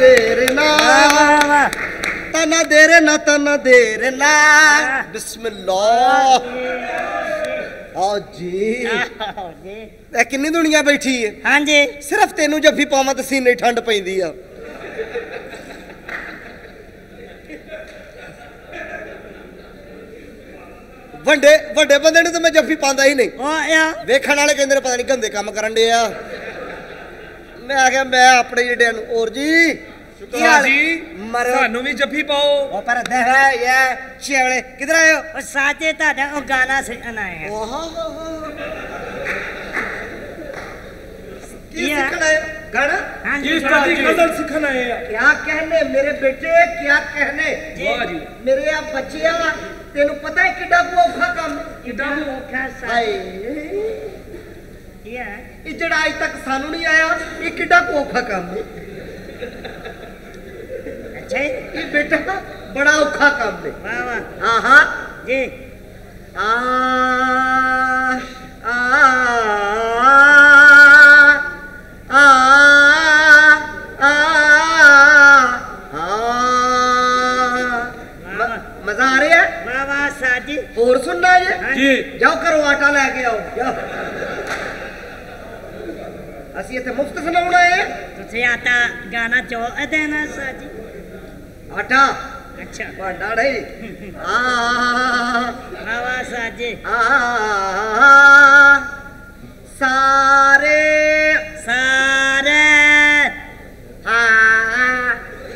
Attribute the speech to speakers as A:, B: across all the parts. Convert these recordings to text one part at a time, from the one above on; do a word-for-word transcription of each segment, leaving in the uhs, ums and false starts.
A: देर ना तना देर ना तना देर ना बिस्मिल्लाह आओ जी ए किन्नी दुनिया बैठी है
B: हाँ जी
A: सिर्फ तेनू जफ्फी पावां ते सीने ठंड पैंदी आ वड्डे वड्डे बंदे ने तो मैं जफ्फी पांदा ही नहीं वेखण वाले कहंदे ने पता नहीं गंदे काम करन दे आ मैं आख्या मैं अपने जेडे और जी
C: जी सानू भी जफ्फी पाओ
A: ओ पर देख ये शेवले किधर आए हो
B: ओ साथे ताड़ा ओ गाना सीखना है
A: ओहो की सीखना है गाना
B: हां
C: जी उस्ताद जी गजल सीखना है
A: क्या कहने मेरे बेटे क्या कहने
C: वाह जी
A: मेरे आ बच्चिया तेनू पता है किड्डा को औखा काम
B: किड्डा औखा सा
A: हाय
B: ये
A: ये जड़ा आज तक सानू नहीं आया ये किड्डा को औखा काम है
B: अच्छा
A: ये बेटा बड़ा औखा काम है
B: वाह वाह
A: हां हां
B: जी
A: आ आ आ मजा आ रहा है
B: वाह वाह साजी
A: और सुनना है
C: जी
A: जाओ करो आटा लेके आओ जाओ ਅਸੀਂ ਇੱਥੇ ਮੁਫਤ ਸੁਣਾਉਣਾ ਹੈ
B: ਤੁਸੀਂ ਆਟਾ ਗਾਣਾ ਚੋ ਦੇਣਾ ਸਾਜੀ
A: ਆਟਾ
B: ਅੱਛਾ
A: ਭਾਂਡਾ ਨਹੀਂ ਆ
B: ਵਾਹ ਵਾਹ ਸਾਜੀ
A: ਆ ਸਾਰੇ
B: ਸਾਰੇ
A: ਹਾਂ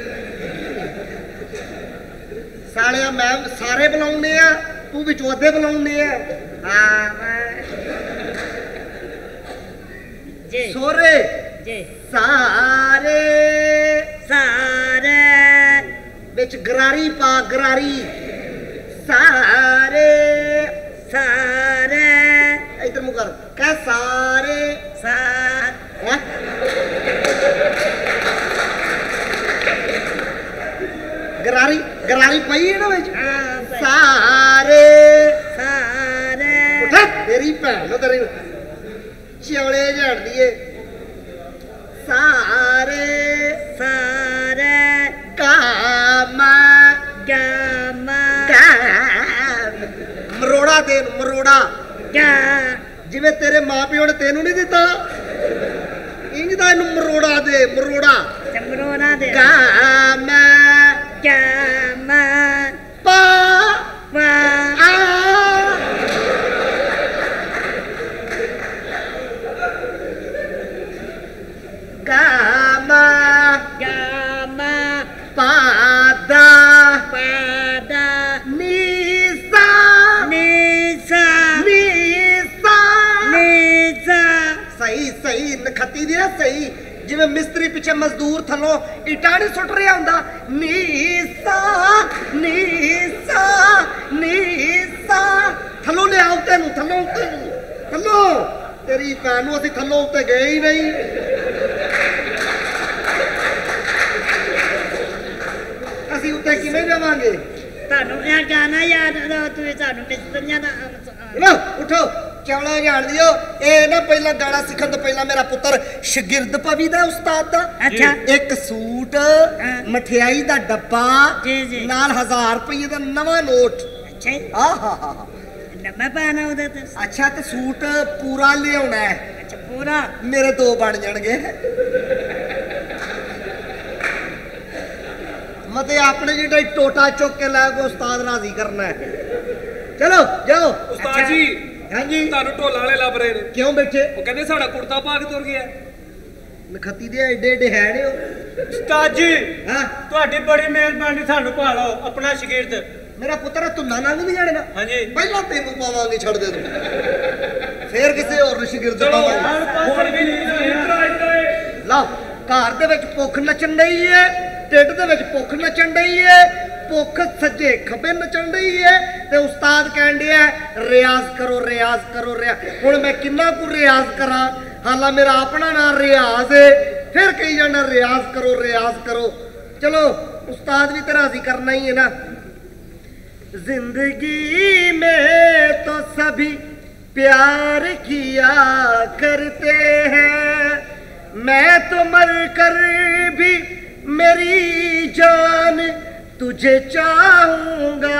A: ਸਾਲਿਆ ਮੈਂ ਸਾਰੇ ਬੁਲਾਉਣੇ ਆ ਤੂੰ ਵਿੱਚੋਂ ਅੱਧੇ ਬੁਲਾਉਣੇ ਆ ਹਾਂ सोरे
B: जी
A: सारे
B: सारे
A: बिच गरारी पा गरारी सारे
B: सारे
A: इधर मुंह कर क्या सारे
B: सारे
A: गरारी गरारी पई है ना बिच सारे
B: सारे
A: उठा तेरी भैन तेरी चिवड़े झाड़ दिए सारे
B: सारे
A: काम
B: काम
A: मरोड़ा तेन मरोड़ा
B: क्या
A: जिवें तेरे मां प्यो ने तेनू नहीं दिता इंज दा इनू मरोड़ा दे मरोड़ा
B: मरोड़ा दे
A: काम
B: काम
A: पा
B: पा
A: आ Gama
B: Gama
A: Pada
B: Pada
A: Nisa
B: Nisa
A: Nisa
B: Nisa
A: सही सही नखती दिया सही जिवें मिस्त्री पिछे मजदूर थलों इटा नहीं सुट रहा हुंदा नीसा नीसा नीसा थलों ले आओ तेनू थलों थलों तेरी भैन नूं असीं थलों उत्ते गए ही नहीं ਅਸੀਂ ਉੱਤੇ ਕਿਵੇਂ ਜਾਵਾਂਗੇ
B: ਤੁਹਾਨੂੰ ਇਹ ਗਾਣਾ ਯਾਦ ਆ ਤੁਸੀਂ ਸਾਨੂੰ ਮਿਸਤਰੀਆਂ ਦਾ
A: ਲੋ ਉਠੋ ਚਵਲਾ ਜਾਣ ਦਿਓ ਇਹ ਨਾ ਪਹਿਲਾਂ ਗਾਣਾ ਸਿੱਖਣ ਤੋਂ ਪਹਿਲਾਂ ਮੇਰਾ ਪੁੱਤਰ ਸ਼ਾਗਿਰਦ ਪਵੀਦਾ ਉਸਤਾਦ ਦਾ
B: ਅੱਛਾ
A: ਇੱਕ ਸੂਟ ਮਠਿਆਈ ਦਾ ਡੱਬਾ ਨਾਲ ਹਜ਼ਾਰ ਰੁਪਏ ਦਾ ਨਵਾਂ ਨੋਟ
B: ਅੱਛਾ
A: ਆਹਾ ਹਾ
B: ਨਵਾਂ ਪਾਣਾ ਉਹਦਾ ਤੇ
A: ਅੱਛਾ ਤੇ ਸੂਟ ਪੂਰਾ ਲਿਆਉਣਾ ਹੈ
B: ਅੱਛਾ ਪੂਰਾ
A: ਮੇਰੇ ਦੋ ਬਣ ਜਾਣਗੇ मते अपने जेड़ा टोटा चुक के लाके उस्ताद राजी करना है चलो जाओ
C: उस्ताद जी
A: हां जी
C: तानु ढोला वाले लब रहे ने
A: क्यों बैठे
C: वो कहंदे साडा कुर्ता पा के तुर गया
A: नखती दे एडे एडे है ने
D: उस्ताद जी
A: हां
D: ਤੁਹਾਡੀ बड़ी मेहरबानी सानू पा लो अपना शागिर्द
A: मेरा पुत्र धुंदा नंग नहीं जाने ना
D: हां जी
A: पहला तेनू पावांगे छड़ दे तू फिर किसी और नु शागिर्द पावांगे
D: और भी नहीं
A: ला घर दे विच भुख नचन रही है ਢਿੱਡ ਦੇ ਵਿੱਚ ਭੁੱਖ ਨਚਣ ਡਈ ਏ ਭੁੱਖ ਸੱਜੇ ਖੱਬੇ ਨਚਣ ਡਈ ਏ ਤੇ ਉਸਤਾਦ ਕਹਿਣ ਡਿਆ ਰਿਆਜ਼ ਕਰੋ ਰਿਆਜ਼ ਕਰੋ ਰਿਆ ਹੁਣ ਮੈਂ ਕਿੰਨਾ ਕੁ ਰਿਆਜ਼ ਕਰਾਂ ਹਾਲਾ ਮੇਰਾ ਆਪਣਾ ਨਾਮ ਰਿਆਜ਼ ਏ ਫਿਰ ਕਹੀ ਜਾਂਦਾ ਰਿਆਜ਼ ਕਰੋ ਰਿਆਜ਼ ਕਰੋ ਚਲੋ ਉਸਤਾਦ ਵੀ ਤੇ ਰਾਜ਼ੀ ਕਰਨਾ ਹੀ ਹੈ ਨਾ ਜ਼ਿੰਦਗੀ में तो सभी प्यार किया करते हैं मैं तो मर कर भी मेरी जान तुझे चाहूंगा,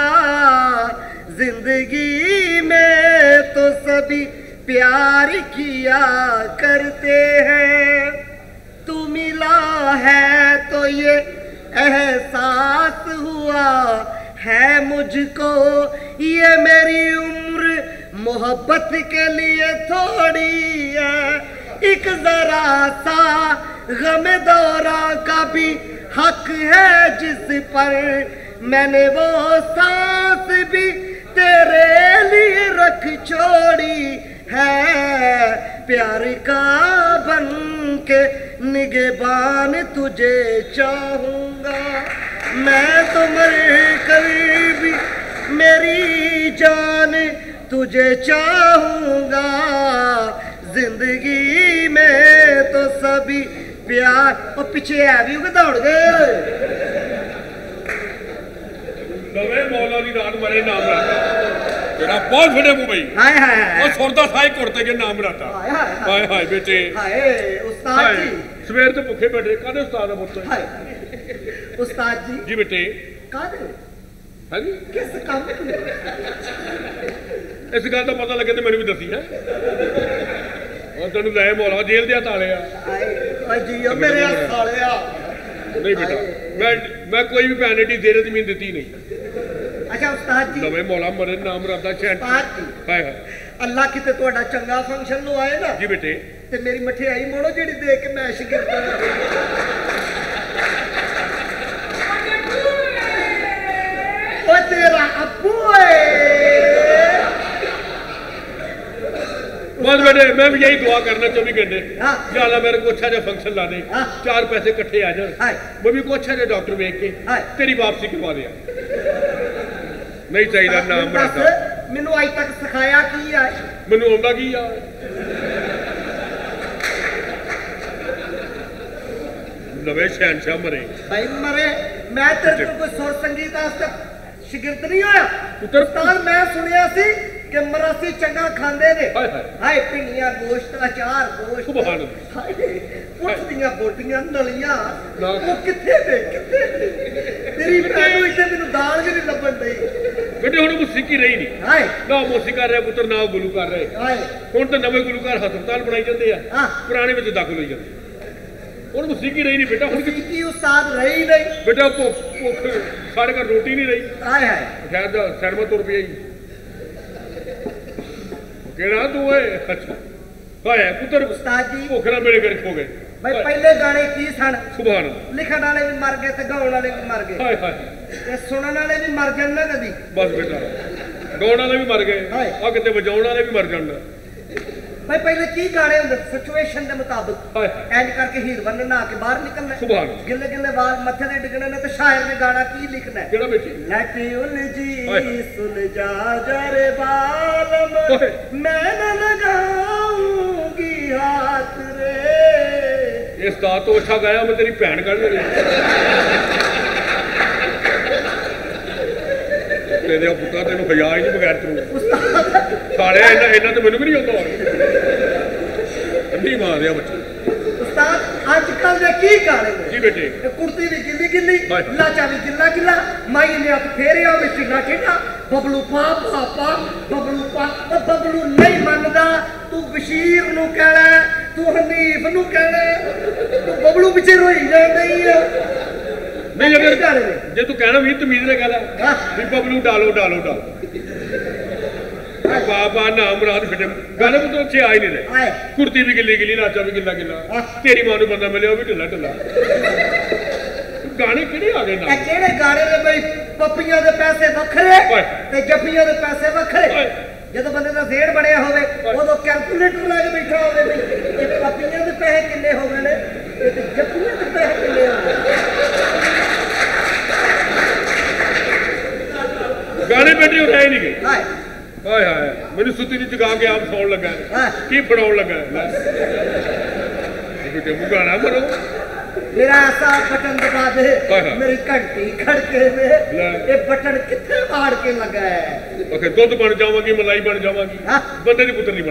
A: जिंदगी में तो सभी प्यार किया करते हैं, तू मिला है तो ये एहसास हुआ है मुझको, ये मेरी उम्र मोहब्बत के लिए थोड़ी है, एक जरा सा गम दौरा का भी हक है जिस पर मैंने वो सांस भी तेरे लिए रख छोड़ी है, प्यार का बन के निगहबान तुझे चाहूंगा, मैं तो मर कभी भी मेरी जान तुझे चाहूंगा, जिंदगी में तो सभी प्यार। और पीछे है भी दौड़ गए
C: नवे मौला दी रात मरे नाम राता तेरा बहुत बड़े मुंबई
A: हाय हाय
C: और सुरदा साई कुर्ते के नाम राता हाय हाय बेटे
A: हाय उस्ताद जी
C: सवेर तो भुखे बैठे कादे उस्ताद दा पुत्तर
A: हाय उस्ताद जी
C: जी बेटे
A: कादे
C: हां जी
A: किस काम के
C: इस गल दा पता लगे तो मैनू भी दसी है और तेन लै मौला जेल दे ताले आ
A: जी मेरे साले आ
C: नहीं बेटा मैं मैं कोई भी पेनल्टी दे रही जमीन दी नहीं।
A: अच्छा उस्ताद जी
C: नवे मौला मरे नाम राता चैन
A: उस्ताद जी
C: हाय हाय
A: अल्लाह किते ਤੁਹਾਡਾ ਚੰਗਾ ਫੰਕਸ਼ਨ ਨੂੰ ਆਏ ਨਾ
C: जी बेटे
A: ਤੇ ਮੇਰੀ ਮਠਿਆਈ ਮੋੜੋ ਜਿਹੜੀ ਦੇ ਕੇ ਮੈਂ ਸ਼ਿਕਰ ओ तेरा अब्बू
C: बस बेटे मैं भी यही दुआ करना चौबीस घंटे
A: हाँ।
C: या अल्लाह मेरे को अच्छा जा फंक्शन ला दे
A: हाँ।
C: चार पैसे इकट्ठे आ जाए
A: हाय।
C: वो भी को अच्छा जा डॉक्टर देख के
A: हाय।
C: तेरी वापसी करवा दे नहीं चाहिए नाम बनाता
A: मैनू अज तक सिखाया की है
C: मैनू आंदा की आ नवे शहनशाह मरे
A: भाई मरे मैं तेरे को कोई सुर संगीत वास्ते शिगिर्द नहीं होया
C: पुत्र
A: उस्ताद मैं सुनिया सी कि मरासी चंगा खांदे ने
C: हाय हाय
A: हाय पिंडियां गोश्त अचार गोश्त
C: सुभान अल्लाह
A: हाय पुछ दियां बोटियां नलियां
C: ना।
A: वो किथे ने किथे ने? तेरी भैन नूं इत्थे मैनूं दाल भी नहीं लभण दई
C: बेटे हुण मौसीकी रही नहीं
A: हाय
C: ना मौसी कर रहे पुत्र ना गुलू कर रहे
A: हाय
C: हुण तो नवे गुलूकार हस्पताल बनाई जाते हैं
A: हाँ।
C: पुराने में दाखिल हो जाते हुण मौसीकी रही नहीं बेटा हुण की
A: की उस्ताद रही नहीं
C: बेटा भुख भुख साढ़े घर रोटी नहीं रही
A: हाय हाय
C: खैर दा सैरमा तुर पिया ही केड़ा तू है अच्छा हाय पुत्र
A: उस्ताद जी
C: भुख ना मेरे घर खो गए
A: भाई पहले गाने की सन
C: सुभान अल्लाह
A: लिखण वाले भी मर गए ते गाउण वाले भी मर गए
C: हाय हाय
A: ते सुनण वाले भी मर जाण ना कदी
C: बस बेटा गाउण वाले भी मर गए
A: हाय।
C: आ किते बजाउण वाले भी मर जाण
A: भाई पहले की गाने हुंदे सिचुएशन दे मुताबिक
C: हाय
A: इंज करके हीर बनना ना के बाहर निकलना
C: सुभान अल्लाह
A: गिले गिले वाल मथे ते डिगने ने ते शायर ने गाना की लिखना है
C: केड़ा बेटी
A: लट उलझी
C: हाय।
A: सुलझा जरे बालम
C: हाय।
A: मैं न लगाऊंगी हाथ रे
C: इस दा तो अच्छा गाया मैं तेरी भैन कढ़ ले तेरे पुत्रा तेन खजा ही नहीं बगैर तू साले इन्ना इन्ना तो मैनू भी नहीं आता नहीं मार दिया बच्चे
A: उस्ताद आजकल दे की गाने ने
C: जी बेटे
A: ते कुर्ती भी गिल्ली गिल्ली
C: हाय।
A: लाचा भी गिल्ला गिल्ला माई ने हथ फेरिया भी टिना टिना बबलू पा पा पा बबलू पा ओ बबलू नहीं मनदा तू बशीर नु कहना तू हनीफ नु कहना तू बबलू पिछे रोई जांदी है
C: नहीं अगर जे तू कहना भी तमीज ने कहला
A: हाँ।
C: भी बबलू डालो डालो डालो बाबा नाम रात फिटे गाने को तो अच्छे आ ही नहीं रहे
A: हाय
C: कुर्ती भी गिल्ली गिल्ली लाचा भी गिल्ला गिल्ला
A: हाँ।
C: तेरी मां नूं बंदा मिले वो भी ढिला ढिला गाने किहड़े आ गए
A: ਇਹ
C: ना
A: ਕਿਹੜੇ ਗਾਣੇ ਨੇ ਬਈ ਪੱਪੀਆਂ ਦੇ ਪੈਸੇ ਵੱਖਰੇ
C: ਹਾਏ।
A: ਤੇ ਜੱਫੀਆਂ ਦੇ ਪੈਸੇ ਵੱਖਰੇ
C: ਹਾਏ।
A: ਜਦੋਂ ਬੰਦੇ ਦਾ ਜ਼ੇੜ ਬਣਿਆ ਹੋਵੇ ਉਦੋਂ ਕੈਲਕੂਲੇਟਰ ਲਾ ਕੇ ਬੈਠਾ ਹੋਵੇ ਬਈ ਇਹ ਪੱਪੀਆਂ ਦੇ ਪੈਸੇ ਕਿੰਨੇ ਹੋ ਗਏ ਨੇ ਤੇ ਜੱਫੀਆਂ ਦੇ ਪੈਸੇ ਕਿੰਨੇ ਹੋ ਗਏ
C: गाने बेटे हो रहे नहीं गए
A: ਹਾਏ
C: हाय हाय मैंने सुती नहीं जगा के आप सौन लगा
A: हाँ।
C: की फड़ाउन लगा बेटे मुँह गाना मरो
A: मेरा ऐसा बटन दबा दे
C: हाय हाय।
A: मेरी घंटी खड़के में
C: ले।
A: ये बटन कितने मार के लगा है
C: ओके दुध बन जावांगी मलाई बन जावांगी
A: हाँ।
C: बंदे दी पुत्र नहीं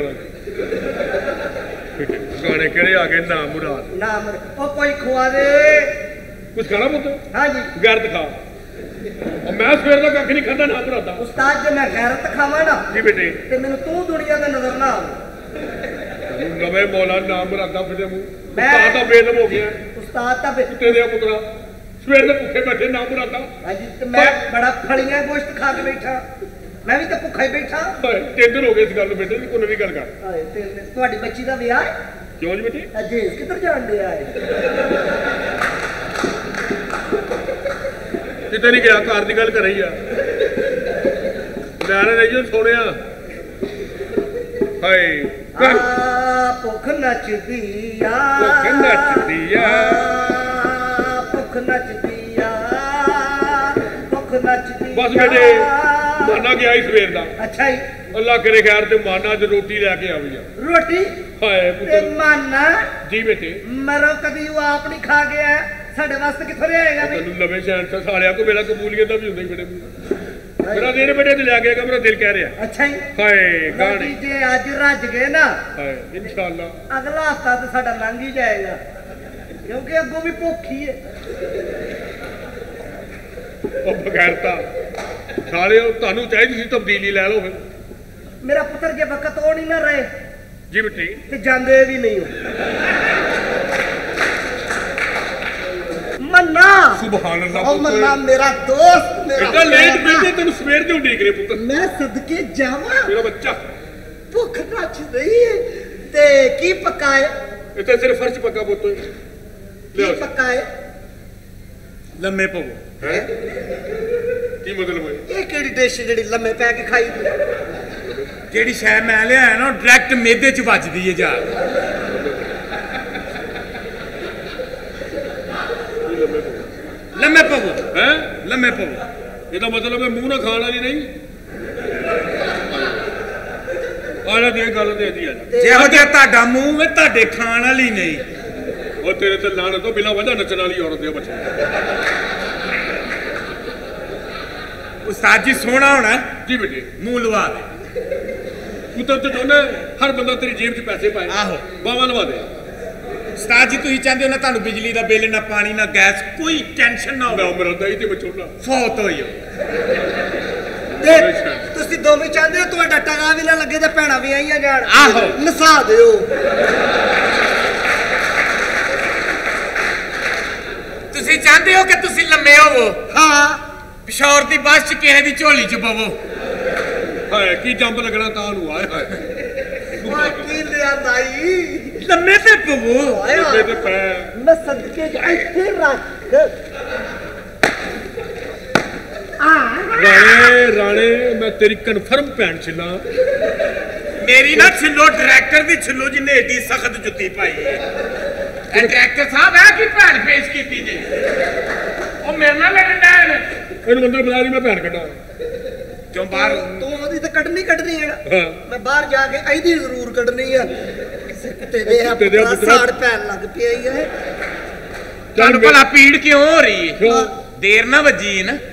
C: बनांगी गाने केड़े आ गए नाम मुराद
A: नाम ओ कोई खुआ दे
C: कुछ खाना पुत?
A: हाँ जी।
C: गैरत खा। और मैं सवेर का कख नहीं खाता ना भराता।
A: उस्ताद जे मैं गैरत खावा ना
C: जी बेटे
A: ते मैनू तू दुनिया दा नजर ना आवे।
C: नवे मौला नाम भराता फिर मुंह
A: मैं
C: उस्ताद दा बेदम हो गया।
A: उस्ताद दा बे
C: कुत्ते दे पुत्रा सवेर दे भुखे बैठे नाम भराता।
A: हाँ जी ते मैं बड़ा फलियां गोश्त खा के बैठा मैं भी तो भुखा ही बैठा।
C: तेंदर हो गए इस गल बेटे कोई नवी गल कर।
A: हाय ते ਤੁਹਾਡੀ ਬੱਚੀ ਦਾ ਵਿਆਹ ਹੈ?
C: क्यों जी बेटे?
A: अजे किधर जान दिया है?
C: किते नहीं गया घर की गल कर रही है मैं नहीं सुनिया हाय
A: भुख नचदी आ
C: भुख नचदी आ
A: भुख नचदी आ भुख नचदी
C: बस बेटे माना गया ही सवेर दा।
A: अच्छा जी
C: अल्लाह करे खैर ते माना च रोटी लैके आवी आ।
A: रोटी
C: हाय
A: ते माना
C: जी बेटे
A: मरो कभी वो आप नहीं खा गया साडे वास्ते किथों आएगा भाई?
C: तेनू लवे शहर से सालिया को मेरा कबूलियत दा भी हुंदा ही बेटे मेरा दिन बेटे ते लैके आएगा मेरा दिल कह रहा।
A: अच्छा जी
C: हाय गाने
A: जे आज रज गए ना
C: हाय इंशाअल्लाह
A: अगला हफ्ता तो साडा लंघ ही जाएगा क्योंकि अगों भी भुख ही है।
C: ओ बगैरता साले तुहानू चाहिदी सी तब्दीली ले लो फिर।
A: मेरा पुत्र जे वक्त हो नहीं ना रहे
C: जी बेटे
A: ते जांदे भी नहीं हो। मन्ना
C: सुभान अल्लाह
A: ओ मन्ना मेरा दोस्त मेरा
C: इतना लेट बेटे तेन सवेर दे उडीक रहे पुत्र
A: मैं सदके जावा
C: मेरा बच्चा
A: भुख नच रही है ते की पकाए
C: इतने सिर्फ फर्श पक्का पुत्र
A: की पकाए
C: लम्मे पवो हैं की मतलब है
A: ये केड़ी डिश जेड़ी लम्मे पै के खाई
E: ਜਿਹੜੀ ਸ਼ੈ ਮੈਂ ਲਿਆ ਨਾ ਡਾਇਰੈਕਟ ਮੇਦੇ ਚ ਵੱਜਦੀ ਹੈ ਜਾ ਲੰਮੇ ਪਵੋ
C: ਹੈ
E: ਲੰਮੇ ਪਵੋ
C: ਇਹਦਾ ਮਤਲਬ ਹੈ ਮੂੰਹ ਨਾ ਖਾਣ ਵਾਲੀ ਨਹੀਂ ਆਲਾ ਦੀ ਗੱਲ ਤੇ ਆਦੀ ਆ
E: ਜਿਹੋ ਜਿਹਾ ਤੁਹਾਡਾ ਮੂੰਹ ਵੇ ਤੁਹਾਡੇ ਖਾਣ ਵਾਲੀ ਨਹੀਂ
C: ਉਹ ਤੇਰੇ ਤੇ ਲਾਣ ਤੋਂ ਬਿਨਾਂ ਵਜ੍ਹਾ ਨੱਚਣ ਵਾਲੀ ਔਰਤ ਦੇ ਬੱਚੇ
E: ਉਸਤਾਦ ਜੀ ਸੋਹਣਾ ਹੋਣਾ
C: ਜੀ ਬੇਟੇ
E: ਮੂੰਹ ਲਵਾ ਦੇ
C: ਪੁੱਤਰ ਤੇ ਦੋਨੇ ਹਰ ਬੰਦਾ ਤੇਰੀ ਜੇਬ 'ਚ ਪੈਸੇ ਪਾਏ
E: ਆਹੋ
C: ਬਾਵਾ ਲਵਾ ਦੇ
E: ਉਸਤਾਦ ਜੀ ਤੁਸੀਂ ਚਾਹੁੰਦੇ ਹੋ ਨਾ ਤੁਹਾਨੂੰ ਬਿਜਲੀ ਦਾ ਬਿੱਲ ਨਾ ਪਾਣੀ ਨਾ ਗੈਸ ਕੋਈ ਟੈਨਸ਼ਨ ਨਾ
C: ਮੈਂ
E: ਹੋਵੇ
C: ਉਮਰ ਦਾ ਹੀ ਤੇ ਬਚੋਣਾ
E: ਫੌਤ ਹੋਈ ਹੋ
A: ਤੇ ਤੁਸੀਂ ਦੋਵੇਂ ਚਾਹੁੰਦੇ ਹੋ ਤੁਹਾਡਾ ਟਗਾ ਵੀ ਨਾ ਲੱਗੇ ਤੇ ਭੈਣਾਂ ਵੀ ਆਈਆਂ ਜਾਣ
E: ਆਹੋ
A: ਨਸਾ ਦਿਓ
E: ਤੁਸੀਂ ਚਾਹੁੰਦੇ ਹੋ ਕਿ ਤੁਸੀਂ ਲੰਮੇ ਹੋਵੋ
A: ਹਾਂ
E: ਪਿਸ਼ੌਰ ਦੀ ਬੱਸ ਚ ਕਿਸੇ ਦੀ ਝੋਲੀ ਚ ਪਵੋ
C: ਹਾਏ ਕੀ ਜੰਪ ਲੱਗਣਾ ਤਾਂ ਨੂੰ ਆਏ ਹਾਏ
A: ਵਾਹ ਕੀ ਲਿਆ ਦਾਈ
E: ਲੰਮੇ ਤੇ ਪਵੋ
A: ਆਇਆ
C: ਤੇ ਤੇ ਪੈ
A: ਮੈਂ ਸਦਕੇ ਚ ਇੱਥੇ ਰੱਖ ਆ
C: ਰਾਣੇ ਰਾਣੇ ਮੈਂ ਤੇਰੀ ਕਨਫਰਮ ਭੈਣ ਛਿੱਲਾ
E: ਮੇਰੀ ਨਾ ਛਿੱਲੋ ਡਾਇਰੈਕਟਰ ਦੀ ਛਿੱਲੋ ਜਿੰਨੇ ਏਡੀ ਸਖਤ ਜੁੱਤੀ ਪਾਈ ਹੈ ਇਹ ਡਾਇਰੈਕਟਰ ਸਾਹਿਬ ਹੈ ਕਿ ਭੈਣ ਪੇਸ਼ ਕੀਤੀ ਜੀ ਉਹ ਮੇਰੇ ਨਾਲ ਲੜਨ ਦਾ
C: ਇਹਨੂੰ ਅੰਦਰ ਬੁਲਾ ਲਈ ਮੈਂ ਭੈਣ ਕੱਢਾਂ
E: ਕਿਉਂ ਬਾਹਰ
A: ਤੂੰ ਉਹਦੀ ਤਾਂ ਕੱਢਣੀ ਕੱਢਣੀ ਹੈ ਨਾ
C: ਹਾਂ
A: ਮੈਂ ਬਾਹਰ ਜਾ ਕੇ ਇਹਦੀ ਜ਼ਰੂਰ ਕੱਢਣੀ ਆ ਕਿਸੇ ਕਿਤੇ ਦੇ ਆ
C: ਕਿਤੇ ਦੇ
A: ਪੁੱਤਰਾ
C: ਪੁੱਤਰਾ।
A: ਸਾੜ ਪੈਣ ਲੱਗ ਪਿਆ ਹੀ ਹੈ
E: ਤੁਹਾਨੂੰ ਭਲਾ ਪੀੜ ਕਿਉਂ ਹੋ ਰਹੀ ਹੈ
C: ਕਿਉਂ?
E: ਦੇਰ ਨਾ ਵੱਜੀ ਹੈ ਨਾ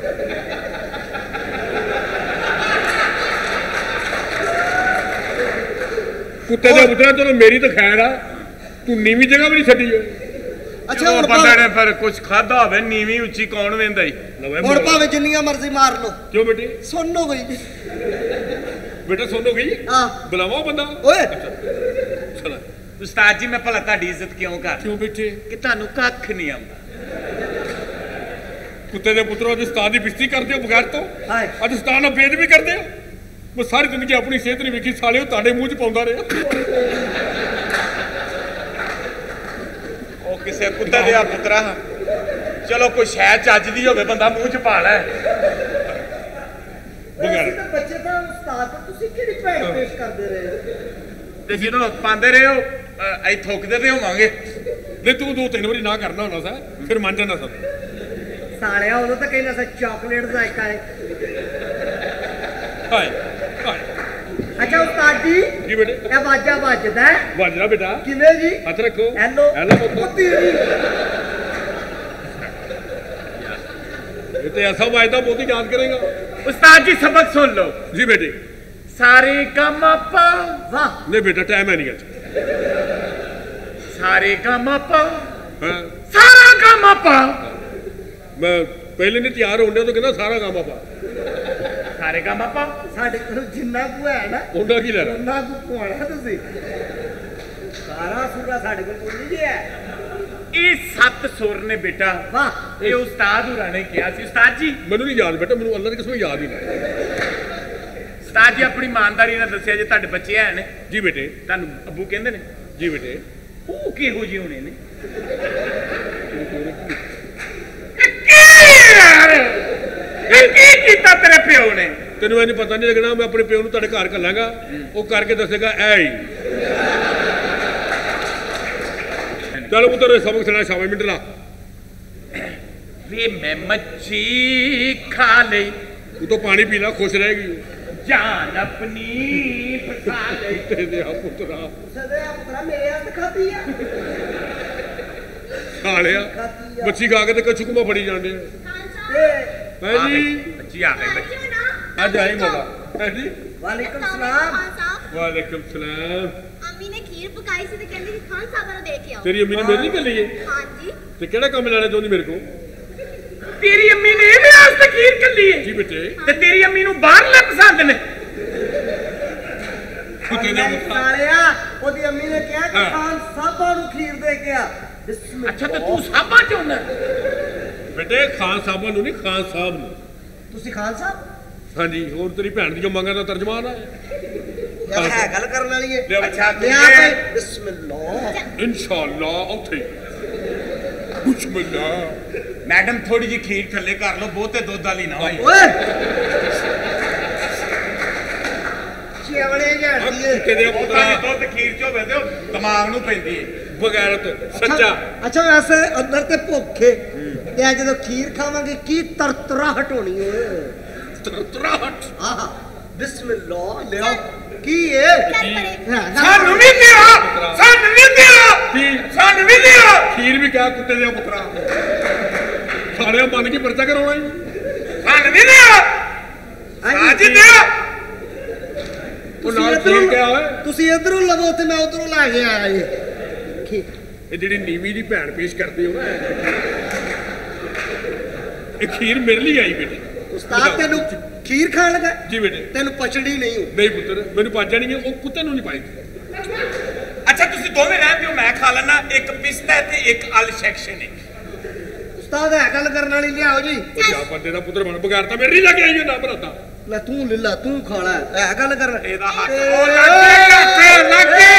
C: ਕੁੱਤੇ ਦਾ ਪੁੱਤਰਾ ਚਲੋ ਮੇਰੀ ਤਾਂ ਖੈਰ ਆ ਤੂੰ ਨੀਵੀਂ ਜਗ੍ਹਾ ਵੀ ਨਹੀਂ ਛੱਡੀ ਓਏ
A: ਅੱਛਾ ਹੁਣ
E: ਬੰਦੇ
A: ਭਾਵੇਂ
E: ਨੇ ਫਿਰ ਕੁਝ ਖਾਦਾ ਹੋਵੇ ਨੀਵੀਂ ਉੱਚੀ ਕੌਣ ਵੇਂਦਾ ਹੀ
A: ਹੁਣ ਭਾਵੇਂ ਜਿੰਨੀਆਂ ਮਰਜ਼ੀ ਮਾਰ ਲਓ
C: ਕਿਉਂ ਬੇਟੇ
A: ਸੁਣ ਹੋ ਗਈ
C: ਬੇਟਾ ਸੁਣ ਹੋ ਗਈ
A: ਹਾਂ
C: ਬੁਲਾਵਾ ਬੰਦਾ
A: ਓਏ
C: ਚਲ
E: ਉਸਤਾਦ ਜੀ ਮੈਂ ਭਲਾ ਤੁਹਾਡੀ ਇੱਜ਼ਤ ਕਿਉਂ ਕਰ
C: ਕਿਉਂ ਬੈਠੇ
E: ਕਿ ਤੁਹਾਨੂੰ ਕੱਖ ਨਹੀਂ ਆਉਂਦਾ
C: ਕੁੱਤੇ ਦੇ ਪੁੱਤਰੋ ਅੱਜ ਉਸਤਾਦ ਦੀ ਬਿਸਤੀ ਕਰਦੇ ਹੋ ਬਗੈਰ ਤੋਂ
A: ਹਾਏ
C: ਅੱਜ ਉਸਤਾਦ ਨਾਲ ਬੇਇੱਜ਼ਤੀ ਕਰਦੇ ਹੋ ਮੈਂ ਸਾਰੀ ਜ਼ਿੰਦਗੀ ਆਪਣੀ ਸਿਹਤ ਨਹੀਂ ਵੇਖੀ ਸਾਲਿਓ ਤੁਹਾਡੇ ਮੂੰਹ 'ਚ ਪਾਉਂਦਾ ਰਿਹਾ
E: ਉਹ ਕਿਸੇ ਕੁੱਤੇ ਦੇ ਆ ਪੁੱਤਰਾ ਚਲੋ ਕੋਈ ਸ਼ੈ ਚੱਜਦੀ ਹੋਵੇ ਬੰਦਾ ਮੂੰਹ 'ਚ ਪਾ ਲੈ
A: ਅਸੀਂ ਤਾਂ ਬੱਚੇ ਦਾ ਉਸਤਾਦ ਤੁਸੀਂ ਕਿਹੜੀ ਭੈਣ ਪੇਸ਼ ਕਰਦੇ ਰਹੇ ਹੋ
E: ਤੇ ਜਦੋਂ ਪਾਉਂਦੇ ਰਹੇ ਹੋ ਐ ਥੁੱਕਦੇ ਤੇ ਹੋਵਾਂਗੇ
C: ਜੇ ਤੂੰ ਦੋ ਤਿੰਨ ਵਾਰੀ ਨਾ ਕਰਨਾ ਹੁੰਦਾ ਸਾ ਫਿਰ ਮੰਨ ਜਾਂਦਾ ਸਭ
A: ਸਾਲਿਆ ਉਦੋਂ ਤਾਂ ਕਹਿੰਦਾ ਸੀ ਚਾਕਲੇਟ ਦਾ ਇੱਕ ਹੈ
C: ਹਾਏ ਹਾਏ
A: ਅੱਛਾ ਉਸਤਾਦ ਜੀ
C: ਜੀ ਬੇਟੇ
A: ਇਹ ਵਾਜਾ ਵੱਜਦਾ ਹੈ
C: ਵਾਜਰਾ ਬੇਟਾ
A: ਕਿਵੇਂ ਜੀ
C: ਹੱਥ ਰੱਖੋ
A: ਹੈਲੋ
C: ਹੈਲੋ ਪੁੱਤ
A: ਪੁੱਤੀ ਜੀ
C: ਇਹ ਤੇ ਐਸਾ ਵਾਜਦਾ ਬਹੁਤ ਹੀ ਯਾਦ ਕਰੇਗਾ
E: ਉਸਤਾਦ ਜੀ ਸਬਕ ਸੁਣ ਲਓ
C: ਜੀ ਬੇਟੇ
E: ਸਾਰੇ ਕੰਮ ਆਪਾਂ
A: ਵਾਹ
C: ਨਹੀਂ ਬੇਟਾ ਟਾਈਮ ਹੈ ਨਹੀਂ ਅੱਜ
E: ਸਾਰੇ ਕੰਮ ਆਪਾਂ
C: ਹਾਂ
E: ਸਾਰਾ काम आपा
C: मैं पहले नहीं तैयार होने तो कहना सारा काम आपा
E: सारे काम आपा
A: ਸਾਡੇ ਕੋਲ ਜਿੰਨਾ ਕੁ ਹੈ ਨਾ
C: ਉਹਨਾਂ ਕੀ ਲੈਣਾ
A: ਉਹਨਾਂ ਕੁ ਪਵਾਉਣਾ ਤੁਸੀਂ ਸਾਰਾ ਸੂਰਾ ਸਾਡੇ ਕੋਲ ਕੋਈ ਨਹੀਂ ਹੈ
E: ਇਹ ਸੱਤ ਸੁਰ ਨੇ ਬੇਟਾ
A: ਵਾਹ
E: ਇਹ ਉਸਤਾਦ ਹੁਰਾਂ ਨੇ ਕਿਹਾ ਸੀ ਉਸਤਾਦ ਜੀ
C: ਮੈਨੂੰ ਨਹੀਂ ਯਾਦ ਬੇਟਾ ਮੈਨੂੰ ਅੱਲਾ ਦੀ ਕਸਮ ਯਾਦ ਹੀ ਨਹੀਂ
E: ਉਸਤਾਦ ਜੀ ਆਪਣੀ ਇਮਾਨਦਾਰੀ ਨਾਲ ਦੱਸਿਆ ਜੇ ਤੁਹਾਡੇ ਬੱਚੇ ਹੈ ਨੇ
C: ਜੀ ਬੇਟੇ
E: ਤੁਹਾਨੂੰ ਅੱਬੂ ਕਹਿੰਦੇ ਨੇ
C: ਜੀ ਬੇਟੇ
E: ਉਹ ਕਿਹੋ ਜਿਹੇ ਹੋਣੇ ਨੇ ਕੀ ਕੀਤਾ ਤੇਰੇ ਪਿਓ ਨੇ
C: ਤੈਨੂੰ ਇਹ ਪਤਾ ਨਹੀਂ ਲੱਗਣਾ ਮੈਂ ਆਪਣੇ ਪਿਓ ਨੂੰ ਤੁਹਾਡੇ ਘਰ ਘੱਲਾਂਗਾ ਉਹ ਕਰਕੇ ਦੱਸੇਗਾ ਐ ਹੀ चलो पुत्र सबक सुना शाबाश मिंट ला
E: वे मैं मच्छी खा ले
C: तू तो पानी पीना खुश रहेगी
E: जान अपनी फसा ले
C: तेरे पुत्रा
A: ਸਦੇ ਪੁੱਤਰਾ ਮੇਰੇ ਹੱਥ ਖਾਦੀ ਆ
C: खा लिया मच्छी खा के तो कछु कुमा फड़ी जाने
A: ਤੇ
C: है जी
E: अच्छी आ गई बच्ची
C: आज आई मजा है जी
A: ਵਾਲੇਕੁਮ ਸਲਾਮ
C: वालेकुम सलाम
F: अम्मी ने खीर पकाई सी ते कहंदी कि खान साहब नु दे के आओ
C: तेरी अम्मी ने मेरी नहीं कर ली है
F: हां जी
C: ते केड़ा काम लाना चाहती मेरे को
E: तेरी अम्मी ने भी आज तक खीर कर ली है
C: जी बेटे
E: ते तेरी अम्मी नु बाहरले पसंद ने
C: कुत्ते ने मुत्ता
A: ਸਾਲਿਆ ਉਹਦੀ ਅੰਮੀ ਨੇ ਕਿਹਾ ਕਿ ਖਾਨ ਸਾਹਿਬਾਂ ਨੂੰ ਖੀਰ ਦੇ ਕੇ ਆ ਬਿਸਮਿਲ੍ਲਾ
E: अच्छा तो तू साबा चाहना
C: बेटे खान साहब नु नहीं खान साहब नु
A: ਤੁਸੀਂ ਖਾਨ ਸਾਹਿਬ
C: हाँ जी और तेरी भैन दी मंगा दा तर्जमान है
A: ਯਾਰ ਹੈ ਗੱਲ ਕਰਨ ਵਾਲੀ ਹੈ
E: अच्छा
A: ਲਿਆ
E: तुझे
A: ਭਾਈ ਬਿਸਮਿਲ੍ਲਾ
C: इंशाअल्लाह ओथे बिस्मिल्लाह
E: मैडम थोड़ी जी खीर थल्ले कर लो बहुते दुध वाली ना होई
A: ਓਏ ਚਿਵੜੇ ਜਾਂਦੀ ਹੈ
C: तेरे पुत्रा
E: दुध खीर च होवे ते दिमाग नु पैंदी है
C: बगैरत सच्चा
A: ਅੱਛਾ ਵੈਸੇ ਅੰਦਰ ਤੇ ਭੁੱਖੇ ਤੇ ਆ ਜਦੋਂ ਖੀਰ ਖਾਵਾਂਗੇ ਕੀ ਤਰਤਰਾ ਹਟੋਣੀ ਓਏ
C: तरतराहट
A: ਆਹਾ ਬਿਸਮਿਲ੍ਲਾ ਲਿਆਓ ਕੀ ਹੈ
F: चल पड़े
E: सानू भी दिया सानू भी दिया सानू भी दिया
C: खीर भी क्या कुत्ते दे पुत्रा सारे मन की पर्चा करवाना ही
E: सानू भी दिया आज दिया
C: ਉਹ ਨਾਲ ਖੀਰ ਕਿਆ ਹੈ
A: ਤੁਸੀਂ ਇਧਰੋਂ ਲਵੋ ਤੇ ਮੈਂ ਉਧਰੋਂ ਲੈ ਕੇ ਆਇਆ ਜੀ ਖੀਰ
C: ਇਹ ਜਿਹੜੀ ਨੀਵੀਂ ਦੀ ਭੈਣ ਪੇਸ਼ ਕਰਦੇ ਹੋ ਨਾ ਇਹ ਖੀਰ ਮੇਰੇ ਲਈ ਆਈ ਬੇਟੇ
A: ਉਸਤਾਦ ਤੈਨੂੰ ਖੀਰ ਖਾਣ ਲਗਾ
C: ਜੀ ਬੇਟੇ
A: ਤੈਨੂੰ ਪਚੜੀ ਨਹੀਂ ਹੋ
C: ਨਹੀਂ ਪੁੱਤਰ ਮੈਨੂੰ ਪਚ ਜਾਣੀ ਹੈ ਉਹ ਕੁੱਤੇ ਨੂੰ ਨਹੀਂ ਪਾਈ
E: अच्छा तुसी दोवें रहंदे हो मैं खा लेना एक पिस्ता ते एक अल सेक्शन है
A: ਉਸਤਾਦ ਹੈ ਗੱਲ ਕਰਨ ਵਾਲੀ ਲਿਆਓ ਜੀ
C: ਉਹ ਜਾ ਬੰਦੇ ਦਾ ਪੁੱਤਰ ਬਣ ਬਗੈਰ ਤਾਂ ਮੇਰੀ ਲੱਗ ਆਈ ਨਾ ਭਰਾਤਾ
A: ਲੈ ਤੂੰ ਲੱਲਾ ਤੂੰ ਖਾਣਾ ਹੈ ਗੱਲ ਕਰ
E: ਇਹਦਾ ਹੱਕ ਉਹ ਲੱਗੇ ਲੱਗੇ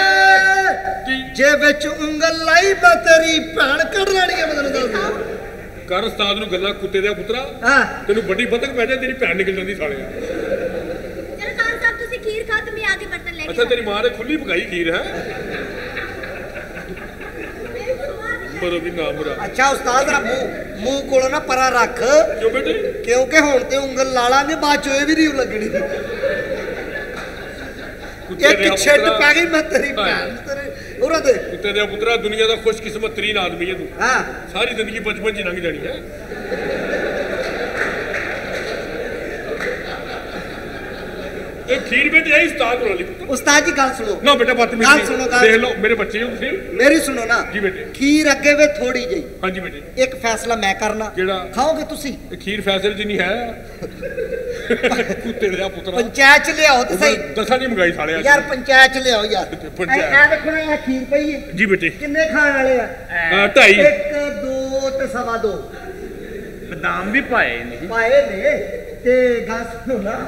A: ਜੇ ਵਿੱਚ ਉਂਗਲ ਲਾਈ ਮੈਂ ਤੇਰੀ ਭੈਣ ਕੱਢ ਲੈਣੀ ਹੈ ਮੈਨੂੰ ਦੱਸ
C: ਕਰ ਉਸਤਾਦ ਨੂੰ ਗੱਲਾਂ ਕੁੱਤੇ ਦਾ ਪੁੱਤਰਾ
A: ਹਾਂ
C: ਤੈਨੂੰ ਵੱਡੀ ਬਤਕ ਪੈ ਜਾ ਤੇਰੀ ਭੈਣ ਨਿਕਲ ਜਾਂਦੀ ਸਾਲਿਆ
F: चलो खान साहब तुसी खीर खाओ तो मैं आगे बर्तन लेके
C: ਅੱਛਾ ਤੇਰੀ ਮਾਂ ਨੇ ਖੁੱਲੀ ਪਕਾਈ ਖੀਰ ਹੈ ਮਰੋ ਵੀ ਨਾ ਮੁਰਾ
A: ਅੱਛਾ ਉਸਤਾਦ ਦਾ ਮੂੰਹ ਮੂੰਹ ਕੋਲੋਂ ਨਾ ਪਰਾ ਰੱਖ
C: ਕਿਉਂ ਬੇਟੇ
A: ਕਿਉਂਕਿ ਹੁਣ ਤੇ ਉਂਗਲ ਲਾ ਲਾਂਗੇ ਬਾਅਦ ਚ ਇਹ ਵੀ ਨਹੀਂ ਲੱਗਣੀ ਇੱਕ ਛੱਡ ਪੈ ਗਈ ਮੈਂ ਤੇਰੀ ਭੈਣ ਤੇਰੇ ਉਹਨਾਂ ਦੇ
C: ਕੁੱਤੇ ਦਾ ਪੁੱਤਰਾ ਦੁਨੀਆ ਦਾ ਖੁਸ਼ਕਿਸਮਤ ਤਰੀਨ ਆਦਮੀ ਹੈ ਤੂੰ
A: ਹਾਂ
C: ਸਾਰੀ ਜ਼ਿੰਦਗੀ ਬਚਪਨ ਚ ਲੰਘ ਜਾਣੀ ਹੈ ਇਹ ਖੀਰ ਵਿੱਚ ਇਹ ਉਸਤਾਦ ਬਣਾ ਲਈ ਪੁੱਤਰ
A: ਉਸਤਾਦ ਜੀ ਗੱਲ ਸੁਣੋ
C: ਨਾ ਬੇਟਾ ਬਾਤ
A: ਗੱਲ ਸੁਣੋ, ਗੱਲ
C: ਦੇਖ ਲਓ ਮੇਰੇ ਬੱਚੇ ਹੋ ਤੁਸੀਂ
A: ਮੇਰੀ ਸੁਣੋ ਨਾ
C: ਜੀ ਬੇਟੇ
A: ਖੀਰ ਅੱਗੇ ਵੇ ਥੋੜੀ ਜਿਹੀ
C: ਹਾਂਜੀ ਬੇਟੇ
A: ਇੱਕ ਫੈਸਲਾ ਮੈਂ ਕਰਨਾ
C: ਕਿਹੜਾ?
A: ਖਾਓਗੇ ਤੁਸੀਂ
C: ਇਹ ਖੀਰ ਫੈਸਲੇ ਚ ਨਹੀਂ ਹੈ ਕੁੱਤੇ ਦਾ ਪੁੱਤਰਾ
A: ਪੰਚਾਇਤ ਚ ਲਿਆਓ ਤੇ ਸਹੀ
C: ਦਸਾਂ ਨਹੀਂ ਮੰਗਾਈ ਸਾਲਿਆ
A: ਯਾਰ ਪੰਚਾਇਤ ਚ ਲਿਆਓ ਯਾਰ
C: ਪੰਚਾਇਤ।
A: ਇਹ ਦੇਖੋ ਨਾ ਇਹ ਖੀਰ ਪਈ ਹੈ
C: ਜੀ ਬੇਟੇ
A: ਕਿੰਨੇ ਖਾਣ ਵਾਲੇ ਆ
C: ਆ ਢਾਈ
A: ਇੱਕ ਦੋ ਤੇ ਸਵਾ ਦੋ
E: ਬਦਾਮ ਵੀ ਪਾਏ ਨੇ
A: ਪਾਏ ਨੇ ਤੇ ਗੱਲ ਸੁਣੋ ਨਾ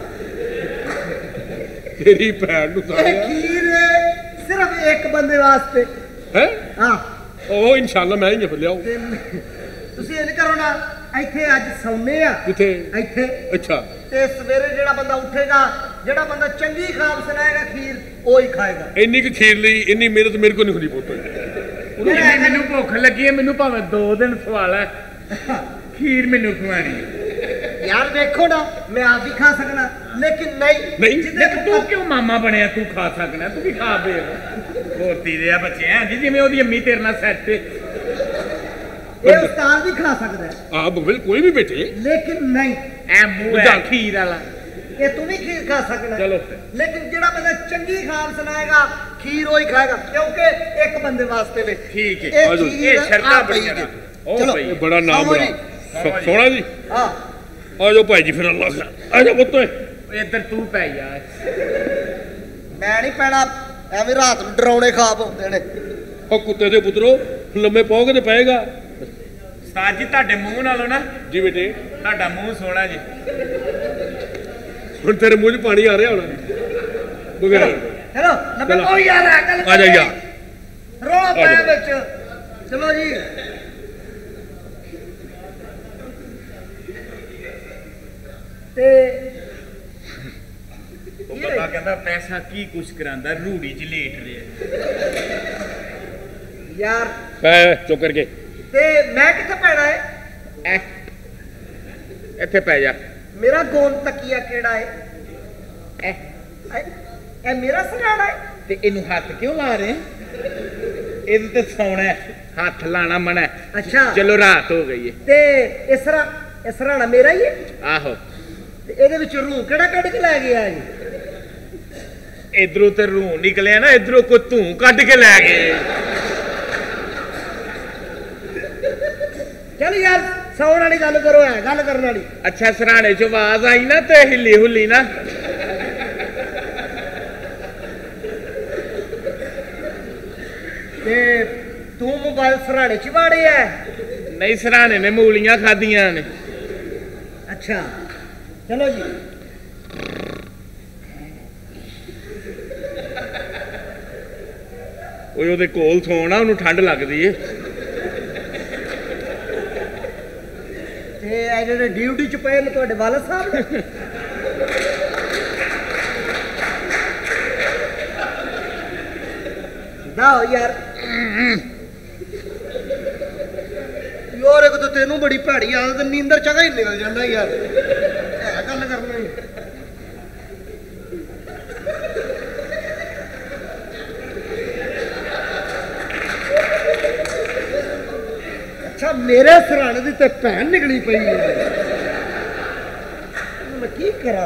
C: ਤੇਰੀ ਭੈਣ ਨੂੰ
A: ਇਹ
C: ਸਾਲਿਆ
A: ਖੀਰ ਸਿਰਫ ਇੱਕ ਬੰਦੇ ਵਾਸਤੇ
C: ਹੈ
A: ਹਾਂ
C: ਉਹ ਇਨਸ਼ਾਅੱਲਾ ਮੈਂ ਹੀ ਲਿਆਓ
A: ਤੇ ਤੁਸੀਂ ਇਹ ਕਰੋ ਨਾ ਇੱਥੇ ਅੱਜ ਸੌਂਦੇ ਆ
C: ਕਿੱਥੇ
A: ਇੱਥੇ
C: ਅੱਛਾ
A: ਤੇ ਸਵੇਰੇ ਜਿਹੜਾ ਬੰਦਾ ਉੱਠੇਗਾ ਜਿਹੜਾ ਬੰਦਾ ਚੰਗੀ ਖਾਬ ਸੁਣਾਏਗਾ ਖੀਰ ਉਹ ਹੀ ਖਾਏਗਾ
C: ਇੰਨੀ ਕੁ ਖੀਰ ਲਈ ਇੰਨੀ ਮਿਹਨਤ ਮੇਰੇ ਕੋਲ ਨਹੀਂ ਹੁੰਦੀ ਪੁੱਤ
E: ਉਹਨੇ ਮੈਨੂੰ ਭੁੱਖ ਲੱਗੀ ਹੈ ਮੈਨੂੰ ਭਾਵੇਂ ਦੋ ਦਿਨ ਸਵਾਲ ਹੈ ਖੀਰ ਮੈਨੂੰ ਖਵਾਣੀ
A: ਯਾਰ ਦੇਖੋ ਨਾ ਮੈਂ ਆਪ ਵੀ ਖਾ ਸਕਣਾ ਲੇਕਿਨ ਨਹੀਂ
C: ਨਹੀਂ।
A: ਜਿਹਦੇ
E: ਦੇਖ ਤੂੰ ਕਿਉਂ ਮਾਮਾ ਬਣਿਆ ਤੂੰ ਖਾ ਸਕਣਾ ਤੂੰ ਵੀ ਖਾ ਬੇ ਹੋਤੀ ਦੇ ਆ ਬੱਚੇ ਐ ਜਿਵੇਂ ਉਹਦੀ ਅੰਮੀ ਤੇਰੇ ਨਾਲ ਸੈੱਟ ਤੇ
A: ਇਹ ਉਸਤਾਦ ਵੀ ਖਾ ਸਕਦਾ ਹੈ
C: ਆਪ ਬਿਲ ਕੋਈ ਵੀ ਬੇਟੇ
A: ਲੇਕਿਨ ਨਹੀਂ
E: ਐ ਮੂੰਹ ਹੈ ਖੀਰ ਵਾਲਾ
A: कि तू भी खीर खा सकना
C: चलो।
A: लेकिन जेड़ा बंदा चंगी खाब सुनाएगा खीर वही खाएगा क्योंकि एक बंदे वास्ते वे
E: ठीक है।
A: ये
C: आजो।
A: खीर
E: ये शर्तां
A: आप
E: बड़ियां
A: पई
E: ने।
A: जे।
E: ओ
A: चलो
E: भाई,
C: बड़ा नाम
A: समो
C: बड़ा
A: जी।
C: सो- सोना जी
A: हाँ
C: आ जाओ भाई जी फिर अल्लाह खैर आ जाओ पुੱਤ
E: इधर तू पै यार
A: मैं नहीं पैना एवं रात ਨੂੰ ਡਰਾਉਣੇ ਖਾਬ ਹੁੰਦੇ ਨੇ
C: ਉਹ ਕੁੱਤੇ ਦੇ ਪੁੱਤਰੋ ਲੰਮੇ ਪਾਓਗੇ ਤੇ ਪਏਗਾ
E: ਉਸਤਾਦ ਜੀ ਤੁਹਾਡੇ ਮੂੰਹ ਨਾਲੋਂ ਨਾ
C: ਜੀ ਬੇਟੇ
E: ਤੁਹਾਡਾ ਮੂੰਹ ਸੋਹਣਾ ਜੀ
C: ਹੁਣ ਤੇਰੇ ਮੂੰਹ 'ਚ ਪਾਣੀ ਆ ਰਿਹਾ ਹੋਣਾ ਬਗੈਰ
A: ਚਲੋ ਨੱਬੇ
C: ਚਲੋ।
A: ਉਹ ਯਾਰ ਆ ਗੱਲ
C: ਆ ਜਾ ਯਾਰ
A: ਰੋ
C: ਆ
A: ਪੈ
C: ਜਾ।
A: ਵਿੱਚ ਚਲੋ ਜੀ ਤੇ
E: ਉਹ ਬੰਦਾ ਕਹਿੰਦਾ ਪੈਸਾ ਕੀ ਕੁਛ ਕਰਾਂਦਾ ਰੂੜੀ 'ਚ ਲੇਟ ਰਿਹਾ
A: ਯਾਰ
C: ਪੈ ਚੁੱਕ ਕਰਕੇ
A: ਤੇ ਮੈਂ ਕਿੱਥੇ ਪੈਣਾ ਹੈ
E: ਇੱਥੇ ਪੈ ਜਾ
A: ਮੇਰਾ ਗੋਲ ਤਕੀਆ ਕਿਹੜਾ ਹੈ ਇਹ ਇਹ ਮੇਰਾ ਸਰਾਣਾ ਹੈ
E: ਤੇ ਇਹਨੂੰ ਹੱਥ ਕਿਉਂ ਲਾ ਰਹੇ ਇਹਦੇ ਤੇ ਸੌਣਾ ਹੈ, ਹੱਥ ਲਾਣਾ ਮਨਾ ਹੈ।
A: ਅੱਛਾ
E: ਚਲੋ ਰਾਤ ਹੋ ਗਈ ਹੈ
A: ਤੇ ਇਸ ਤਰ੍ਹਾਂ ਇਸ ਸਰਾਣਾ ਮੇਰਾ ਹੀ ਹੈ
E: ਆਹੋ
A: ਤੇ ਇਹਦੇ ਵਿੱਚ ਰੂਹ ਕਿਹੜਾ ਕੱਢ ਕੇ ਲੈ ਗਿਆ ਜੀ
E: ਇਧਰੋਂ ਤੇ ਰੂਹ ਨਿਕਲਿਆ ਨਾ ਇਧਰੋਂ ਕੋਈ ਧੂੰ ਕੱਢ ਕੇ ਲੈ ਗਏ
A: ਚੱਲ ਯਾਰ ਸੌਣ ਵਾਲੀ ਗੱਲ ਕਰੋ ਐ ਗੱਲ ਕਰਨ ਵਾਲੀ
E: ਅੱਛਾ ਸਰਾਣੇ 'ਚ ਆਵਾਜ਼ ਆਈ ਨਾ ਤੇ ਹਿੱਲੀ ਹੁੱਲੀ ਨਾ
A: ਤੇ ਤੂੰ ਮੋਬਾਈਲ ਸਰਾਣੇ ਚ ਵਾੜਿਆ
E: ਨਹੀਂ ਸਰਾਣੇ ਨੇ ਮੂਲੀਆਂ ਖਾਧੀਆਂ ਨੇ
A: ਅੱਛਾ ਚਲੋ ਜੀ
E: ਓਏ ਉਹਦੇ ਕੋਲ ਸੌਣਾ ਉਹਨੂੰ ਠੰਡ ਲੱਗਦੀ ਏ
A: ਤੇ ਇਹ ਜਿਹੜੇ ਡਿਊਟੀ ਚ ਪਏ ਨੇ ਤੁਹਾਡੇ ਵਾਲਦ ਸਾਹਿਬ दाओ यार यार एक तो तेनू बड़ी भैड़ी आदत नींदर चगा ही निकल जाता यार है गल करना अच्छा मेरे सराने दी ते भैन निकली पई है मैं की करा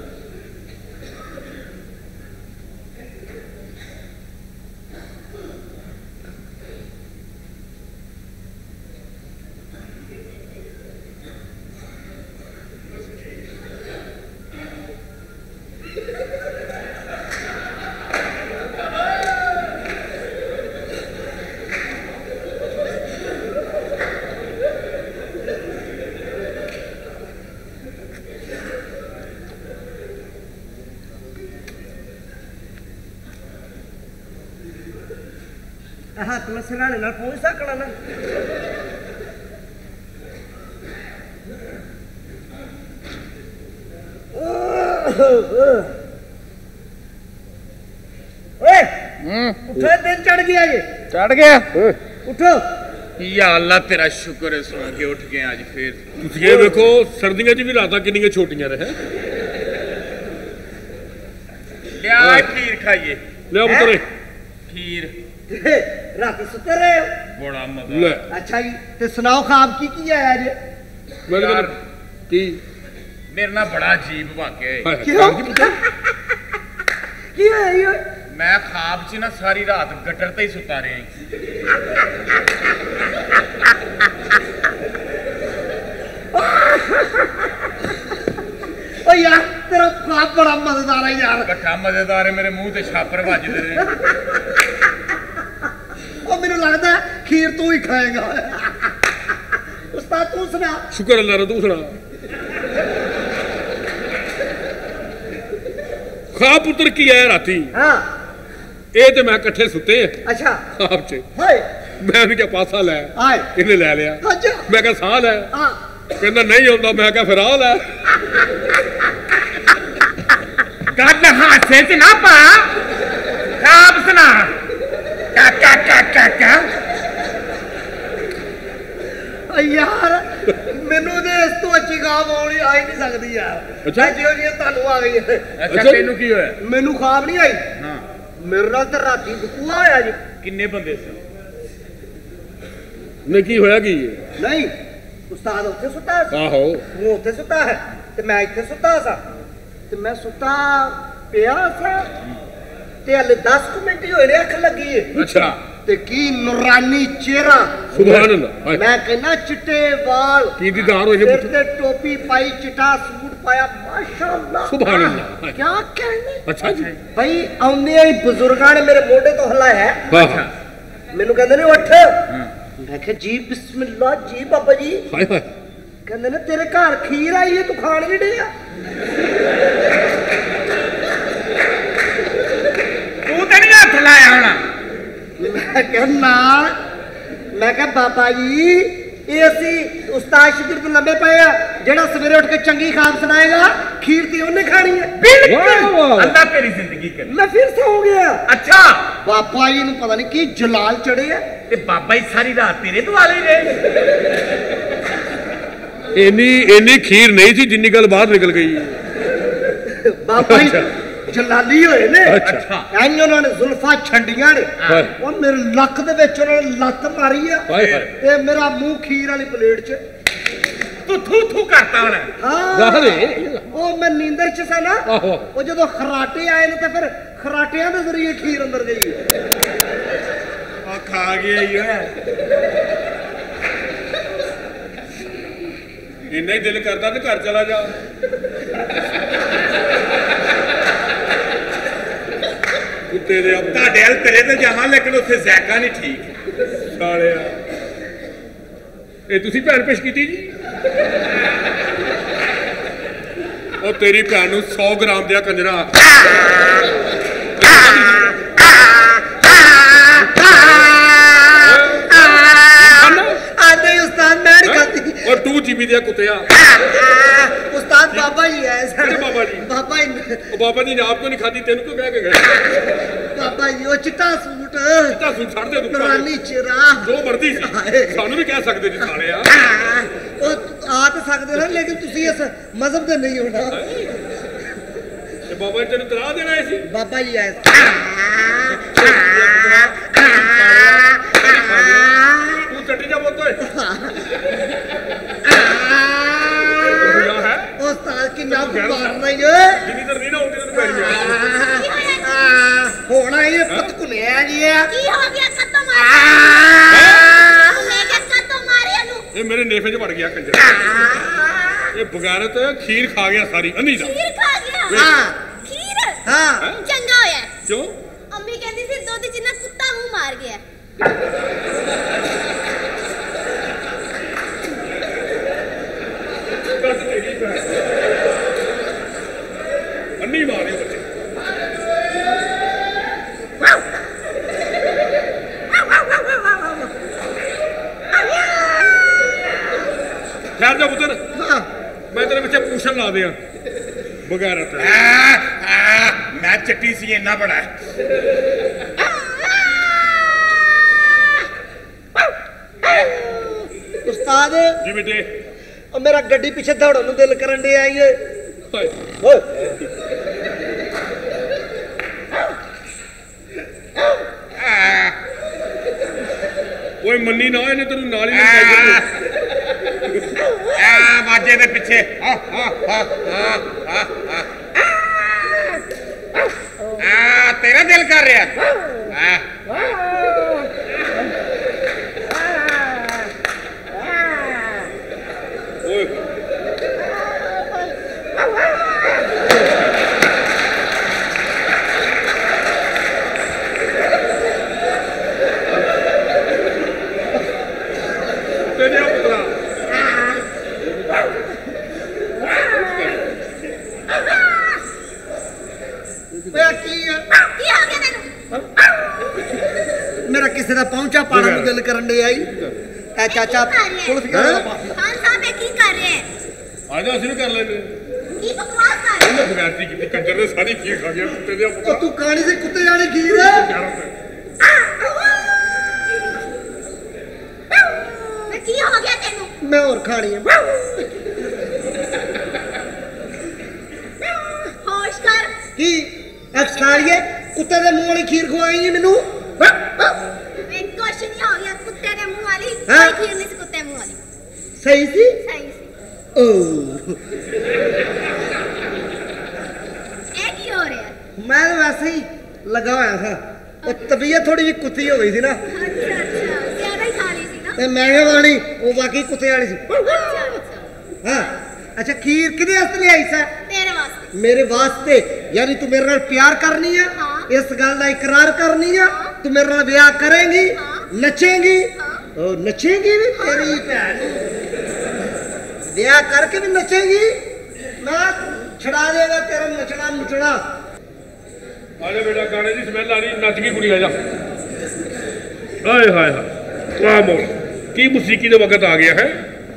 A: हाथ में सराने ना पहुंच सकना ना ओए उठो दिन चढ़ गया ये
E: चढ़ गया
A: उठो
E: या अल्लाह तेरा शुक्र है सो के उठ गए आज फिर
C: ये देखो सर्दियों च भी रातां किन्नियां छोटियां रहे
E: लिया खीर खाइए
C: ले पुत्रे
E: खीर
A: रात सुते रहे हो
E: बड़ा
C: ले
E: मजा
A: अच्छा जी ते सुनाओ खाब की की है आज
C: मेरे
E: यार,
C: की
E: मेरे ना बड़ा अजीब वाकया है
A: क्यों की है ये
E: मैं ख्वाब च ना सारी रात गटर ते ही सुता रहा
A: ओ यार तेरा ख्वाब बड़ा मजेदार है यार
E: गट्ठा मजेदार है मेरे मुंह ते छापर बजदे रहे
A: ओ मेनू लगदा है खीर तू ही खाएगा उस्ताद तू सुना
C: शुक्र अल्लाह रा तू सुना खा पुत्र की है राती
A: हां
C: ਇਹ ਤੇ ਮੈਂ ਇਕੱਠੇ ਸੁੱਤੇ ਆ
A: अच्छा
C: ਆਪ ਚ
A: हाय
C: ਮੈਂ ਉਹਨੂੰ ਕਿਹਾ ਪਾਸਾ ਲੈ
A: हाय
C: ਇਹਨੇ ਲੈ ਲਿਆ
A: अच्छा
C: ਮੈਂ ਕਿਹਾ ਸਾਹ ਲੈ
A: हां
C: ਕਹਿੰਦਾ ਨਹੀਂ ਆਉਂਦਾ ਮੈਂ ਕਿਹਾ ਫਿਰ ਆ ਲੈ
E: गद हासे च ना पा ख्वाब सुना क्या क्या क्या क्या क्या
A: ओ यार ਮੈਨੂੰ ਤੇ ਇਸ ਤੋਂ ਅੱਛੀ ਖਾਬ ਆਉਣੀ ਆ ਹੀ ਨਹੀਂ ਸਕਦੀ ਯਾਰ
C: ਅੱਛਾ।
A: ਜਿਉਂ ਜਿਉਂ ਤੁਹਾਨੂੰ ਆ ਗਈ ਹੈ
E: अच्छा तेनू की होया
A: ਮੈਨੂੰ ਖਾਬ ਨਹੀਂ ਆਈ
E: हां
A: ਮੇਰੇ ਨਾਲ ਤਾਂ ਰਾਤੀ ਬਕੂਆ ਹੋਇਆ ਜੀ
E: किन्ने बंदे सी
C: ਨੇ ਕੀ ਹੋਇਆ ਕੀ
A: ਨਹੀਂ ਉਸਤਾਦ ਉੱਥੇ ਸੁੱਤਾ ਸੀ
C: ਆਹੋ
A: ਉਹ ਉੱਥੇ ਸੁੱਤਾ ਹੈ ਤੇ ਮੈਂ ਇੱਥੇ ਸੁੱਤਾ ਸਾਂ ਤੇ ਮੈਂ ਸੁੱਤਾ ਪਿਆ ਸਾਂ ਤੇ ਹਲੇ दस ਮਿੰਟ ਹੀ ਹੋਏ ਨੇ ਅੱਖ ਲੱਗੀ ਏ।
C: ਅੱਛਾ
A: ਤੇ ਕੀ ਨੂਰਾਨੀ ਚਿਹਰਾ,
C: ਸੁਭਾਨ ਅੱਲਾਹ।
A: ਮੈਂ ਕਹਿੰਦਾ ਚਿੱਟੇ ਵਾਲ,
C: ਕੀ ਦੀਦਾਰ ਹੋਏ
A: ਸਿਰ ਤੇ ਟੋਪੀ ਪਾਈ, ਚਿੱਟਾ ਸੂਟ ਪਾਇਆ, ਮਾਸ਼ਾਅੱਲਾ
C: ਸੁਭਾਨ ਅੱਲਾਹ।
A: ਕੀ ਕਹਿਣੇ।
C: ਅੱਛਾ ਜੀ
A: ਭਾਈ ਆਉਂਦੇ ਹੀ ਬਜ਼ੁਰਗਾਂ ਨੇ ਮੇਰੇ ਮੋਢੇ ਤੋਂ ਹਿਲਾਇਆ।
C: ਵਾਹ
A: ਮੈਨੂੰ ਕਹਿੰਦੇ ਨੇ ਉੱਠ। ਮੈਂ ਕਿਹਾ ਜੀ ਬਿਸਮਿਲ੍ਲਾ ਜੀ ਬਾਬਾ ਜੀ।
C: ਹਾਏ ਹਾਏ
A: ਕਹਿੰਦੇ ਨੇ ਤੇਰੇ ਘਰ ਖੀਰ ਆਈ ਹੈ ਤੂੰ ਖਾਣ ਨਹੀਂ ਡਿਆ।
E: ਤੂੰ ਤੇ ਨਹੀਂ ਹੱਥ ਲਾਇਆ ਹੋਣਾ।
A: ਮੈਂ ਕਿਹਾ ਨਾ, ਮੈਂ ਕਿਹਾ ਬਾਬਾ ਜੀ ਇਹ ਅਸੀਂ ਉਸਤਾਦ ਸ਼ਿਕਰ ਤੋਂ ਲੰਬੇ ਪਏ ਆ, ਜਿਹੜਾ ਸਵੇਰੇ ਉੱਠ ਕੇ ਚੰਗੀ ਖਾਮ ਸੁਣਾਏਗਾ ਖੀਰ ਤੇ ਉਹਨੇ ਖਾਣੀ ਹੈ।
E: ਬਿਲਕੁਲ ਅੱਲਾ ਤੇਰੀ ਜ਼ਿੰਦਗੀ ਕਰੇ।
A: ਮੈਂ ਫਿਰ ਸੌ ਗਿਆ।
E: ਅੱਛਾ
A: ਬਾਬਾ ਜੀ ਨੂੰ ਪਤਾ ਨਹੀਂ ਕੀ ਜਲਾਲ ਚੜੇ ਆ
E: ਤੇ ਬਾਬਾ ਜੀ ਸਾਰੀ ਰਾਤ ਤੇਰੇ ਦੁਆਲੇ ਰਹੇ।
C: ਇੰਨੀ ਇੰਨੀ ਖੀਰ ਨਹੀਂ ਸੀ ਜਿੰਨੀ ਗੱਲ ਬਾਹਰ ਨਿਕਲ ਗਈ।
A: ਬਾਬਾ ਜੀ ਜਲਾਲੀ ਹੋਏ ਨੇ।
C: ਅੱਛਾ
A: ਐਂ ਉਹਨਾਂ ਨੇ ਜ਼ੁਲਫਾਂ ਛੰਡੀਆਂ ਨੇ, ਉਹ ਮੇਰੇ ਲੱਕ ਦੇ ਵਿੱਚ ਉਹਨਾਂ ਨੇ ਲੱਤ ਮਾਰੀ ਆ
C: ਹਾਏ ਹਾਏ
A: ਤੇ ਮੇਰਾ ਮੂੰਹ ਖੀਰ ਵਾਲੀ ਪਲੇਟ 'ਚ।
E: ਤੂੰ ਥੂ ਥੂ ਕਰਤਾ ਹੋਣਾ।
A: ਹਾਂ ਉਹ ਮੈਂ ਨੀਂਦਰ 'ਚ ਸਾਂ ਨਾ,
C: ਆਹੋ
A: ਉਹ ਜਦੋਂ ਖਰਾਟੇ ਆਏ ਨੇ ਤੇ ਫਿਰ ਖਰਾਟਿਆਂ ਦੇ ਜ਼ਰੀਏ ਖੀਰ ਅੰਦਰ ਗਈ।
E: ਆ ਖਾ ਗਿਆ ਹੀ ਹੋਇਆ।
C: ਇੰਨਾ ਹੀ ਦਿਲ ਕਰਦਾ ਤੇ ਘਰ ਚਲਾ ਜਾ। ਕੁੱਤੇ ਦੇ ਆਪ
E: ਤੁਹਾਡੇ ਹਲ ਤੇਰੇ ਤੇ ਜਾਵਾਂ ਲੇਕਿਨ ਉੱਥੇ ਜ਼ੈਕਾ ਨਹੀਂ ਠੀਕ।
C: ਸਾਲਿਆ ਇਹ ਤੁਸੀਂ ਭੈਣ ਪੇਸ਼ ਕੀਤੀ ਜੀ। ਉਹ ਤੇਰੀ ਭੈਣ ਨੂੰ ਸੌ ਗ੍ਰਾਮ ਦਿਆ ਕੰਜਰਾ।
A: ਆਂਦੇ ਉਸਤਾਦ ਮੈਂ ਨਹੀਂ ਖਾਦੀ।
C: और टू जीबी दिया कुत्तिया
A: उस्ताद बाबा जी है सर।
C: बाबा जी
A: बाबा जी
C: ओ बाबा जी ने आपको नहीं खाती तेन क्यों कह के गए।
A: बाबा जी वो चिट्टा सूट
C: चिट्टा सूट छड़ दे तू
A: नूरानी चेहरा
C: जो मर्जी सी सानू भी कह सकते जी साले आ
A: ओ आ तो सकते ना लेकिन तुसी इस मजहब दे नहीं होना।
C: ते बाबा जी तेन तला देना सी।
A: बाबा जी आए
C: तू चट्टी जा बोलतो
A: उस्ताद की नाम मार रही है
C: जिनी देर नहीं ना होती तेन पैरी
A: होना ये पत कुनिया जी है
F: की हो गया कत्तो मारे ले के कत्तो मारे नु
C: ये मेरे नेफे च वड़ गया कंजर। ये बगैरत खीर खा गया सारी अन्नी दा।
F: खीर खा गया।
A: हां
F: खीर
A: हां
F: चंगा होया।
C: क्यों
F: अम्मी कहंदी सी दुध च ना कुत्ता मुंह मार गया।
C: अन्नी मारे बच्चे ठहर जा पुत्र मैं तेरे पीछे पूछन ला दिया बगैरत।
E: मैं चट्टी सी इन्ना बड़ा
A: उस्ताद
C: जी बेटे
A: और मेरा गड्डी पीछे दौड़न दिल करन दे आई है।
C: हाय ओए मन्नी ना इन्हें तेनू नाल ही
E: आ बाजे दे पीछे आ आ आ आ आ आ तेरा दिल कर रहा आ
A: मेरा किसी का पहुंचा पाना में दिल करन दे आई। ए चाचा पुलिस
F: खान साहब ये की कर रहे हैं?
C: आजा असि भी कर लेने
F: की बकवास कर रहे हैं?
C: इन्हें बगैरती की कंजर ने सारी खीर खा गया कुत्ते दे
A: ओ तू कहानी से कुत्ते जाने खीर है
F: मैं की हो गया तेनू?
A: मैं और खानी है
F: होश कर
A: की एक्सारिए कुत्ते दे मुंह वाली खीर खवाई है मेनू।
F: एक क्वेश्चन ही हो गया कुत्ते के मुंह वाली कोई खीर नहीं सी कुत्ते मुंह वाली।
A: सही सी
F: सही सी।
A: ओ मैं तो वैसे ही लगा हुआ था और तबीयत थोड़ी जी कुत्ती हो गई थी ना
F: अच्छा अच्छा ज्यादा ही खा ली थी ना
A: ते मैं वाली वो बाकी कुत्ते वाली सी
F: अच्छा अच्छा
A: हाँ अच्छा खीर किदे वास्ते ले आई सा
F: तेरे वास्ते
A: मेरे वास्ते यानी तू मेरे नाल प्यार करनी है
F: हाँ।
A: इस गल का इकरार करनी है
F: हाँ।
A: तू मेरे नाल ब्याह करेंगी
F: हाँ।
A: नचेंगी
F: हाँ।
A: और नचेंगी भी तेरी भैन ब्याह करके भी नचेंगी ना छड़ा देगा तेरा नचना नुचना
C: आजा बेटा गाने की स्मेल आ रही नच की कुड़ी आजा हाय हाय हाय वाह मोर की मौसीकी का वक्त आ गया है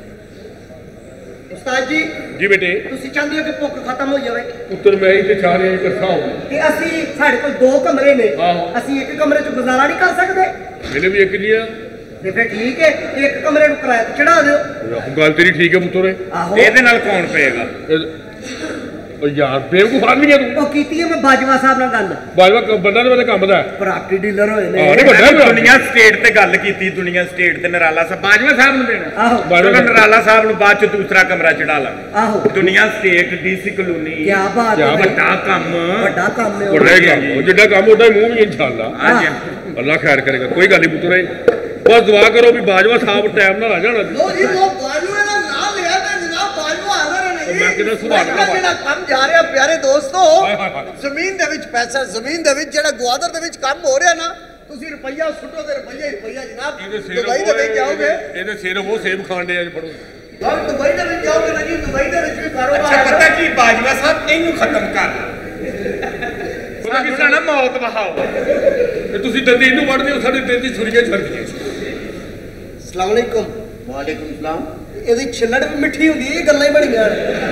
A: उस्ताद जी
C: जी बेटे
A: ਤੁਸੀਂ ਚਾਹੁੰਦੇ ਹੋ ਕਿ ਭੁੱਖ ਖਤਮ ਹੋ ਜਾਵੇ
C: ਪੁੱਤਰ ਮੈਂ ਹੀ ਤੇ ਚਾਹ ਰਿਹਾ ਇਕੱਠਾ ਹੋ
A: ਤੇ ਅਸੀਂ ਸਾਡੇ ਕੋਲ ਦੋ ਕਮਰੇ ਨੇ
C: ਆਹੋ।
A: ਅਸੀਂ ਇੱਕ ਕਮਰੇ 'ਚ ਗੁਜ਼ਾਰਾ ਨਹੀਂ ਕਰ ਸਕਦੇ
C: ਮੇਰੇ ਵੀ ਇੱਕ ਜੀ ਆ
A: ਤੇ ਫਿਰ ਠੀਕ ਹੈ ਇੱਕ ਕਮਰੇ ਨੂੰ ਕਿਰਾਏ ਤੇ ਚੜਾ ਦਿਓ
C: ਗੱਲ ਤੇਰੀ ਠੀਕ ਹੈ ਪੁੱਤਰ
A: ਆਹੋ
E: ਇਹਦੇ ਨਾਲ ਕੌਣ ਪਏਗਾ
C: ਉਹ ਯਾਰ ਬੇਵਕੂਫ ਆਦਮੀ ਹੈ ਤੂੰ
A: ਉਹ ਕੀਤੀ ਹੈ ਮੈਂ ਬਾਜਵਾ ਸਾਹਿਬ ਨਾਲ ਗੱਲ
C: ਬਾਜਵਾ ਬੰਦਾ ਤੇ ਮੇਰੇ ਕੰਮ ਦਾ
A: ਪ੍ਰਾਪਰਟੀ ਡੀਲਰ ਹੋਏ ਨੇ
C: ਹਾਂ ਨਹੀਂ ਵੱਡਾ ਹੈ
E: ਦੁਨੀਆ ਸਟੇਟ ਤੇ ਗੱਲ ਕੀਤੀ ਦੁਨੀਆ ਸਟੇਟ ਤੇ ਨਰਾਲਾ ਸਾਹਿਬ ਬਾਜਵਾ ਸਾਹਿਬ ਨੂੰ ਦੇਣਾ
A: ਆਹੋ
C: ਬਾਜਵਾ
E: ਚਲੋ ਨਰਾਲਾ ਸਾਹਿਬ ਨੂੰ ਬਾਅਦ ਚ ਦੂਸਰਾ ਕਮਰਾ ਚੜਾ ਲਾਂਗੇ
A: ਆਹੋ
E: ਦੁਨੀਆ ਸਟੇਟ ਡੀਸੀ ਕਲੋਨੀ
A: ਕੀ ਬਾਤ
C: ਕਿਆ
A: ਹੈ
E: ਵੱਡਾ ਕੰਮ
A: ਵੱਡਾ ਕੰਮ ਹੈ
C: ਵੱਡਾ ਕੰਮ ਉਹ ਜਿੱਡਾ ਕੰਮ ਉਹਦਾ ਹੀ ਮੂੰਹ ਵੀ ਇਨਸ਼ਾਅੱਲਾ
E: ਹਾਂਜੀ
C: ਅੱਲਾ ਖੈਰ ਕਰੇਗਾ ਕੋਈ ਗੱਲ ਨਹੀਂ ਪੁੱਤਰ ਬਸ ਦੁਆ ਕਰੋ ਵੀ ਬਾਜਵਾ ਸਾਹਿਬ ਟਾਈਮ ਨਾਲ ਆ ਜਾਣਾ
A: ਲੋ ਜੀ ਲੋ ਬਾਜੂਏ ਦਾ ਨਾਮ ਲਿਆ ਤੇ ਜਨਾਬ ਬਾਜਵਾ ਹਾਜ਼ਰ ਨੇ
C: ਮੈਂ ਕਿਹਦਾ ਸੁਭਾਅ ਦਾ
A: ਜਿਹੜਾ ਕੰਮ ਜਾ ਰਿਹਾ ਪਿਆਰੇ ਦੋਸਤੋ
C: ਹਾਏ ਹਾਏ ਹਾਏ
A: ਜ਼ਮੀਨ ਦੇ ਵਿੱਚ ਪੈਸਾ ਜ਼ਮੀਨ ਦੇ ਵਿੱਚ ਜਿਹੜਾ ਗਵਾਦਰ ਦੇ ਵਿੱਚ ਕੰਮ ਹੋ ਰਿਹਾ ਨਾ ਤੁਸੀਂ ਰੁਪਈਆ ਸੁੱਟੋ ਤੇ ਰੁਪਈਆ ਹੀ ਰੁਪਈਆ ਜਨਾਬ
C: ਇਹਦੇ ਸਿਰ
A: ਦੁਬਈ ਦੇ ਵਿੱਚ ਜਾਓਗੇ
C: ਇਹਦੇ ਸਿਰ ਉਹ ਸੇਬ ਖਾਣ ਦੇ ਅੱਜ ਫੜੋ
A: ਔਰ ਦੁਬਈ ਦੇ ਵਿੱਚ ਜਾਓਗੇ ਨਾ ਜੀ ਦੁਬਈ ਦੇ ਵਿੱਚ ਵੀ ਕਾਰੋਬਾਰ
E: ਅੱਛਾ ਪਤਾ ਕੀ ਬਾਜਵਾ ਸਾਹਿਬ ਇਹਨੂੰ ਖਤਮ ਕਰ
C: ਪਤਾ ਕੀ
E: ਸਾਨੂੰ ਨਾ ਮੌਤ ਵਹਾਓ
C: ਤੇ ਤੁਸੀਂ ਦੰਦੀ ਇਹਨੂੰ ਵੜਦੇ ਹੋ ਸਾਡੇ ਦਿਲ ਦੀ ਛੁਰੀਆਂ ਛੱਡਦੀਆਂ
A: ਅਸਲਾਮ ਅਲੈਕੁਮ ਵਾਲੇਕੁਮ ਸਲਾਮ ਇਹਦੀ ਛਿੱਲੜ ਵੀ ਮਿੱਠੀ ਹੁੰਦੀ ਹੈ ਇਹ ਗੱਲਾਂ ਹੀ ਬਣੀਆਂ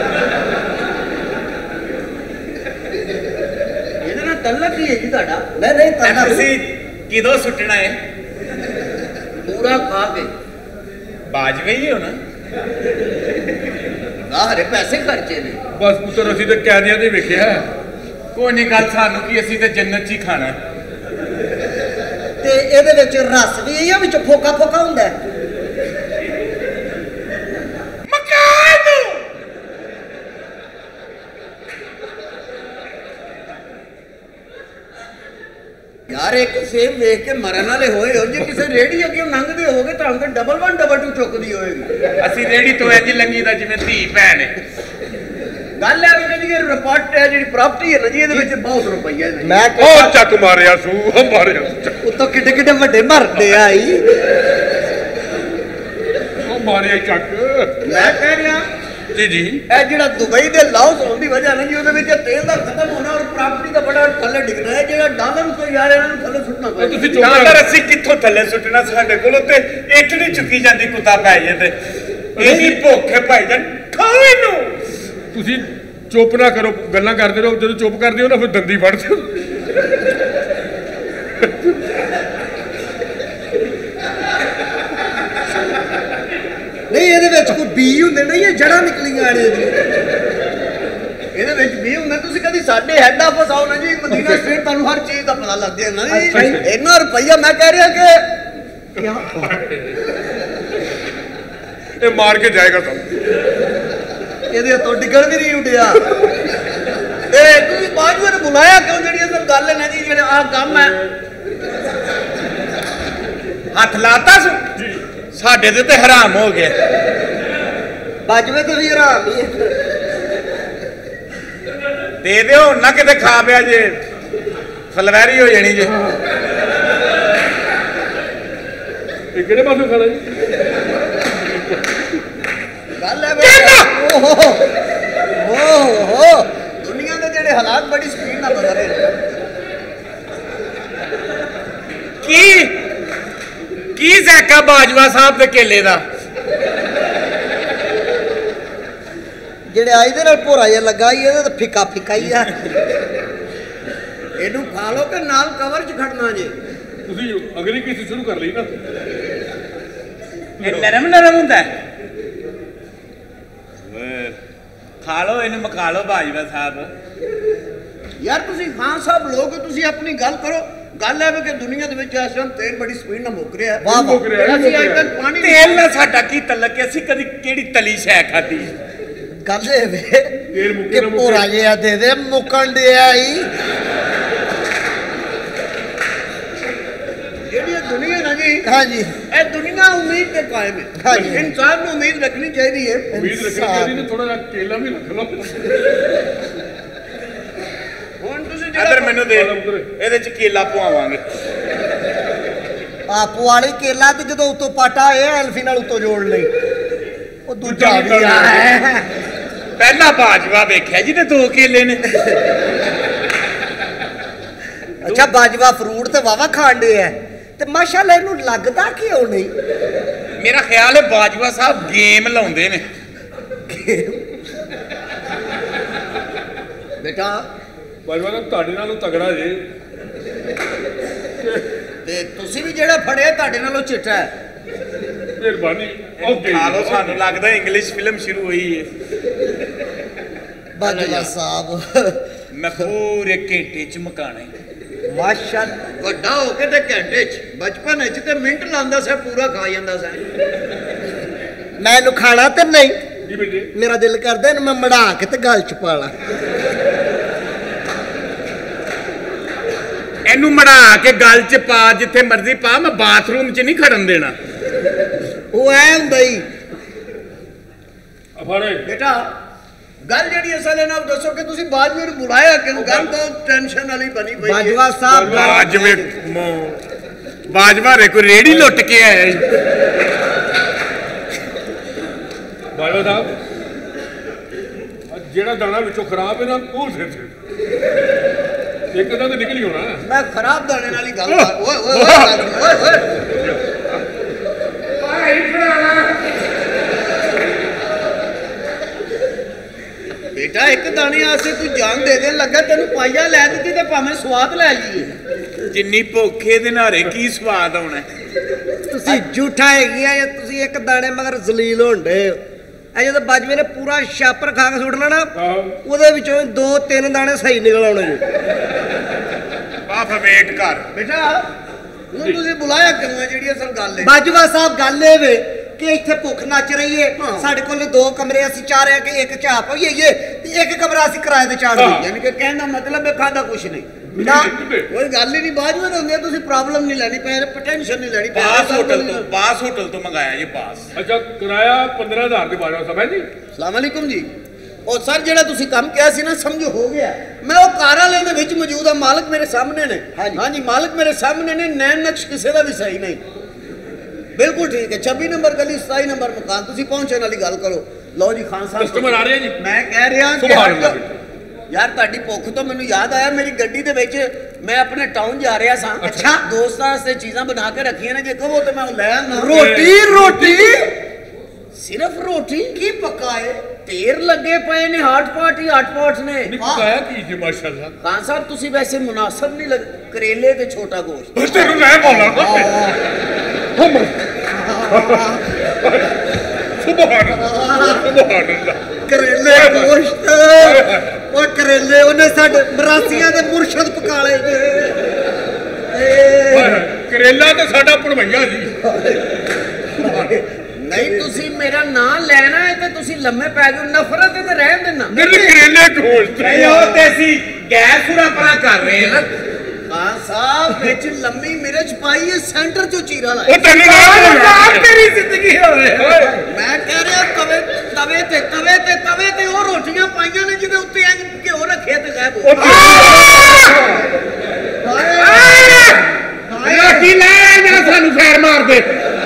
A: ਇਹਦੇ ਨਾਲ ਤਲਕ ਹੀ ਹੈ ਜੀ ਤੁਹਾਡਾ ਨਹੀਂ ਨਹੀਂ ਤਲਕ
E: ਤੁਸੀਂ ਕਿਦੋਂ ਸੁੱਟਣਾ ਹੈ
A: ਪੂਰਾ ਖਾ ਕੇ
E: ਬਾਜਵੇ ਹੀ ਹੋ ਨਾ
A: ਆਹਰੇ ਪੈਸੇ ਖਰਚੇ ਨੇ
C: ਬਸ ਪੁੱਤਰ ਅਸੀਂ ਤੇ ਕੈਦੀਆਂ ਦੇ ਵੇਖਿਆ
E: ਕੋਈ ਨਹੀਂ ਗੱਲ ਸਾਨੂੰ ਕੀ ਅਸੀਂ ਤੇ ਜੰਨਤ 'ਚ ਹੀ ਖਾਣਾ
A: ਤੇ ਇਹਦੇ ਵਿੱਚ ਰਸ ਵੀ ਹੈ ਜਾਂ ਵਿੱਚ ਫੋਕਾ ਫੋਕਾ ਹੁੰਦਾ ਹੈ
E: ਮਕਾਨ ਨੂੰ
A: ਯਾਰ ਇੱਕ ਸੇਬ ਵੇਖ ਕੇ ਮਰਨ ਵਾਲੇ ਹੋਏ ਹੋ ਜੇ ਕਿਸੇ ਰੇੜੀ ਅੱਗੇ ਲੰਘਦੇ ਹੋਗੇ ਤਾਂ ਅੰਦਰ ਡਬਲ ਵਨ ਡਬਲ ਟੂ ਚੁੱਕਦੀ ਹੋਏਗੀ
E: ਅਸੀਂ ਰੇੜੀ ਤੋਂ ਇੰਜ ਲੰਗੀ ਦਾ ਜਿਵੇਂ ਧੀ ਭੈਣ ਹੈ
A: ਗੱਲ ਹੈ ਕਿ ਜਿਹੜੀ ਰਿਪੋਰਟ ਹੈ ਜਿਹੜੀ ਪ੍ਰਾਪਰਟੀ ਹੈ ਨਾ ਜੀ ਇਹਦੇ ਵਿੱਚ ਬਹੁਤ ਰੁਪਈਆ ਹੈ ਮੈਂ
C: ਉਹ ਚੱਕ ਮਾਰਿਆ ਸੂ ਉਹ ਮਾਰਿਆ
A: ਉਤੋਂ ਕਿੱਡੇ ਕਿੱਡੇ ਵੱਡੇ ਮਰਦੇ ਆਈ
C: ਉਹ ਮਾਰਿਆ ਚੱਕ
A: ਮੈਂ ਕਹਿ ਰਿਹਾ
C: ਜੀ ਜੀ
A: ਇਹ ਜਿਹੜਾ ਦੁਬਈ ਦੇ ਲਾਸ ਹੋਣ ਦੀ ਵਜ੍ਹਾ ਨਾਲ ਜੀ ਉਹਦੇ ਵਿੱਚ ਤੇਲ ਦਾ ਖਤਮ ਹੋਣਾ ਔਰ ਪ੍ਰਾਪਰਟੀ ਦਾ ਬੜਾ ਥੱਲੇ ਡਿੱਗਣਾ ਹੈ ਜਿਹੜਾ ਡਾਲਰ ਕੋਈ ਯਾਰ ਇਹਨਾਂ ਨੂੰ ਥੱਲੇ ਸੁੱਟਣਾ ਪਏਗਾ
C: ਤੁਸੀਂ
E: ਡਾਲਰ ਅਸੀਂ ਕਿੱਥੋਂ ਥੱਲੇ ਸੁੱਟਣਾ ਸਾਡੇ ਕੋਲੋਂ ਤੇ ਇੱਟ ਨਹੀਂ ਚੁੱਕੀ ਜਾਂਦੀ ਕੁੱਤਾ ਪੈ ਜੇ ਤੇ ਇਹਦੀ ਭੁੱਖ ਹੈ ਭਾਈ ਜਾਨ ਖਾਓ ਇਹਨੂੰ
C: ਤੁਸੀਂ ਚੁੱਪ ਨਾ ਕਰੋ ਗੱਲਾਂ ਕਰਦੇ ਰਹੋ ਜਦੋਂ ਚੁੱਪ ਕਰਦੇ ਹੋ ਨਾ ਫਿਰ ਦੰਦੀ ਫੜਦੇ ਹੋ
A: ਨਹੀਂ ਇਹਦੇ ਵਿੱਚ ਕੋਈ ਬੀ ਹੁੰਦੇ ਨਹੀਂ ਇਹ ਜੜਾਂ ਨਿਕਲੀਆਂ ਨੇ ਇਹਦੇ ਵਿੱਚ ਬੀ ਹੁੰਦਾ ਤੁਸੀਂ ਕਦੀ ਸਾਡੇ ਹੈੱਡ ਆਫਿਸ ਆਓ ਨਾ ਜੀ ਮਦੀਨਾ ਸਟਰੀਟ ਤੁਹਾਨੂੰ ਹਰ ਚੀਜ਼ ਦਾ ਪਤਾ ਲੱਗ ਜਾਏਗਾ ਨਾ ਜੀ ਇੰਨਾ ਰੁਪਈਆ ਮੈਂ ਕਹਿ ਰਿਹਾ ਕਿ ਕਿਆ
C: ਇਹ ਮਾਰ ਕੇ ਜਾਏਗਾ ਤੁਹਾਨੂੰ
A: ਇਹਦੇ ਤੋਂ ਡਿੱਗਣ ਵੀ ਨਹੀਂ ਉੱਡਿਆ ਇਹ ਤੁਸੀਂ ਬਾਜੂਏ ਨੂੰ ਬੁਲਾਇਆ ਕਿਉਂ ਜਿਹੜੀ ਅਸਲ ਗੱਲ ਹੈ ਨਾ ਜੀ ਜਿਹੜਾ ਆਹ ਕੰਮ ਹੈ
E: ਹੱਥ ਲਾਤਾ ਸੁ ਸਾਡੇ ਤੇ ਤੇ ਹਰਾਮ ਹੋ ਗਿਆ
A: ਬਾਜੂਏ ਤੇ ਵੀ ਹਰਾਮ ਹੀ ਹੈ
E: ਦੇ ਦਿਓ ਨਾ ਕਿਤੇ ਖਾ ਪਿਆ ਜੇ ਫਲਵੈਰੀ ਹੋ ਜਾਣੀ ਜੇ
C: ਇਹ ਕਿਹੜੇ ਪਾਸੋਂ ਖਾਣਾ ਜੀ
A: ਗੱਲ ਹੈ ਓਹੋ ਓਹੋ ਦੁਨੀਆ ਦੇ ਜਿਹੜੇ ਹਾਲਾਤ ਬੜੀ ਸਪੀਡ ਨਾਲ ਬਦਲ ਰਹੇ ਨੇ
E: ਕੀ ਕੀ ਜ਼ੈਕਾ ਬਾਜਵਾ ਸਾਹਿਬ ਦੇ ਕੇਲੇ ਦਾ
A: ਜਿਹੜੇ ਆਈ ਦੇ ਨਾਲ ਭੋਰਾ ਜਿਹਾ ਲੱਗਾ ਹੀ ਇਹਦਾ ਤਾਂ ਫਿੱਕਾ ਫਿੱਕਾ ਹੀ ਆ ਇਹਨੂੰ ਖਾ ਲਓ ਕਿ ਨਾਲ ਕਵਰ 'ਚ ਖੜਨਾ ਜੇ
C: ਤੁਸੀਂ ਅਗਲੀ ਕਿਸ ਸ਼ੁਰੂ ਕਰ ਲਈ ਨਾ
E: ਇਹ ਨਰਮ ਨਰਮ ਹੁੰਦਾ ਹੈ ਖਾ ਲਓ ਇਹਨੂੰ ਮਕਾ ਲਓ ਬਾਜਵਾ ਸਾਹਿਬ
A: ਯਾਰ ਤੁਸੀਂ ਖਾਨ ਸਾਹਿਬ ਲੋਕ ਤੁਸੀਂ ਆਪਣੀ ਗੱਲ ਕਰੋ ਗੱਲ ਹੈ ਕਿ ਦੁਨੀਆ ਦੇ ਵਿੱਚ ਇਸ ਟਾਈਮ ਤੇਲ ਬੜੀ ਸਪੀਡ ਨਾਲ ਮੁੱਕ ਰਿਹਾ
C: ਵਾਹ ਮੁੱਕ ਰਿਹਾ
A: ਅਸੀਂ ਅੱਜ ਤੱਕ ਪਾਣੀ
E: ਤੇਲ ਨਾਲ ਸਾਡਾ ਕੀ ਤਲਕ ਹੈ ਅਸੀਂ ਕਦੀ ਕਿਹੜੀ ਤਲੀ ਸ਼ੈ ਖਾਦੀ
A: ਗੱਲ ਇਹ ਵੇ
C: ਤੇਲ ਮੁੱਕੇ
A: ਕਿ
C: ਨਾ ਮੁੱਕੇ
A: ਭੋਰਾ ਜਿਹਾ ਦੇ ਦੇ ਮੁੱਕਣ ਡਿਆ ਹੀ हाँ जी
G: ए दुनिया उम्मीद के कायम है।
A: हाँ जी।
G: इंसान को उम्मीद रखनी चाहिए।
C: उम्मीद रखनी चाहिए थोड़ा जिहा केला भी रख लो
G: हुण तुसीं
E: इधर मैनू दे ਇਹਦੇ ਚ ਕੇਲਾ ਪਵਾਵਾਂਗੇ
A: आ पुआली केला ते जदों उत्तों पाटा ए एल्फी नाल उत्तों जोड़ लई ओ दूजा भी आ है
E: ਪਹਿਲਾ ਬਾਜਵਾ ਵੇਖਿਆ ਜੀ ਤੇ ਦੋ ਕੇਲੇ ਨੇ
A: अच्छा बाजवा फ्रूट ते वावा खांडे है ते माशाल्लाह इनू लगदा क्यों नहीं
E: ਮੇਰਾ ਖਿਆਲ ਹੈ ਬਾਜਵਾ ਸਾਹਿਬ ਗੇਮ ਲਾਉਂਦੇ ਨੇ
G: बेटा
C: ਬਾਜਵਾ ਸਾਹਿਬ ਤੁਹਾਡੇ ਨਾਲੋਂ ਤਗੜਾ ਜੇ
G: ते तुसीं भी जेड़ा फड़िया ਤੁਹਾਡੇ ਨਾਲੋਂ ਚਿੱਟਾ है।
C: ਮਿਹਰਬਾਨੀ ਓਕੇ
E: ਖਾ ਲਓ ਸਾਨੂੰ ਲੱਗਦਾ ਇੰਗਲਿਸ਼ ਫਿਲਮ ਸ਼ੁਰੂ ਹੋਈ ਹੈ
A: बाजवा साहब
E: ਮੈਂ ਪੂਰੇ ਘੰਟੇ ਚ ਮਕਾਣਾ
A: माशाल्लाह
G: ਵੱਡਾ ਹੋ ਕੇ ਤੇ ਘੰਟੇ ਚ ਬਚਪਨ ਵਿੱਚ ਤੇ ਮਿੰਟ ਲਾਉਂਦਾ ਸੀ ਪੂਰਾ ਖਾ ਜਾਂਦਾ ਸੀ।
A: मैं इनू खाना ते नहीं
C: ਜੀ ਬੇਟੇ
A: मेरा दिल करदा इनू मैं मड़ा के ते गल च पा ला
E: ਇਹਨੂੰ ਮੜਾ ਕੇ ਗਲ ਚ ਪਾ ਜਿੱਥੇ ਮਰਜ਼ੀ ਪਾ ਮੈਂ ਬਾਥਰੂਮ ਚ ਨਹੀਂ ਖੜਨ ਦੇਣਾ
A: वो ऐ हुंदा ही
C: ਅਫਾੜੇ
G: बेटा गल ਜਿਹੜੀ ਅਸਲ ਹੈ ਨਾ ਦੱਸੋ ਕਿ ਤੁਸੀਂ ਬਾਜਵੇ ਨੂੰ ਬੁਲਾਇਆ ਕਿਉਂ? ਗੱਲ ਤਾਂ ਟੈਨਸ਼ਨ ਵਾਲੀ ਬਣੀ ਪਈ ਹੈ।
A: बाजवा साहब
E: ਬਾਜਵੇ ਬਾਜਵਾ ਰੇ ਕੋਈ ਰੇੜੀ ਲੁੱਟ ਕੇ ਆਇਆ ਜੀ
C: ਬਾਜਵਾ ਸਾਹਿਬ ਜਿਹੜਾ ਦਾਣਾ ਵਿੱਚੋਂ ਖਰਾਬ ਹੈ ਨਾ ਉਹ ਸਿਰ ਸਿਰ ਇੱਕ ਤਾਂ ਨਿਕਲ ਹੀ ਹੋਣਾ
G: ਮੈਂ ਖਰਾਬ ਦਾਣੇ ਨਾਲ ਹੀ ਗੱਲ ਕਰ ਓਏ ਓਏ ਓਏ ਓਏ ਓਏ
E: ਭਾਈ ਭਰਾਵਾ
G: बेटा एक दाने आसे तू जान दे दे लगा तेन पाइया लै दी ते भावें स्वाद लै लीए
E: ਜਿੰਨੀ ਭੁੱਖੇ ਦੇ ਨਾਰੇ ਕੀ ਸਵਾਦ ਆਉਣਾ
A: ਤੁਸੀਂ ਝੂਠਾ ਹੈਗੀਆਂ ਜਾਂ ਤੁਸੀਂ ਇੱਕ ਦਾਣੇ ਮਗਰ ਜ਼ਲੀਲ ਹੋਣਦੇ ਹੋ ਐ ਜਦੋਂ ਬਾਜਵੇ ਨੇ ਪੂਰਾ ਛਾਪਰ ਖਾ ਕੇ ਸੁੱਟਣਾ ਨਾ ਉਹਦੇ ਵਿੱਚੋਂ ਦੋ ਤਿੰਨ ਦਾਣੇ ਸਹੀ ਨਿਕਲ ਆਉਣੇ ਜੀ
E: ਬਾਫ ਵੇਟ ਕਰ
G: बेटा ਹੁਣ ਤੁਸੀਂ ਬੁਲਾਇਆ ਕਿਉਂ ਹੈ ਜਿਹੜੀ ਅਸਲ ਗੱਲ ਹੈ?
A: ਬਾਜਵਾ ਸਾਹਿਬ ਗੱਲ ਇਹ ਵੇ ਕਿ ਇੱਥੇ ਭੁੱਖ ਨੱਚ ਰਹੀ ਏ ਸਾਡੇ ਕੋਲ ਦੋ ਕਮਰੇ ਅਸੀਂ ਚਾਹ ਰਹੇ ਕਿ ਇੱਕ ਚਾਹ ਪਈਏ ਤੇ ਇੱਕ ਕਮਰਾ ਅਸੀਂ ਕਿਰਾਏ ਤੇ ਚਾੜ ਦਈਏ
G: ਯਾਨੀ ਕਿ ਕਹਿਣ ਦਾ ਮਤਲਬ ਹੈ ਖਾਦਾ ਕੁਛ ਨਹੀਂ
A: ਨਾ
G: ਕੋਈ ਗੱਲ ਹੀ ਨਹੀਂ ਬਾਜਵੇ ਹੁੰਦੀ ਤੁਸੀਂ ਪ੍ਰੋਬਲਮ ਨਹੀਂ ਲੈਣੀ ਪੈ ਟੈਨਸ਼ਨ ਨਹੀਂ ਲੈਣੀ
E: ਬਾਸ ਹੋਟਲ ਤੋਂ ਬਾਸ ਹੋਟਲ ਤੋਂ ਮੰਗਾਇਆ ਜੀ ਬਾਸ
C: ਅੱਛਾ ਕਿਰਾਇਆ ਪੰਦਰਾਂ ਹਜ਼ਾਰ ਦੇ ਬਾਜਵਾ ਸਾਹਿਬ ਹੈ ਜੀ
G: ਸਲਾਮ ਅਲੈਕੁਮ ਜੀ ਉਹ ਸਰ ਜਿਹੜਾ ਤੁਸੀਂ ਕੰਮ ਕਿਹਾ ਸੀ ਨਾ ਸਮਝੋ ਹੋ ਗਿਆ ਮੈਂ ਉਹ ਕਾਰ ਵਾਲੇ ਦੇ ਵਿੱਚ ਮੌਜੂਦ ਆ ਮਾਲਕ ਮੇਰੇ ਸਾਹਮਣੇ ਨੇ ਹਾਂਜੀ ਮਾਲਕ ਮੇਰੇ ਸਾਹਮਣੇ ਨੇ ਨੈਣ ਨਕਸ਼ ਕਿਸੇ ਦਾ ਵੀ ਸਹੀ ਨਹੀਂ ਬਿਲਕੁਲ ਠੀਕ ਹੈ ਛੱਬੀ ਨੰਬਰ ਗਲੀ ਸਤਾਈ ਨੰਬਰ ਮਕਾਨ ਤੁਸੀਂ ਪਹੁੰਚਣ ਵਾਲੀ ਗੱਲ ਕਰੋ ਲਓ ਜੀ ਖਾਨ ਸਾਹਿਬ
C: ਕਸਟਮਰ ਆ ਰਹੇ ਜੀ
G: ਮੈਂ ਕਹਿ ਰਿਹਾ
C: ਸੁਭਾਨ ਅੱਲਾਹ
G: ਯਾਰ ਤੁਹਾਡੀ ਭੁੱਖ ਤੋਂ ਮੈਨੂੰ ਯਾਦ ਆਇਆ ਮੇਰੀ ਗੱਡੀ ਦੇ ਵਿੱਚ ਮੈਂ ਆਪਣੇ ਟਾਊਨ ਜਾ ਰਿਹਾ ਸਾਂ ਅੱਛਾ ਦੋਸਤਾਂ ਵਾਸਤੇ ਚੀਜ਼ਾਂ ਬਣਾ ਕੇ ਰੱਖੀਆਂ ਨੇ ਜੇ ਕਹੋ ਤੇ ਮੈਂ ਉਹ ਲੈ ਆਣਾ
A: ਰੋਟੀ ਰੋਟੀ
G: ਸਿਰਫ ਰੋਟੀ ਕੀ ਪਕਾਏ ਢੇਰ ਲੱਗੇ ਪਏ ਨੇ ਹਾਟ ਪਾਟ ਹੀ ਹਾਟ ਪਾਟ ਨੇ
C: ਨਹੀਂ ਪਕਾਇਆ ਕੀ ਜੀ ਮਾਸ਼ਾਅੱਲਾ
G: ਖਾਨ ਸਾਹਿਬ ਤੁਸੀਂ ਵੈਸੇ ਮੁਨਾਸਬ ਨਹੀਂ ਲੱਗ ਕਰੇਲੇ ਤੇ ਛੋਟਾ ਗੋਸ਼ਤ
C: ਤੈਨੂੰ ਲੈ ਬੋਲਾਂ ਸੁਭਾਨ ਅੱਲਾਹ ਸੁਭਾਨ ਅੱਲਾਹ
A: ਕਰੇਲੇ ਗੋਸ਼ਤ ਉਹ ਕਰੇਲੇ ਉਹਨੇ ਸਾਡੇ ਮਰਾਸੀਆਂ ਦੇ ਮੁਰਸ਼ਦ ਪਕਾ ਲਏ ਜੇ
C: ਕਰੇਲਾ ਤਾਂ ਸਾਡਾ ਭਣਵਈਆ ਜੀ
G: ਨਹੀਂ ਤੁਸੀਂ ਮੇਰਾ ਨਾਂ ਲੈਣਾ ਹੈ ਤੇ ਤੁਸੀਂ ਲੰਮੇ ਪੈ ਗਏ ਨਫ਼ਰਤ ਤੇ ਰਹਿਣ ਦੇਣਾ
C: ਨਹੀਂ ਕਰੇਲੇ ਗੋਸ਼ਤ
E: ਨਹੀਂ ਉਹ ਤੇ ਅਸੀਂ ਗੈਸ ਪੂਰਾ ਪਰਾ ਕਰ ਰਹੇ ਹਾਂ
G: ਖਾਨ ਸਾਹਿਬ ਵਿੱਚ ਲੰਮੀ ਮਿਰਚ ਪਾਈ ਹੈ ਸੈਂਟਰ ਚੋਂ ਚੀਰਾ ਲਾਇਆ
C: ਉਹ ਤੈਨੂੰ ਲੈ ਬੋਲਾਂ
E: ਤੇਰੀ ਜ਼ਿੰਦਗੀ ਹੋਵੇ
G: ਮੈਂ ਕਹਿ ਰਿਹਾ ਤਵੇ ਤਵੇ ਤੇ ਤਵੇ ਤੇ ਤਵੇ ਤੇ ਉਹ ਰੋਟੀਆਂ ਪਾਈਆਂ ਨੇ ਜਿਹਦੇ ਉੱਤੇ ਇੰਜ ਘਿਓ ਰੱਖਿਆ ਤੇ ਗਾਇਬ ਹੋ
E: ਰੋਟੀ ਲੈ ਨਾ ਸਾਨੂੰ ਫੇਰ ਮਾਰ ਦੇ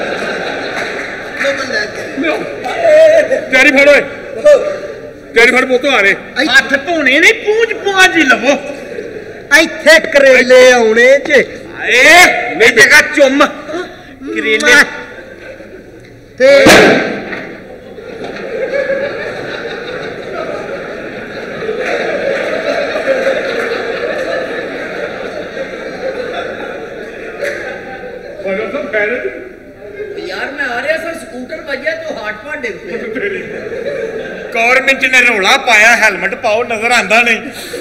C: ਤੇਰੀ ਫੜ ਓਏ ਤੇਰੀ ਫੜ ਪੋਤੋ ਆ ਰਹੇ
E: ਹੱਥ ਧੋਣੇ ਨਹੀਂ ਪੂੰਝ ਪੁਆਂਝ ਹੀ ਲਵੋ
A: ਇੱਥੇ ਕਰੇਲੇ ਆਉਣੇ ਜੇ
E: ਏ ਨਹੀਂ ਜਗਾ ਚੁੰਮ ਕਰੇਲੇ
A: ਤੇ
C: ਬਾਜਵਾ ਸਾਹਿਬ ਖੈਰ
G: ਯਾਰ ਮੈਂ ਆ ਰਿਹਾ ਸਰ ਸਕੂਟਰ ਵੱਜਿਆ ਤੇ ਹਾਟ ਪਾਟ ਡਿੱਗ ਪਿਆ
E: ਗਵਰਨਮੈਂਟ ਨੇ ਰੌਲਾ ਪਾਇਆ ਹੈਲਮਟ ਪਾਓ ਨਜ਼ਰ ਆਂਦਾ ਨਹੀਂ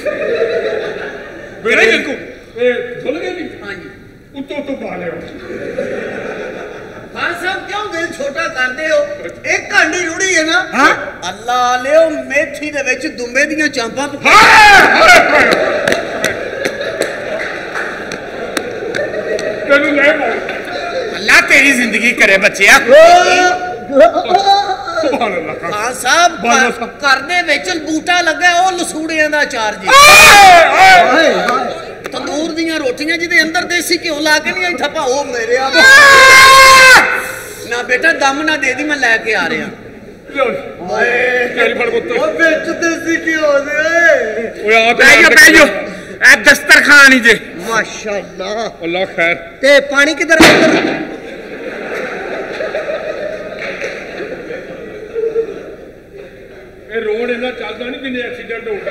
C: ਮੇਰੇ ਜੰਕੂ ਇਹ ਖੁੱਲ ਗਏ ਜੀ
G: ਹਾਂਜੀ
C: ਉੱਤੋਂ ਉੱਤੋਂ ਪਾ ਲਿਓ
G: ਖਾਨ ਸਾਹਿਬ ਕਿਉਂ ਦਿਲ ਛੋਟਾ ਕਰਦੇ ਹੋ ਇੱਕ ਘੰਟੀ ਰੁੜੀ ਹੈ ਨਾ ਹਾਂ ਅੱਲਾ ਲਿਓ ਮੇਥੀ ਦੇ ਵਿੱਚ ਦੁੰਬੇ ਦੀਆਂ ਚਾਂਪਾਂ
C: ਤੈਨੂੰ ਲੈ
E: अल्लाह तेरी जिंदगी करे बच्चिया
G: खान साहब घर दे विच बूटा लगा ओ लसूड़ियां दा अचार जी तंदूर दियां रोटियां जिदे अंदर देसी घ्यो ला के नहीं ठप्पा ओ मेरे ना बेटा दम ना दे दी मैं लेके आ रहा दस्तरखान जे
A: माशाअल्लाह
C: अल्लाह खैर
A: ते पानी किधर उधर
C: ये रोड इन्ना चलदा नहीं जिन्ने एक्सीडेंट हो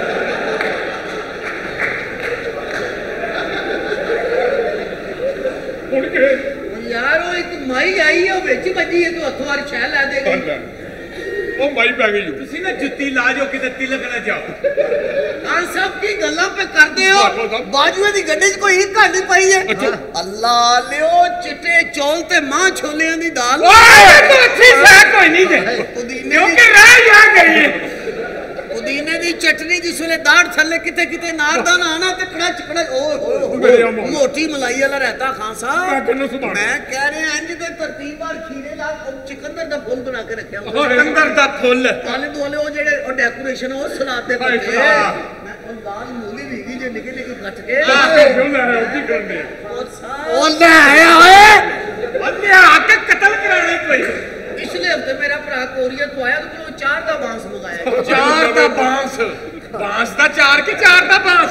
G: यार वो एक माई आई है बेची बजी है तो हथों वाली शह ला देगी
C: ओ माई पै गई
E: तुसी ना जुत्ती ला जो किते तिलक ना जाओ
G: खान साहब की गल्लां पे करदे हो बाजुए दी गड्डी च कोई एक घाटी पई है अल्लाह लियो चिट्टे चौल ते मां छोलियां दी दाल
E: ओए तो अच्छी सा कोई नहीं जे क्योंकि रह या गई है
G: पुदीने दी चटनी जिसले दाढ़ थल्ले किते किते नारदान आना ते कड़ा चकड़ा ओ मोटी मलाई वाला रहता खान साहब मैं कह रहे हैं इंज ते तरतीब वार खीरे ला चिकंदर दा फुल बना के रखया
E: चिकंदर दा फुल
G: आले दुआले ओ जेड़े ओ डेकोरेशन ओ सलाद दे बनदे मैं ओ लाल मूली भीगी जे निके निके कट के
C: क्यों ले रहे हो की करने
G: ओ ले आया ओए
E: ओले आके कत्ल कराने कोई
G: पिछले हफ्ते मेरा भरा कोरिया तो आया तो चार दा बांस मंगाया
E: चार दा बांस बांस दा चार के चार दा बांस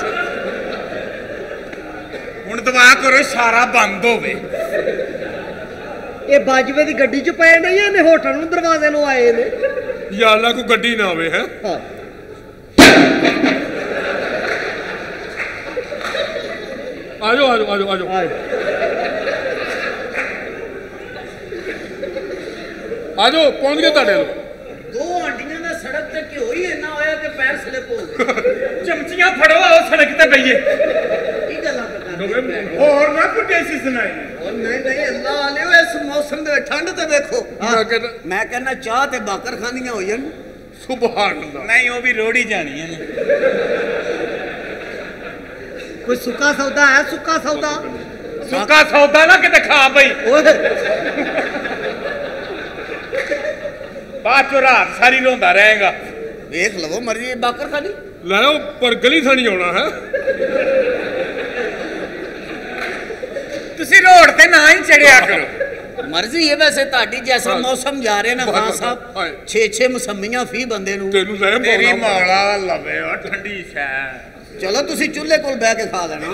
E: हुन दुआ करो सारा बंद होवे
A: ये बाजवे दी गड्डी च पए ने या ने होटल नु दरवाजे नु आए ने
C: या अल्लाह को गड्डी ना आवे है
A: हां
C: आजो आजो आजो आजो आजो पहुंच गए ताड़े
G: दो आंटियां दा सड़क ते क्यों ही इन्ना होया कि पैर स्लिप हो गए
E: चमचियां फड़ो आओ सड़क ते पईए
G: की गल्लां करदा
E: और ना कुटे सी सुनाई
G: और नहीं नहीं अल्लाह वाले इस मौसम दे ठंड ते देखो मैं कहना चाह ते बाकर खानियां होई जन
C: सुभान अल्लाह
E: नहीं वो भी रोड़ी जानी है
A: कोई सुक्का सौदा है सुक्का सौदा
E: सुक्का सौदा ना किते खा पई
A: ओए
E: बाद चो रात सारी रोंदा रहेगा
G: देख लवो मर्जी बाकर खानी
C: लाओ पर गली थानी आना है
E: तुसी रोड ते ना ही चढ़िया करो
G: मर्जी है वैसे ताड़ी जैसा मौसम जा रहे ना खान साहब छे छे मसम्मियां फी बंदे नु
C: तेनू ले
E: तेरी मौला लवे ओ ठंडी शै
G: चलो तुसी चूल्हे कोल बैठ के खा लेना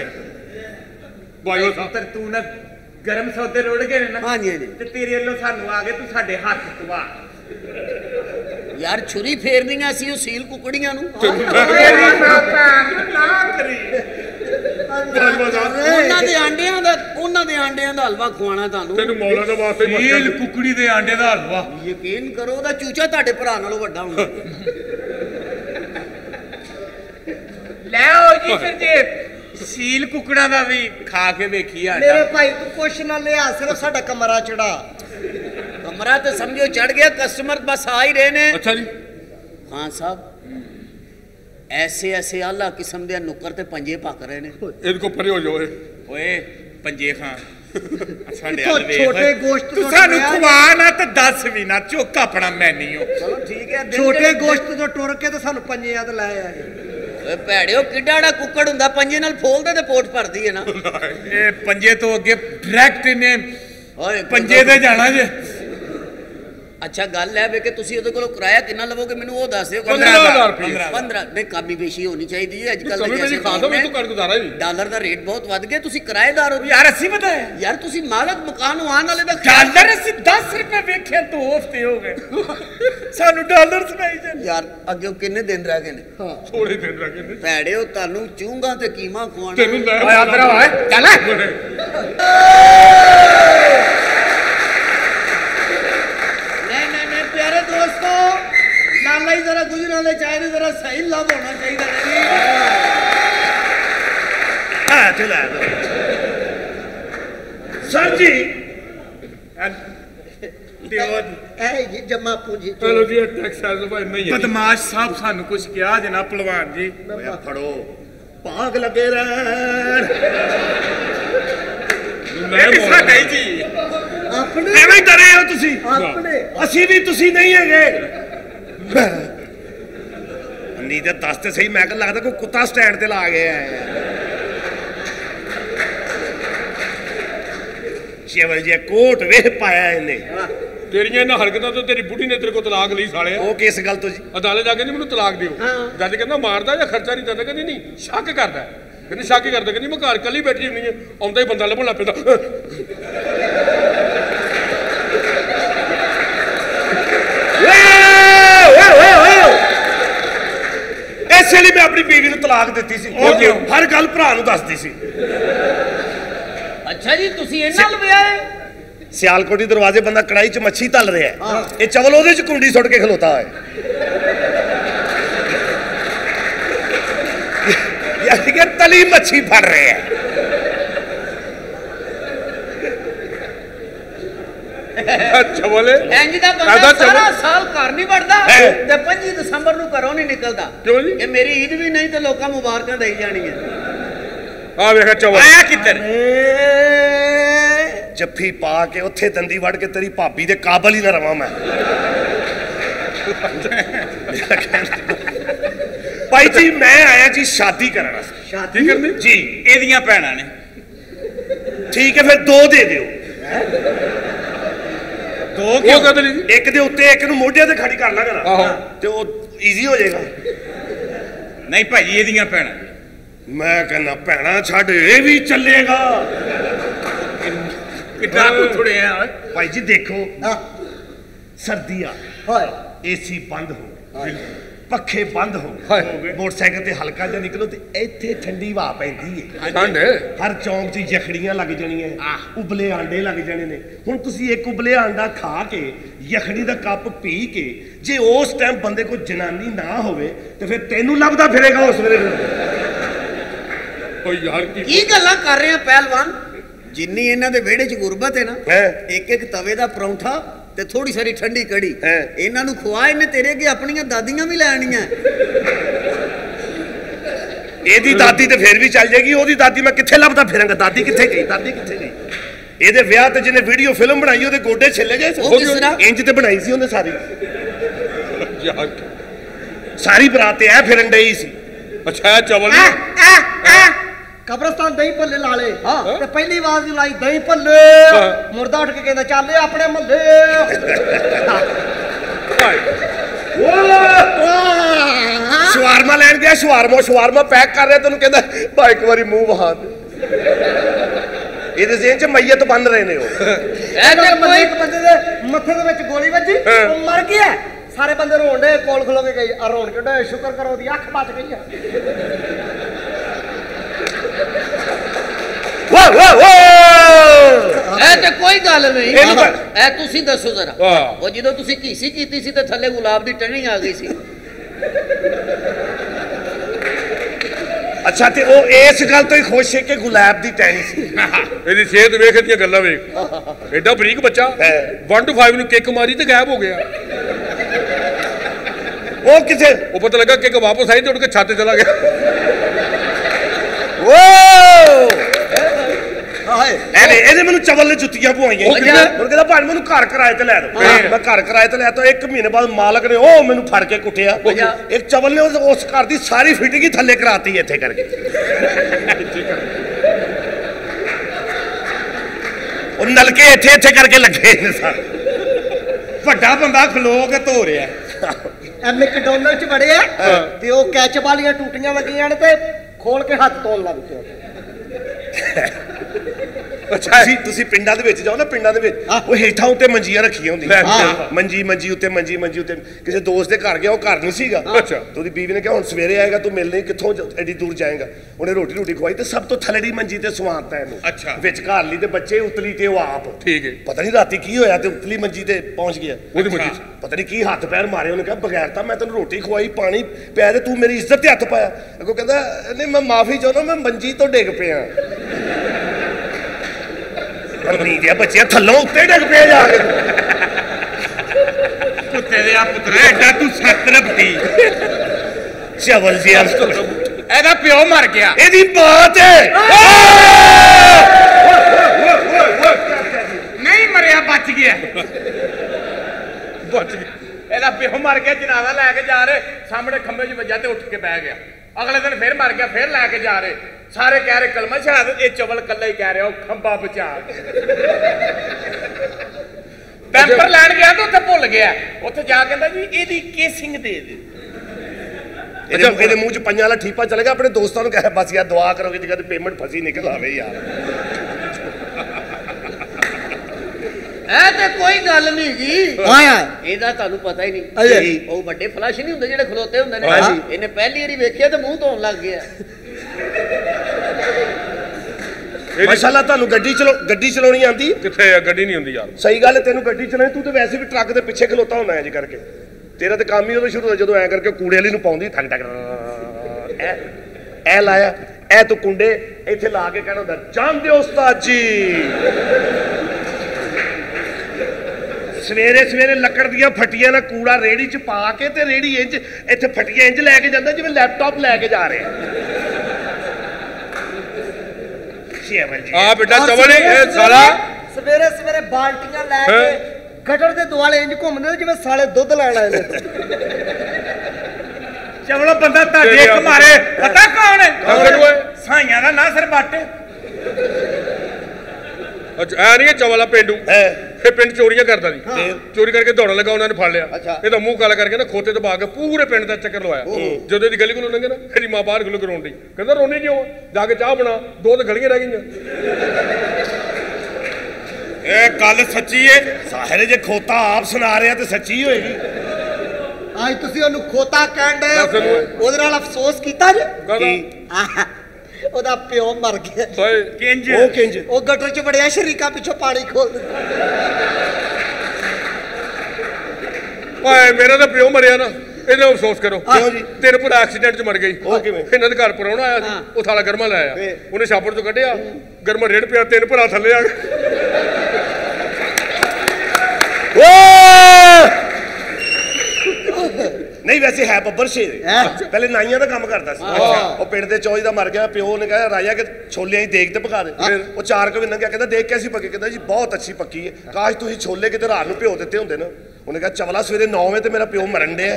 C: भाईओ साहब
E: तर तू ना गरम सौदे रोड़ गए ना
G: हां जी जी
E: ते तेरे अल्लो सानू आ गए तू साडे हाथ पवा
G: यार छुरी फेरनियां सी ओ सील कुकड़ियां नु
E: तेरी माता ना करी
G: ਉਹਨਾਂ ਦੇ ਆਂਡਿਆਂ ਦਾ ਉਹਨਾਂ ਦੇ ਆਂਡਿਆਂ ਦਾ ਹਲਵਾ ਖਵਾਣਾ ਤੁਹਾਨੂੰ
C: ਤੈਨੂੰ ਮੌਲਾ ਦੇ ਵਾਸਤੇ
E: ਸੀਲ ਕੁਕੜੀ ਦੇ ਆਂਡੇ ਦਾ ਹਲਵਾ
G: ਯਕੀਨ ਕਰੋ ਉਹਦਾ ਚੂਚਾ ਤੁਹਾਡੇ ਭਰਾ ਨਾਲੋਂ ਵੱਡਾ ਹੁੰਦਾ
E: ਲੈ ਆਓ ਜੀ ਫਿਰ ਜੇ ਸੀਲ ਕੁਕੜਾਂ ਦਾ ਵੀ ਖਾ ਕੇ ਵੇਖੀ ਆ
A: मेरे भाई तू कुछ ना ले आ सिर्फ साडा कमरा चढ़ा
G: कमरा तो समझो चढ़ गया कस्टमर बस आ ही रहे ने
C: अच्छा जी
G: खान साहब ऐसे ऐसे आला किस्म दे नुक्कर ते पंजे पक रहे ने
C: इनको परे हो जाओ
E: ਓਏ ਪੰਜੇ ਖਾਂ ਸਾਡੇ
A: तो
E: ਹਾਲ ਵੇਖ
A: छोटे गोश्त
E: ਤੂੰ
A: तो
E: ਸਾਨੂੰ
A: टुरया
E: ਖਵਾ ਨਾ ਤੇ ਦੱਸ ਵੀ ਨਾ ਚੁੱਕ ਆਪਣਾ ਮੈਨੀਓ
G: चलो ठीक है दिन
A: छोटे
G: दिन-
A: गोश्त तो टुर के तो सानू पंजे याद लाए आए
G: ਓਏ ਭੈੜਿਓ ਕਿੱਡਾ ੜਾ ਕੁੱਕੜ ਹੁੰਦਾ ਪੰਜੇ ਨਾਲ ਫੋਲਦੇ ਤੇ ਪੋਟ ਭਰਦੀ ਹੈ ਨਾ
E: ਇਹ ਪੰਜੇ ਤੋਂ ਅੱਗੇ ਡਾਇਰੈਕਟ ਇਹਨੇ
G: ਓਏ
E: ਪੰਜੇ ਤੇ ਜਾਣਾ ਜੇ
G: अच्छा गल है वे कि तुसी ओदे कोलों किराया कितना लवोगे मैनू वो दस दियो
C: पंद्रह हज़ार रुपये।
G: पंद्रह नहीं कमी पेशी होनी चाहिए अजकल
C: कमी पेशी खा दो, मैं तो कर गुजारा ही।
G: डॉलर दा रेट बहुत वध गया तुसी किराएदार हो
E: यार अस्सी बताया
G: यार तुसी मालक मकान आने वाले दा
E: डॉलर अस्सी दस रुपए वेखे दो हफ्ते हो गए सानू डॉलर सुनाई जा
G: यार अगे किन्ने दिन रह गए ने
C: थोड़े दिन रह गए
G: भैड़े हो तानू चूंगा ते कीमा खवाना
C: तेनू ले
E: ओए आदर ओए चल
G: नहीं नहीं नहीं प्यारे दोस्तों लाला ही जरा गुजरने वाले चाहिए जरा सही लाभ होना चाहिए
E: हां चला सर जी
A: ए ये जमा पूंजी
C: चलो जी टैक्स है भाई नहीं है
E: बदमाश साहब सानू कुछ किया जनाब पहलवान जी
G: ओए फड़ो भाग लगे रहन
E: ये साडा ही जी
A: ਆਪਣੇ
C: ਐਵੇਂ ਡਰੇ ਹੋ ਤੁਸੀਂ
A: ਆਪਣੇ
C: ਅਸੀਂ ਵੀ ਤੁਸੀਂ ਨਹੀਂ ਹੈਗੇ ਨਹੀਂ ਤੇ ਦੱਸ ਤੇ ਸਹੀ ਮੈਂ ਕਿਹਾ ਲੱਗਦਾ ਕੋਈ ਕੁੱਤਾ ਸਟੈਂਡ ਤੇ ਲਾ ਗਿਆ ਚੇਵਲ ਜੇ ਕੋਟ ਵੇਹ ਪਾਇਆ ਇਹਨੇ ਤੇਰੀਆਂ ਇਹਨਾਂ ਹਰਕਤਾਂ ਤੋਂ ਤੇਰੀ ਬੁੱਢੀ ਨੇ ਤੇਰੇ ਕੋਲ ਤਲਾਕ ਲਈ ਸਾਲਿਆ ਉਹ ਕਿਸ ਗੱਲ ਤੋਂ ਜੀ ਅਦਾਲਤ ਜਾ ਕੇ ਨਹੀਂ ਮੈਨੂੰ ਤਲਾਕ ਦਿਓ ਜਦ ਕਹਿੰਦਾ ਮਾਰਦਾ ਜਾਂ ਖਰਚਾ ਨਹੀਂ ਦਿੰਦਾ ਕਹਿੰਦੀ ਨਹੀਂ ਸ਼ੱਕ ਕਰਦਾ ਕਹਿੰਦੀ ਸ਼ੱਕ ਕਰਦਾ ਕਹਿੰਦੀ ਮੈਂ ਘਰ ਕੱਲੀ ਬੈਠੀ ਹੁੰਦੀ ਆ ਆਉਂਦਾ ਹੀ ਬੰਦਾ ਲੱਭਣ ਲੱਗ ਪੈਂਦਾ ਇਸੇ ਲਈ ਮੈਂ ਆਪਣੀ ਬੀਵੀ ਨੂੰ ਤਲਾਕ ਦਿੱਤੀ ਸੀ ਹਰ ਗੱਲ ਭਰਾ ਨੂੰ ਦੱਸਦੀ ਸੀ
G: ਅੱਛਾ ਜੀ ਤੁਸੀਂ ਇਹਨਾਂ ਨਾਲ ਵਿਆਹੇ
C: ਸਿਆਲਕੋਟੀ ਦਰਵਾਜ਼ੇ ਬੰਦਾ ਕੜਾਈ ਚ ਮੱਛੀ ਤਲ ਰਿਹਾ ਇਹ ਚਵਲ ਉਹਦੇ ਚ ਕੁੰਡੀ ਸੁੱਟ ਕੇ ਖਲੋਤਾ ਹੈ ਯਾਨੀ ਕਿ ਤਲੀ ਮੱਛੀ ਫੜ ਰਿਹਾ ਚਵਲ
G: ਇੰਜ ਦਾ ਬੰਦਾ ਸਾਰਾ ਸਾਲ ਘਰ ਨਹੀਂ ਵੜਦਾ ਤੇ ਪੱਚੀ ਦਸੰਬਰ ਨੂੰ ਘਰੋਂ ਨਹੀਂ ਨਿਕਲਦਾ
C: ਕਿਉਂ ਜੀ
G: ਇਹ ਮੇਰੀ ਈਦ ਵੀ ਨਹੀਂ ਤੇ ਲੋਕਾਂ ਮੁਬਾਰਕਾਂ ਦੇਈ ਜਾਣੀਆਂ
C: ਆ ਵੇਖ ਚਵਲ ਆਇਆ ਕਿੱਧਰ ਜੱਫੀ ਪਾ ਕੇ ਉੱਥੇ ਦੰਦੀ ਵੜ ਕੇ ਤੇਰੀ ਭਾਬੀ ਦੇ ਕਾਬਲ ਹੀ ਨਾ ਰਵਾਂ ਮੈਂ ਭਾਈ ਜੀ ਮੈਂ ਆਇਆ ਜੀ ਸ਼ਾਦੀ ਕਰਨ ਵਾਸਤੇ ਸ਼ਾਦੀ ਕਰਨੀ ਜੀ ਇਹਦੀਆਂ ਭੈਣਾਂ ਨੇ ਠੀਕ ਹੈ ਫਿਰ ਦੋ ਦੇ ਦਿਓ ਦੋ ਕਿਉਂ ਕਦਲੀ ਇੱਕ ਦੇ ਉੱਤੇ ਇੱਕ ਨੂੰ ਮੋਢਿਆਂ ਤੇ ਖੜੀ ਕਰ ਲਾਂਗਾ ਨਾ ਤੇ ਉਹ ਈਜ਼ੀ ਹੋ ਜਾਏਗਾ ਨਹੀਂ ਭਾਜੀ ਇਹਦੀਆਂ ਭੈਣਾਂ ਮੈਂ ਕਹਿੰਦਾ ਭੈਣਾਂ ਛੱਡ ਇਹ ਵੀ ਚੱਲੇਗਾ ਕਿੱਦਾਂ ਥੋੜੇ ਆ ਭਾਈ ਜੀ ਦੇਖੋ ਸਰਦੀ ਆ
A: ਹਾਏ
C: ਏਸੀ ਬੰਦ ਹੋ ਪੱਖੇ ਬੰਦ ਹੋ ਮੋਟਰਸਾਈਕਲ ਤੇ ਹਲਕਾ ਜਿਹਾ ਨਿਕਲੋ ਤੇ ਇੱਥੇ ਠੰਡੀ ਹਵਾ ਪੈਂਦੀ ਹੈ ਠੰਡ ਹਰ ਚੌਂਕ 'ਚ ਯਖੜੀਆਂ ਲੱਗ ਜਾਣੀਆਂ ਉਬਲੇ ਆਂਡੇ ਲੱਗ ਜਾਣੇ ਨੇ ਹੁਣ ਤੁਸੀਂ ਇੱਕ ਉਬਲੇ ਆਂਡਾ ਖਾ ਕੇ ਯਖੜੀ ਦਾ ਕੱਪ ਪੀ ਕੇ ਜੇ ਉਸ ਟਾਈਮ ਬੰਦੇ ਕੋਲ ਜਨਾਨੀ ਨਾ ਹੋਵੇ ਤੇ ਫਿਰ ਤੈਨੂੰ ਲੱਭਦਾ ਫਿਰੇਗਾ ਉਸ ਵੇਲੇ ਓ ਯਾਰ ਕੀ
G: ਗੱਲਾਂ ਕਰ ਰਹੇ ਆ ਪਹਿਲਵਾਨ ਜਿੰਨੀ ਇਹਨਾਂ ਦੇ ਵਿਹੜੇ 'ਚ ਗੁਰਬਤ ਹੈ ਨਾ ਇੱਕ ਇੱਕ ਤਵੇ ਦਾ ਪਰੌਂਠਾ ਤੇ ਥੋੜੀ ਸਾਰੀ ਠੰਡੀ ਕੜੀ ਇਹਨਾਂ ਨੂੰ ਖਵਾ ਇਹਨੇ ਤੇਰੇ ਅੱਗੇ ਆਪਣੀਆਂ ਦਾਦੀਆਂ ਵੀ ਲੈਣੀਆਂ
C: ਇਹਦੀ ਦਾਦੀ ਤੇ ਫੇਰ ਵੀ ਚੱਲ ਜਾਏਗੀ ਉਹਦੀ ਦਾਦੀ ਮੈਂ ਕਿੱਥੇ ਲੱਭਦਾ ਫਿਰਾਂਗਾ ਦਾਦੀ ਕਿੱਥੇ ਗਈ ਦਾਦੀ ਕਿੱਥੇ ਗਈ ਇਹਦੇ ਵਿਆਹ ਤੇ ਜਿਹਨੇ ਵੀਡੀਓ ਫਿਲਮ ਬਣਾਈ ਉਹਦੇ ਗੋਡੇ ਛਿੱਲੇ ਗਏ ਇੰਜ ਤੇ ਬਣਾਈ ਸੀ ਉਹਨੇ ਸਾਰੀ ਸਾਰੀ ਬਰਾਤ ਤੇ ਐ ਫਿਰਨ ਡਈ ਸੀ ਅੱਛਾ ਚਵਲ
A: ਕਬਰਸਤਾਨ ਦਹੀਂ ਭੱਲੇ ਲਾ ਲੇ ਤੇ ਪਹਿਲੀ ਆਵਾਜ਼ ਲਾਈ ਦਹੀਂ ਭੱਲੇ ਮੁਰਦਾ ਉੱਠ ਕੇ ਕਹਿੰਦਾ ਚੱਲ ਆਪਣੇ ਮਹੱਲੇ
C: ਸ਼ਵਾਰਮਾ ਲੈਣ ਗਿਆ ਸ਼ਵਾਰਮਾ ਸ਼ਵਾਰਮਾ ਪੈਕ ਕਰ ਰਿਹਾ ਤੈਨੂੰ ਕਹਿੰਦਾ ਭਾਈ ਇੱਕ ਵਾਰੀ ਮੂੰਹ ਵਹਾ ਦੇ ਇਹਦੇ ਜ਼ਿਹਨ 'ਚ ਮਈਅਤ ਬਣ ਰਹੇ ਨੇ ਉਹ
A: ਇੱਕ ਬੰਦੇ ਦੇ ਮੱਥੇ ਦੇ ਵਿੱਚ ਗੋਲੀ ਵੱਜੀ ਉਹ ਮਰ ਗਿਆ ਸਾਰੇ ਬੰਦੇ ਰੋਣ ਡੇ ਕੋਲ ਖਲੋ ਕੇ ਗਏ ਆ ਰੋਣ ਕੱਢੇ ਸ਼ੁਕਰ ਕਰੋ ਉਹਦੀ ਅੱਖ ਬਚ ਗਈ ਆ
C: ਵਾਹ ਵਾਹ ਵਾਹ
G: ਇਹ ਤੇ ਕੋਈ ਗੱਲ ਨਹੀਂ ਇਹ ਤੁਸੀਂ ਦੱਸੋ ਜ਼ਰਾ ਉਹ ਜਦੋਂ ਤੁਸੀਂ ਘੀਸੀ ਕੀਤੀ ਸੀ ਤੇ ਥੱਲੇ ਗੁਲਾਬ ਦੀ ਟਹਿਣੀ ਆ ਗਈ ਸੀ
C: ਅੱਛਾ ਤੇ ਉਹ ਇਸ ਗੱਲ ਤੋਂ ਹੀ ਖੁਸ਼ ਹੈ ਕਿ ਗੁਲਾਬ ਦੀ ਟਹਿਣੀ ਸੀ ਇਹਦੀ ਸਿਹਤ ਵੇਖ ਦੀਆਂ ਗੱਲਾਂ ਵੇਖ ਐਡਾ ਬਰੀਕ ਬੱਚਾ ਇੱਕ ਤੋਂ ਪੰਜ ਨੂੰ ਕਿੱਕ ਮਾਰੀ ਤੇ ਗਾਇਬ ਹੋ ਗਿਆ ਉਹ ਕਿਥੇ ਉਹ ਪਤਾ ਲੱਗਾ ਕਿੱਕ ਵਾਪਸ ਆਈ ਤੇ ਉੱਡ ਕੇ ਛੱਤ ਤੇ ਚਲਾ ਗਿਆ ਓ ਐਨੇ ਇਹਨੇ ਮੈਨੂੰ ਚਵਲ ਨੇ ਜੁੱਤੀਆਂ ਪਵਾਈਆਂ ਉਹ ਕਹਿੰਦਾ ਭਾਈ ਮੈਨੂੰ ਘਰ ਕਿਰਾਏ ਤੇ ਲੈ ਦੋ ਮੈਂ ਘਰ ਕਿਰਾਏ ਤੇ ਲੈ ਤਾ ਇੱਕ ਮਹੀਨੇ ਬਾਅਦ ਮਾਲਕ ਨੇ ਉਹ ਮੈਨੂੰ ਫੜ ਕੇ ਕੁੱਟਿਆ ਇੱਕ ਚਵਲ ਨੇ ਉਸ ਘਰ ਦੀ ਸਾਰੀ ਫਿਟਿੰਗ ਹੀ ਥੱਲੇ ਕਰਾਤੀ ਇੱਥੇ ਕਰਕੇ ਉਹ ਨਲਕੇ ਇੱਥੇ ਇੱਥੇ ਕਰਕੇ ਲੱਗੇ ਨੇ ਸਾਰੇ ਵੱਡਾ ਬੰਦਾ ਖਲੋ ਕੇ ਧੋ ਰਿਹਾ
A: ਐ ਮੈਕਡੋਨਲਡ 'ਚ ਵੜਿਆ ਤੇ ਉਹ ਕੈਚਅਪ ਵਾਲੀਆਂ ਟੂਟੀਆਂ ਲੱਗੀਆਂ ਨੇ ਤੇ ਖੋਲ ਕੇ ਹੱਥ ਧੋਣ ਲੱਗ ਪਿਆ
C: ਅੱਛਾ ਜੀ ਤੁਸੀਂ ਪਿੰਡਾਂ ਦੇ ਵਿੱਚ ਜਾਓ ਨਾ ਪਿੰਡਾਂ ਦੇ ਵਿੱਚ ਉਹ ਹੇਠਾਂ ਉੱਤੇ ਮੰਜੀਆਂ ਰੱਖੀਆਂ ਹੁੰਦੀਆਂ ਮੰਜੀ ਮੰਜੀ ਉੱਤੇ ਮੰਜੀ ਮੰਜੀ ਉੱਤੇ ਕਿਸੇ ਦੋਸਤ ਦੇ ਘਰ ਗਿਆ ਉਹ ਘਰ ਨਹੀਂ ਸੀਗਾ ਅੱਛਾ ਤੇ ਉਹਦੀ ਬੀਵੀ ਨੇ ਕਿਹਾ ਹੁਣ ਸਵੇਰੇ ਆਏਗਾ ਤੂੰ ਮਿਲਣੀ ਕਿੱਥੋਂ ਐਡੀ ਦੂਰ ਜਾਏਗਾ ਉਹਨੇ ਰੋਟੀ ਰੋਟੀ ਖਵਾਈ ਤੇ ਸਭ ਤੋਂ ਥੱਲੜੀ ਮੰਜੀ ਤੇ ਸਵਾਤਾ ਇਹਨੂੰ ਅੱਛਾ ਵਿੱਚ ਘਰ ਲਈ ਤੇ ਬੱਚੇ ਉਤਲੀ ਤੇ ਉਹ ਆਪ ਠੀਕ ਹੈ ਪਤਾ ਨਹੀਂ ਰਾਤੀ ਕੀ ਹੋਇਆ ਤੇ ਉਤਲੀ ਮੰਜੀ ਤੇ ਪਹੁੰਚ ਗਿਆ ਉਹਦੀ ਮੰਜੀ ਪਤਾ ਨਹੀਂ ਕੀ ਹੱਥ ਪੈਰ ਮਾਰੇ ਉਹਨੇ ਕਿਹਾ ਬਗੈਰ ਤਾਂ ਮੈਂ ਤੈਨੂੰ ਰੋਟੀ ਖਵਾਈ ਪਾਣੀ ਪਿਆ ਤੇ ਤੂੰ ਮੇਰੀ ਇੱਜ਼ਤ ਤੇ ਹੱਥ ਪਾਇਆ ਅੱਗੋਂ ਕਹਿੰਦਾ ਨਹੀਂ ਮੈਂ ਮਾਫੀ ਚਾਹੁੰਦਾ ਮੈਂ ਮੰਜੀ ਤੋਂ ਡਿੱਗ ਪਿਆ ਨੀ ਦੇ ਬੱਚੇ ਥੱਲੋਂ ਉੱਤੇ ਡਿੱਗ ਪਏ ਜਾ ਕੇ ਕੁੱਤੇ ਦੇ ਆ ਪੁੱਤਰਾ ਐਡਾ ਤੂੰ ਸੱਤ ਰਬਤੀ ਚਵਲ ਜੀ ਇਹਦਾ ਪਿਓ ਮਰ ਗਿਆ ਇਹਦੀ ਬਾਤ ਹੈ ਨਹੀਂ ਮਰਿਆ
E: ਗਿਆ ਬਚ ਗਿਆ ਬਚ ਗਿਆ ਇਹਦਾ ਪਿਓ ਮਰ ਗਿਆ ਜਨਾਜ਼ਾ ਲੈ ਕੇ ਜਾ ਰਹੇ ਸਾਹਮਣੇ ਖੰਭੇ 'ਚ ਵੱਜਾ ਤੇ ਉੱਠ ਕੇ ਬਹਿ ਗਿਆ ਅਗਲੇ ਦਿਨ ਫਿਰ ਮਰ ਗਿਆ ਫਿਰ ਲੈ ਕੇ ਜਾ ਰਹੇ ਸਾਰੇ ਕਹਿ ਰਹੇ ਕਲਮਾ ਸ਼ਹਾਦਤ ਇਹ ਚਵਲ ਕੱਲਾ ਹੀ ਕਹਿ ਰਿਹਾ ਉਹ ਖੰਭਾ ਬਚਾ ਪੈਂਪਰ ਲੈਣ ਗਿਆ ਤਾਂ ਉੱਥੇ ਭੁੱਲ ਗਿਆ ਉੱਥੇ ਜਾ ਕਹਿੰਦਾ ਜੀ ਇਹਦੀ ਕੇਸਿੰਗ ਦੇ ਦੇ
C: ਇਹਦੇ ਇਹਦੇ ਮੂੰਹ 'ਚ ਪੰਜਾਂ ਵਾਲਾ ਠੀਪਾ ਚਲੇ ਗਿਆ ਆਪਣੇ ਦੋਸਤਾਂ ਨੂੰ ਕਹਿ ਬਸ ਯਾਰ ਦੁਆ ਕਰੋ ਕਿ ਜਗ੍ਹਾ ਤੇ ਪੇਮੈਂਟ ਫਸੀ ਨਿਕਲ ਆਵੇ ਯਾਰ
G: ਇਹ ਤੇ ਕੋਈ ਗੱਲ ਨਹੀਂ ਗੀ
A: ਹਾਂ
G: ਇਹਦਾ ਤੁਹਾਨੂੰ ਪਤਾ ਹੀ ਨਹੀਂ ਉਹ ਵੱਡੇ ਫਲਸ਼ ਨਹੀਂ ਹੁੰਦੇ ਜਿਹੜੇ ਖਲੋਤੇ ਹੁੰਦੇ ਨੇ ਇਹਨੇ ਪਹਿਲੀ ਵਾਰੀ ਵੇਖਿਆ ਤੇ ਮੂੰਹ ਧੋਣ ਲੱਗ ਗਿਆ
C: ਮਾਸ਼ਾਅੱਲਾ ਤੁਹਾਨੂੰ ਗੱਡੀ ਚਲੋ ਗੱਡੀ ਚਲਾਉਣੀ ਆਂਦੀ
E: ਕਿੱਥੇ ਆ ਗੱਡੀ ਨਹੀਂ ਹੁੰਦੀ ਯਾਰ
C: ਸਹੀ ਗੱਲ ਹੈ ਤੈਨੂੰ ਗੱਡੀ ਚਲਾਉਣੀ ਤੂੰ ਤੇ ਵੈਸੇ ਵੀ ਟਰੱਕ ਦੇ ਪਿੱਛੇ ਖਲੋਤਾ ਹੁੰਦਾ ਇੰਜ ਕਰਕੇ ਤੇਰਾ ਤੇ ਕੰਮ ਹੀ ਉਦੋਂ ਸ਼ੁਰੂ ਹੋਇਆ ਜਦੋਂ ਐ ਕਰਕੇ ਕੂੜੇ ਵਾਲੀ ਨੂੰ ਪਾਉਂਦੀ ਠਕ ਠਕ ਐ ਐ ਲਾਇਆ ਐ ਤੂੰ ਕੁੰਡੇ ਇੱਥੇ ਲਾ ਕੇ ਕਹਿਣਾ ਹੁੰਦਾ ਜਾਂਦੇ ਉਸਤਾਦ ਜੀ ਸਵੇਰੇ ਸਵੇਰੇ ਲੱਕੜ ਦੀਆਂ ਫੱਟੀਆਂ ਨਾਲ ਕੂੜਾ ਰੇੜੀ 'ਚ ਪਾ ਕੇ ਤੇ ਰੇੜੀ ਇੰਜ ਇੱਥੇ ਫੱਟੀਆਂ ਇੰਜ ਲੈ ਕੇ ਜਾਂਦਾ ਜਿਵੇਂ ਲੈਪਟਾਪ ਲੈ ਕੇ ਜਾ ਰਹੇ
E: ਆ ਬੇਟਾ ਚਵਲ ਇਹ ਸਾਲਾ
A: ਸਵੇਰੇ ਸਵੇਰੇ ਬਾਲਟੀਆਂ ਲੈ ਕੇ ਗਟਰ ਦੇ ਦੁਆਲੇ ਇੰਜ ਘੁੰਮਦੇ ਜਿਵੇਂ ਸਾਲੇ ਦੁੱਧ ਲੈਣ ਆਏ ਨੇ
E: ਚਵਲੋ ਬੰਦਾ ਤੁਹਾਡੇ ਇੱਕ ਮਾਰੇ ਪਤਾ ਕੌਣ ਹੈ ਸਾਈਆਂ ਦਾ ਨਾਂ ਸਿਰ ਬੱਟ ਅੱਛਾ ਐ ਨਹੀਂ ਚਵਲਾ ਪਿੰਡੂ ਇਹ ਪਿੰਡ ਚੋਰੀਆਂ ਕਰਦਾ ਸੀ ਚੋਰੀ ਕਰਕੇ ਦੌੜਨ ਲੱਗਾ ਉਹਨਾਂ ਨੇ ਫੜ ਲਿਆ ਇਹਦਾ ਮੂੰਹ ਕਾਲਾ ਕਰਕੇ ਨਾ ਖੋਤੇ ਦਬਾ ਕੇ ਪੂਰੇ ਪਿੰਡ ਦਾ ਚੱਕਰ ਲਵਾਇਆ ਜਦੋਂ ਇਹਦੀ ਗਲੀ ਕੋਲੋਂ ਲੰਘੇ ਨਾ ਇਹਦੀ ਮਾਂ ਬਾਹਰ ਖਲੋ ਕੇ ਰੋਣ ਡਈ ਕਹਿੰਦਾ ਰੋਣੀ ਕਿਉਂ ਜਾ ਕੇ ਚਾਹ ਬਣਾ ਦੋ ਤੇ ਗਲੀਆਂ ਰਹਿ ਗਈਆਂ ਇਹ ਗੱਲ ਸੱਚੀ ਏ
C: ਸਾਹਿਲ ਜੇ ਖੋਤਾ ਆਪ ਸੁਣਾ ਰਿਹਾ ਤੇ ਸੱਚੀ ਹੋਏਗੀ
A: ਅੱਜ ਤੁਸੀਂ ਉਹਨੂੰ ਖੋਤਾ ਕਹਿਣ ਦੇ ਉਹਦੇ ਨਾਲ ਅਫਸੋਸ ਕੀਤਾ ਜੇ ਉਹਦਾ ਪਿਓ ਮਰ ਗਿਆ
E: ਕਿੰਜ
C: ਉਹ ਕਿੰਜ
A: ਉਹ ਗਟਰ 'ਚ ਵੜਿਆ ਸ਼ਰੀਕਾ ਪਿੱਛੋਂ ਪਾਣੀ ਖੋਲ ਦਿੱਤਾ
E: ਓਏ ਮੇਰਾ ਤਾਂ ਪਿਓ ਮਰਿਆ ਨਾ ਇਹਦਾ ਅਫਸੋਸ ਕਰੋ
C: ਕਿਉਂ ਜੀ
E: ਤੇਰੇ ਪੁੱਤ ਐਕਸੀਡੈਂਟ 'ਚ ਮਰ ਗਈ
C: ਉਹ ਕਿਵੇਂ
E: ਇਹਨਾਂ ਦੇ ਘਰ ਪਰਾਉਣਾ ਆਇਆ ਸੀ ਉਹ ਥਾਲਾ ਗਰਮਾ ਲਾਇਆ ਉਹਨੇ ਛਾਪੜ 'ਚੋਂ ਕੱਢਿਆ ਗਰਮਾ ਰੇੜ ਪਿਆ ਤਿੰਨ ਭਰਾ ਥੱਲੇ ਆ ਗਏ
C: ਨਹੀਂ ਵੈਸੇ ਹੈ ਬੱਬਰ ਸ਼ੇਰ ਪਹਿਲੇ ਨਾਈਆਂ ਦਾ ਕੰਮ ਕਰਦਾ ਸੀ ਉਹ ਪਿੰਡ ਦੇ ਚੌਜ ਦਾ ਮਰ ਗਿਆ ਪਿਓ ਨੇ ਕਿਹਾ ਰਾਜਾ ਕਿ ਛੋਲਿਆਂ ਦੀ ਦੇਗ ਤੇ ਪਕਾ ਦੇ ਉਹ ਚਾਰ ਕੁ ਲੰਘਿਆ ਕਹਿੰਦਾ ਦੇਖ ਕੈਸੀ ਪੱਕੀ ਕਹਿੰਦਾ ਜੀ ਬਹੁਤ ਅੱਛੀ ਪੱਕੀ ਹੈ ਕਾਸ਼ ਤੁਸੀਂ ਛੋਲੇ ਕਿਤੇ ਰਾਤ ਨੂੰ ਭਿਓ ਦਿੱਤੇ ਹੁੰਦੇ ਨਾ ਉਹਨੇ ਕਿਹਾ ਚਵਲਾ ਸਵੇਰੇ ਨੌ ਵਜੇ ਤੇ ਮੇਰਾ ਪਿਓ ਮਰਨ ਡਿਆ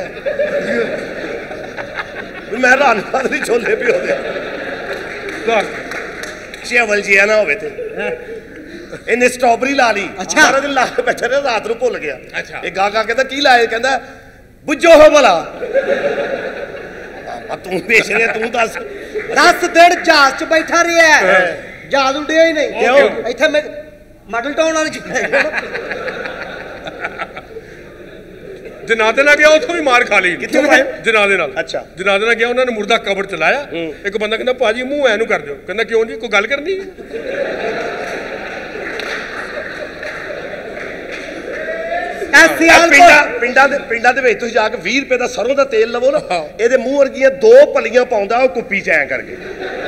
C: ਮੈਂ ਰਾਤ ਨੂੰ ਨਹੀਂ ਛੋਲੇ ਭਿਓ ਦੇ ਚਵਲ ਜੀ ਨਾ ਹੋਵੇ ਤੇ ਇਹਨੇ ਸਟ੍ਰਾਬੇਰੀ ਲਾ ਲਈ ਸਾਰਾ ਦਿਨ ਲਾ ਕੇ ਬੈਠਾ ਰਿਹਾ ਰਾਤ ਨੂੰ ਭੁੱਲ ਗਿਆ ਇਹ ਗਾ ਗਾ ਕਹਿੰਦਾ ਕੀ ਲਾਇਆ ਕਹਿੰਦਾ ਬੁੱਝੋ ਹੋ ਭਲਾ ਤੂੰ ਵੇਚ ਰਿਹਾ ਤੂੰ ਦੱਸ
A: ਦਸ ਦਿਨ ਜਹਾਜ਼ 'ਚ ਬੈਠਾ ਰਿਹਾ ਜਹਾਜ਼ ਉੱਡਿਆ ਹੀ ਨਹੀਂ ਕਿਉਂ ਇੱਥੇ ਮੈਂ ਮਾਡਲ ਟਾਊਨ ਵਾਲੀ
E: ਜਨਾਦੇ ਨਾਲ ਗਿਆ ਉੱਥੋਂ ਵੀ ਮਾਰ ਖਾ ਲਈ
C: ਕਿੱਥੋਂ
E: ਜਨਾਦੇ ਨਾਲ
C: ਅੱਛਾ
E: ਜਨਾਦੇ ਨਾਲ ਗਿਆ ਉਹਨਾਂ ਨੇ ਮੁਰਦਾ ਕਬਰ ਚ ਲਾਇਆ ਇੱਕ ਬੰਦਾ ਕਹਿੰਦਾ ਭਾਜੀ ਮੂੰਹ ਐਨੂੰ ਕਰ ਦਿਓ ਕਹਿੰਦਾ ਕਿਉਂ ਜੀ ਕੋਈ ਗੱਲ ਕਰਨੀ
C: ਪਿੰਡਾਂ ਪਿੰਡਾਂ ਦੇ ਪਿੰਡਾਂ ਦੇ ਵਿੱਚ ਤੁਸੀਂ ਜਾ ਕੇ ਵੀਹ ਰੁਪਏ ਦਾ ਸਰੋਂ ਦਾ ਤੇਲ ਲਵੋ ਨਾ ਇਹਦੇ ਮੂੰਹ ਵਰਗੀਆਂ ਦੋ ਭਲੀਆਂ ਪਾਉਂਦਾ ਉਹ ਕੁੱਪੀ ਚ ਐਂ ਕਰਕੇ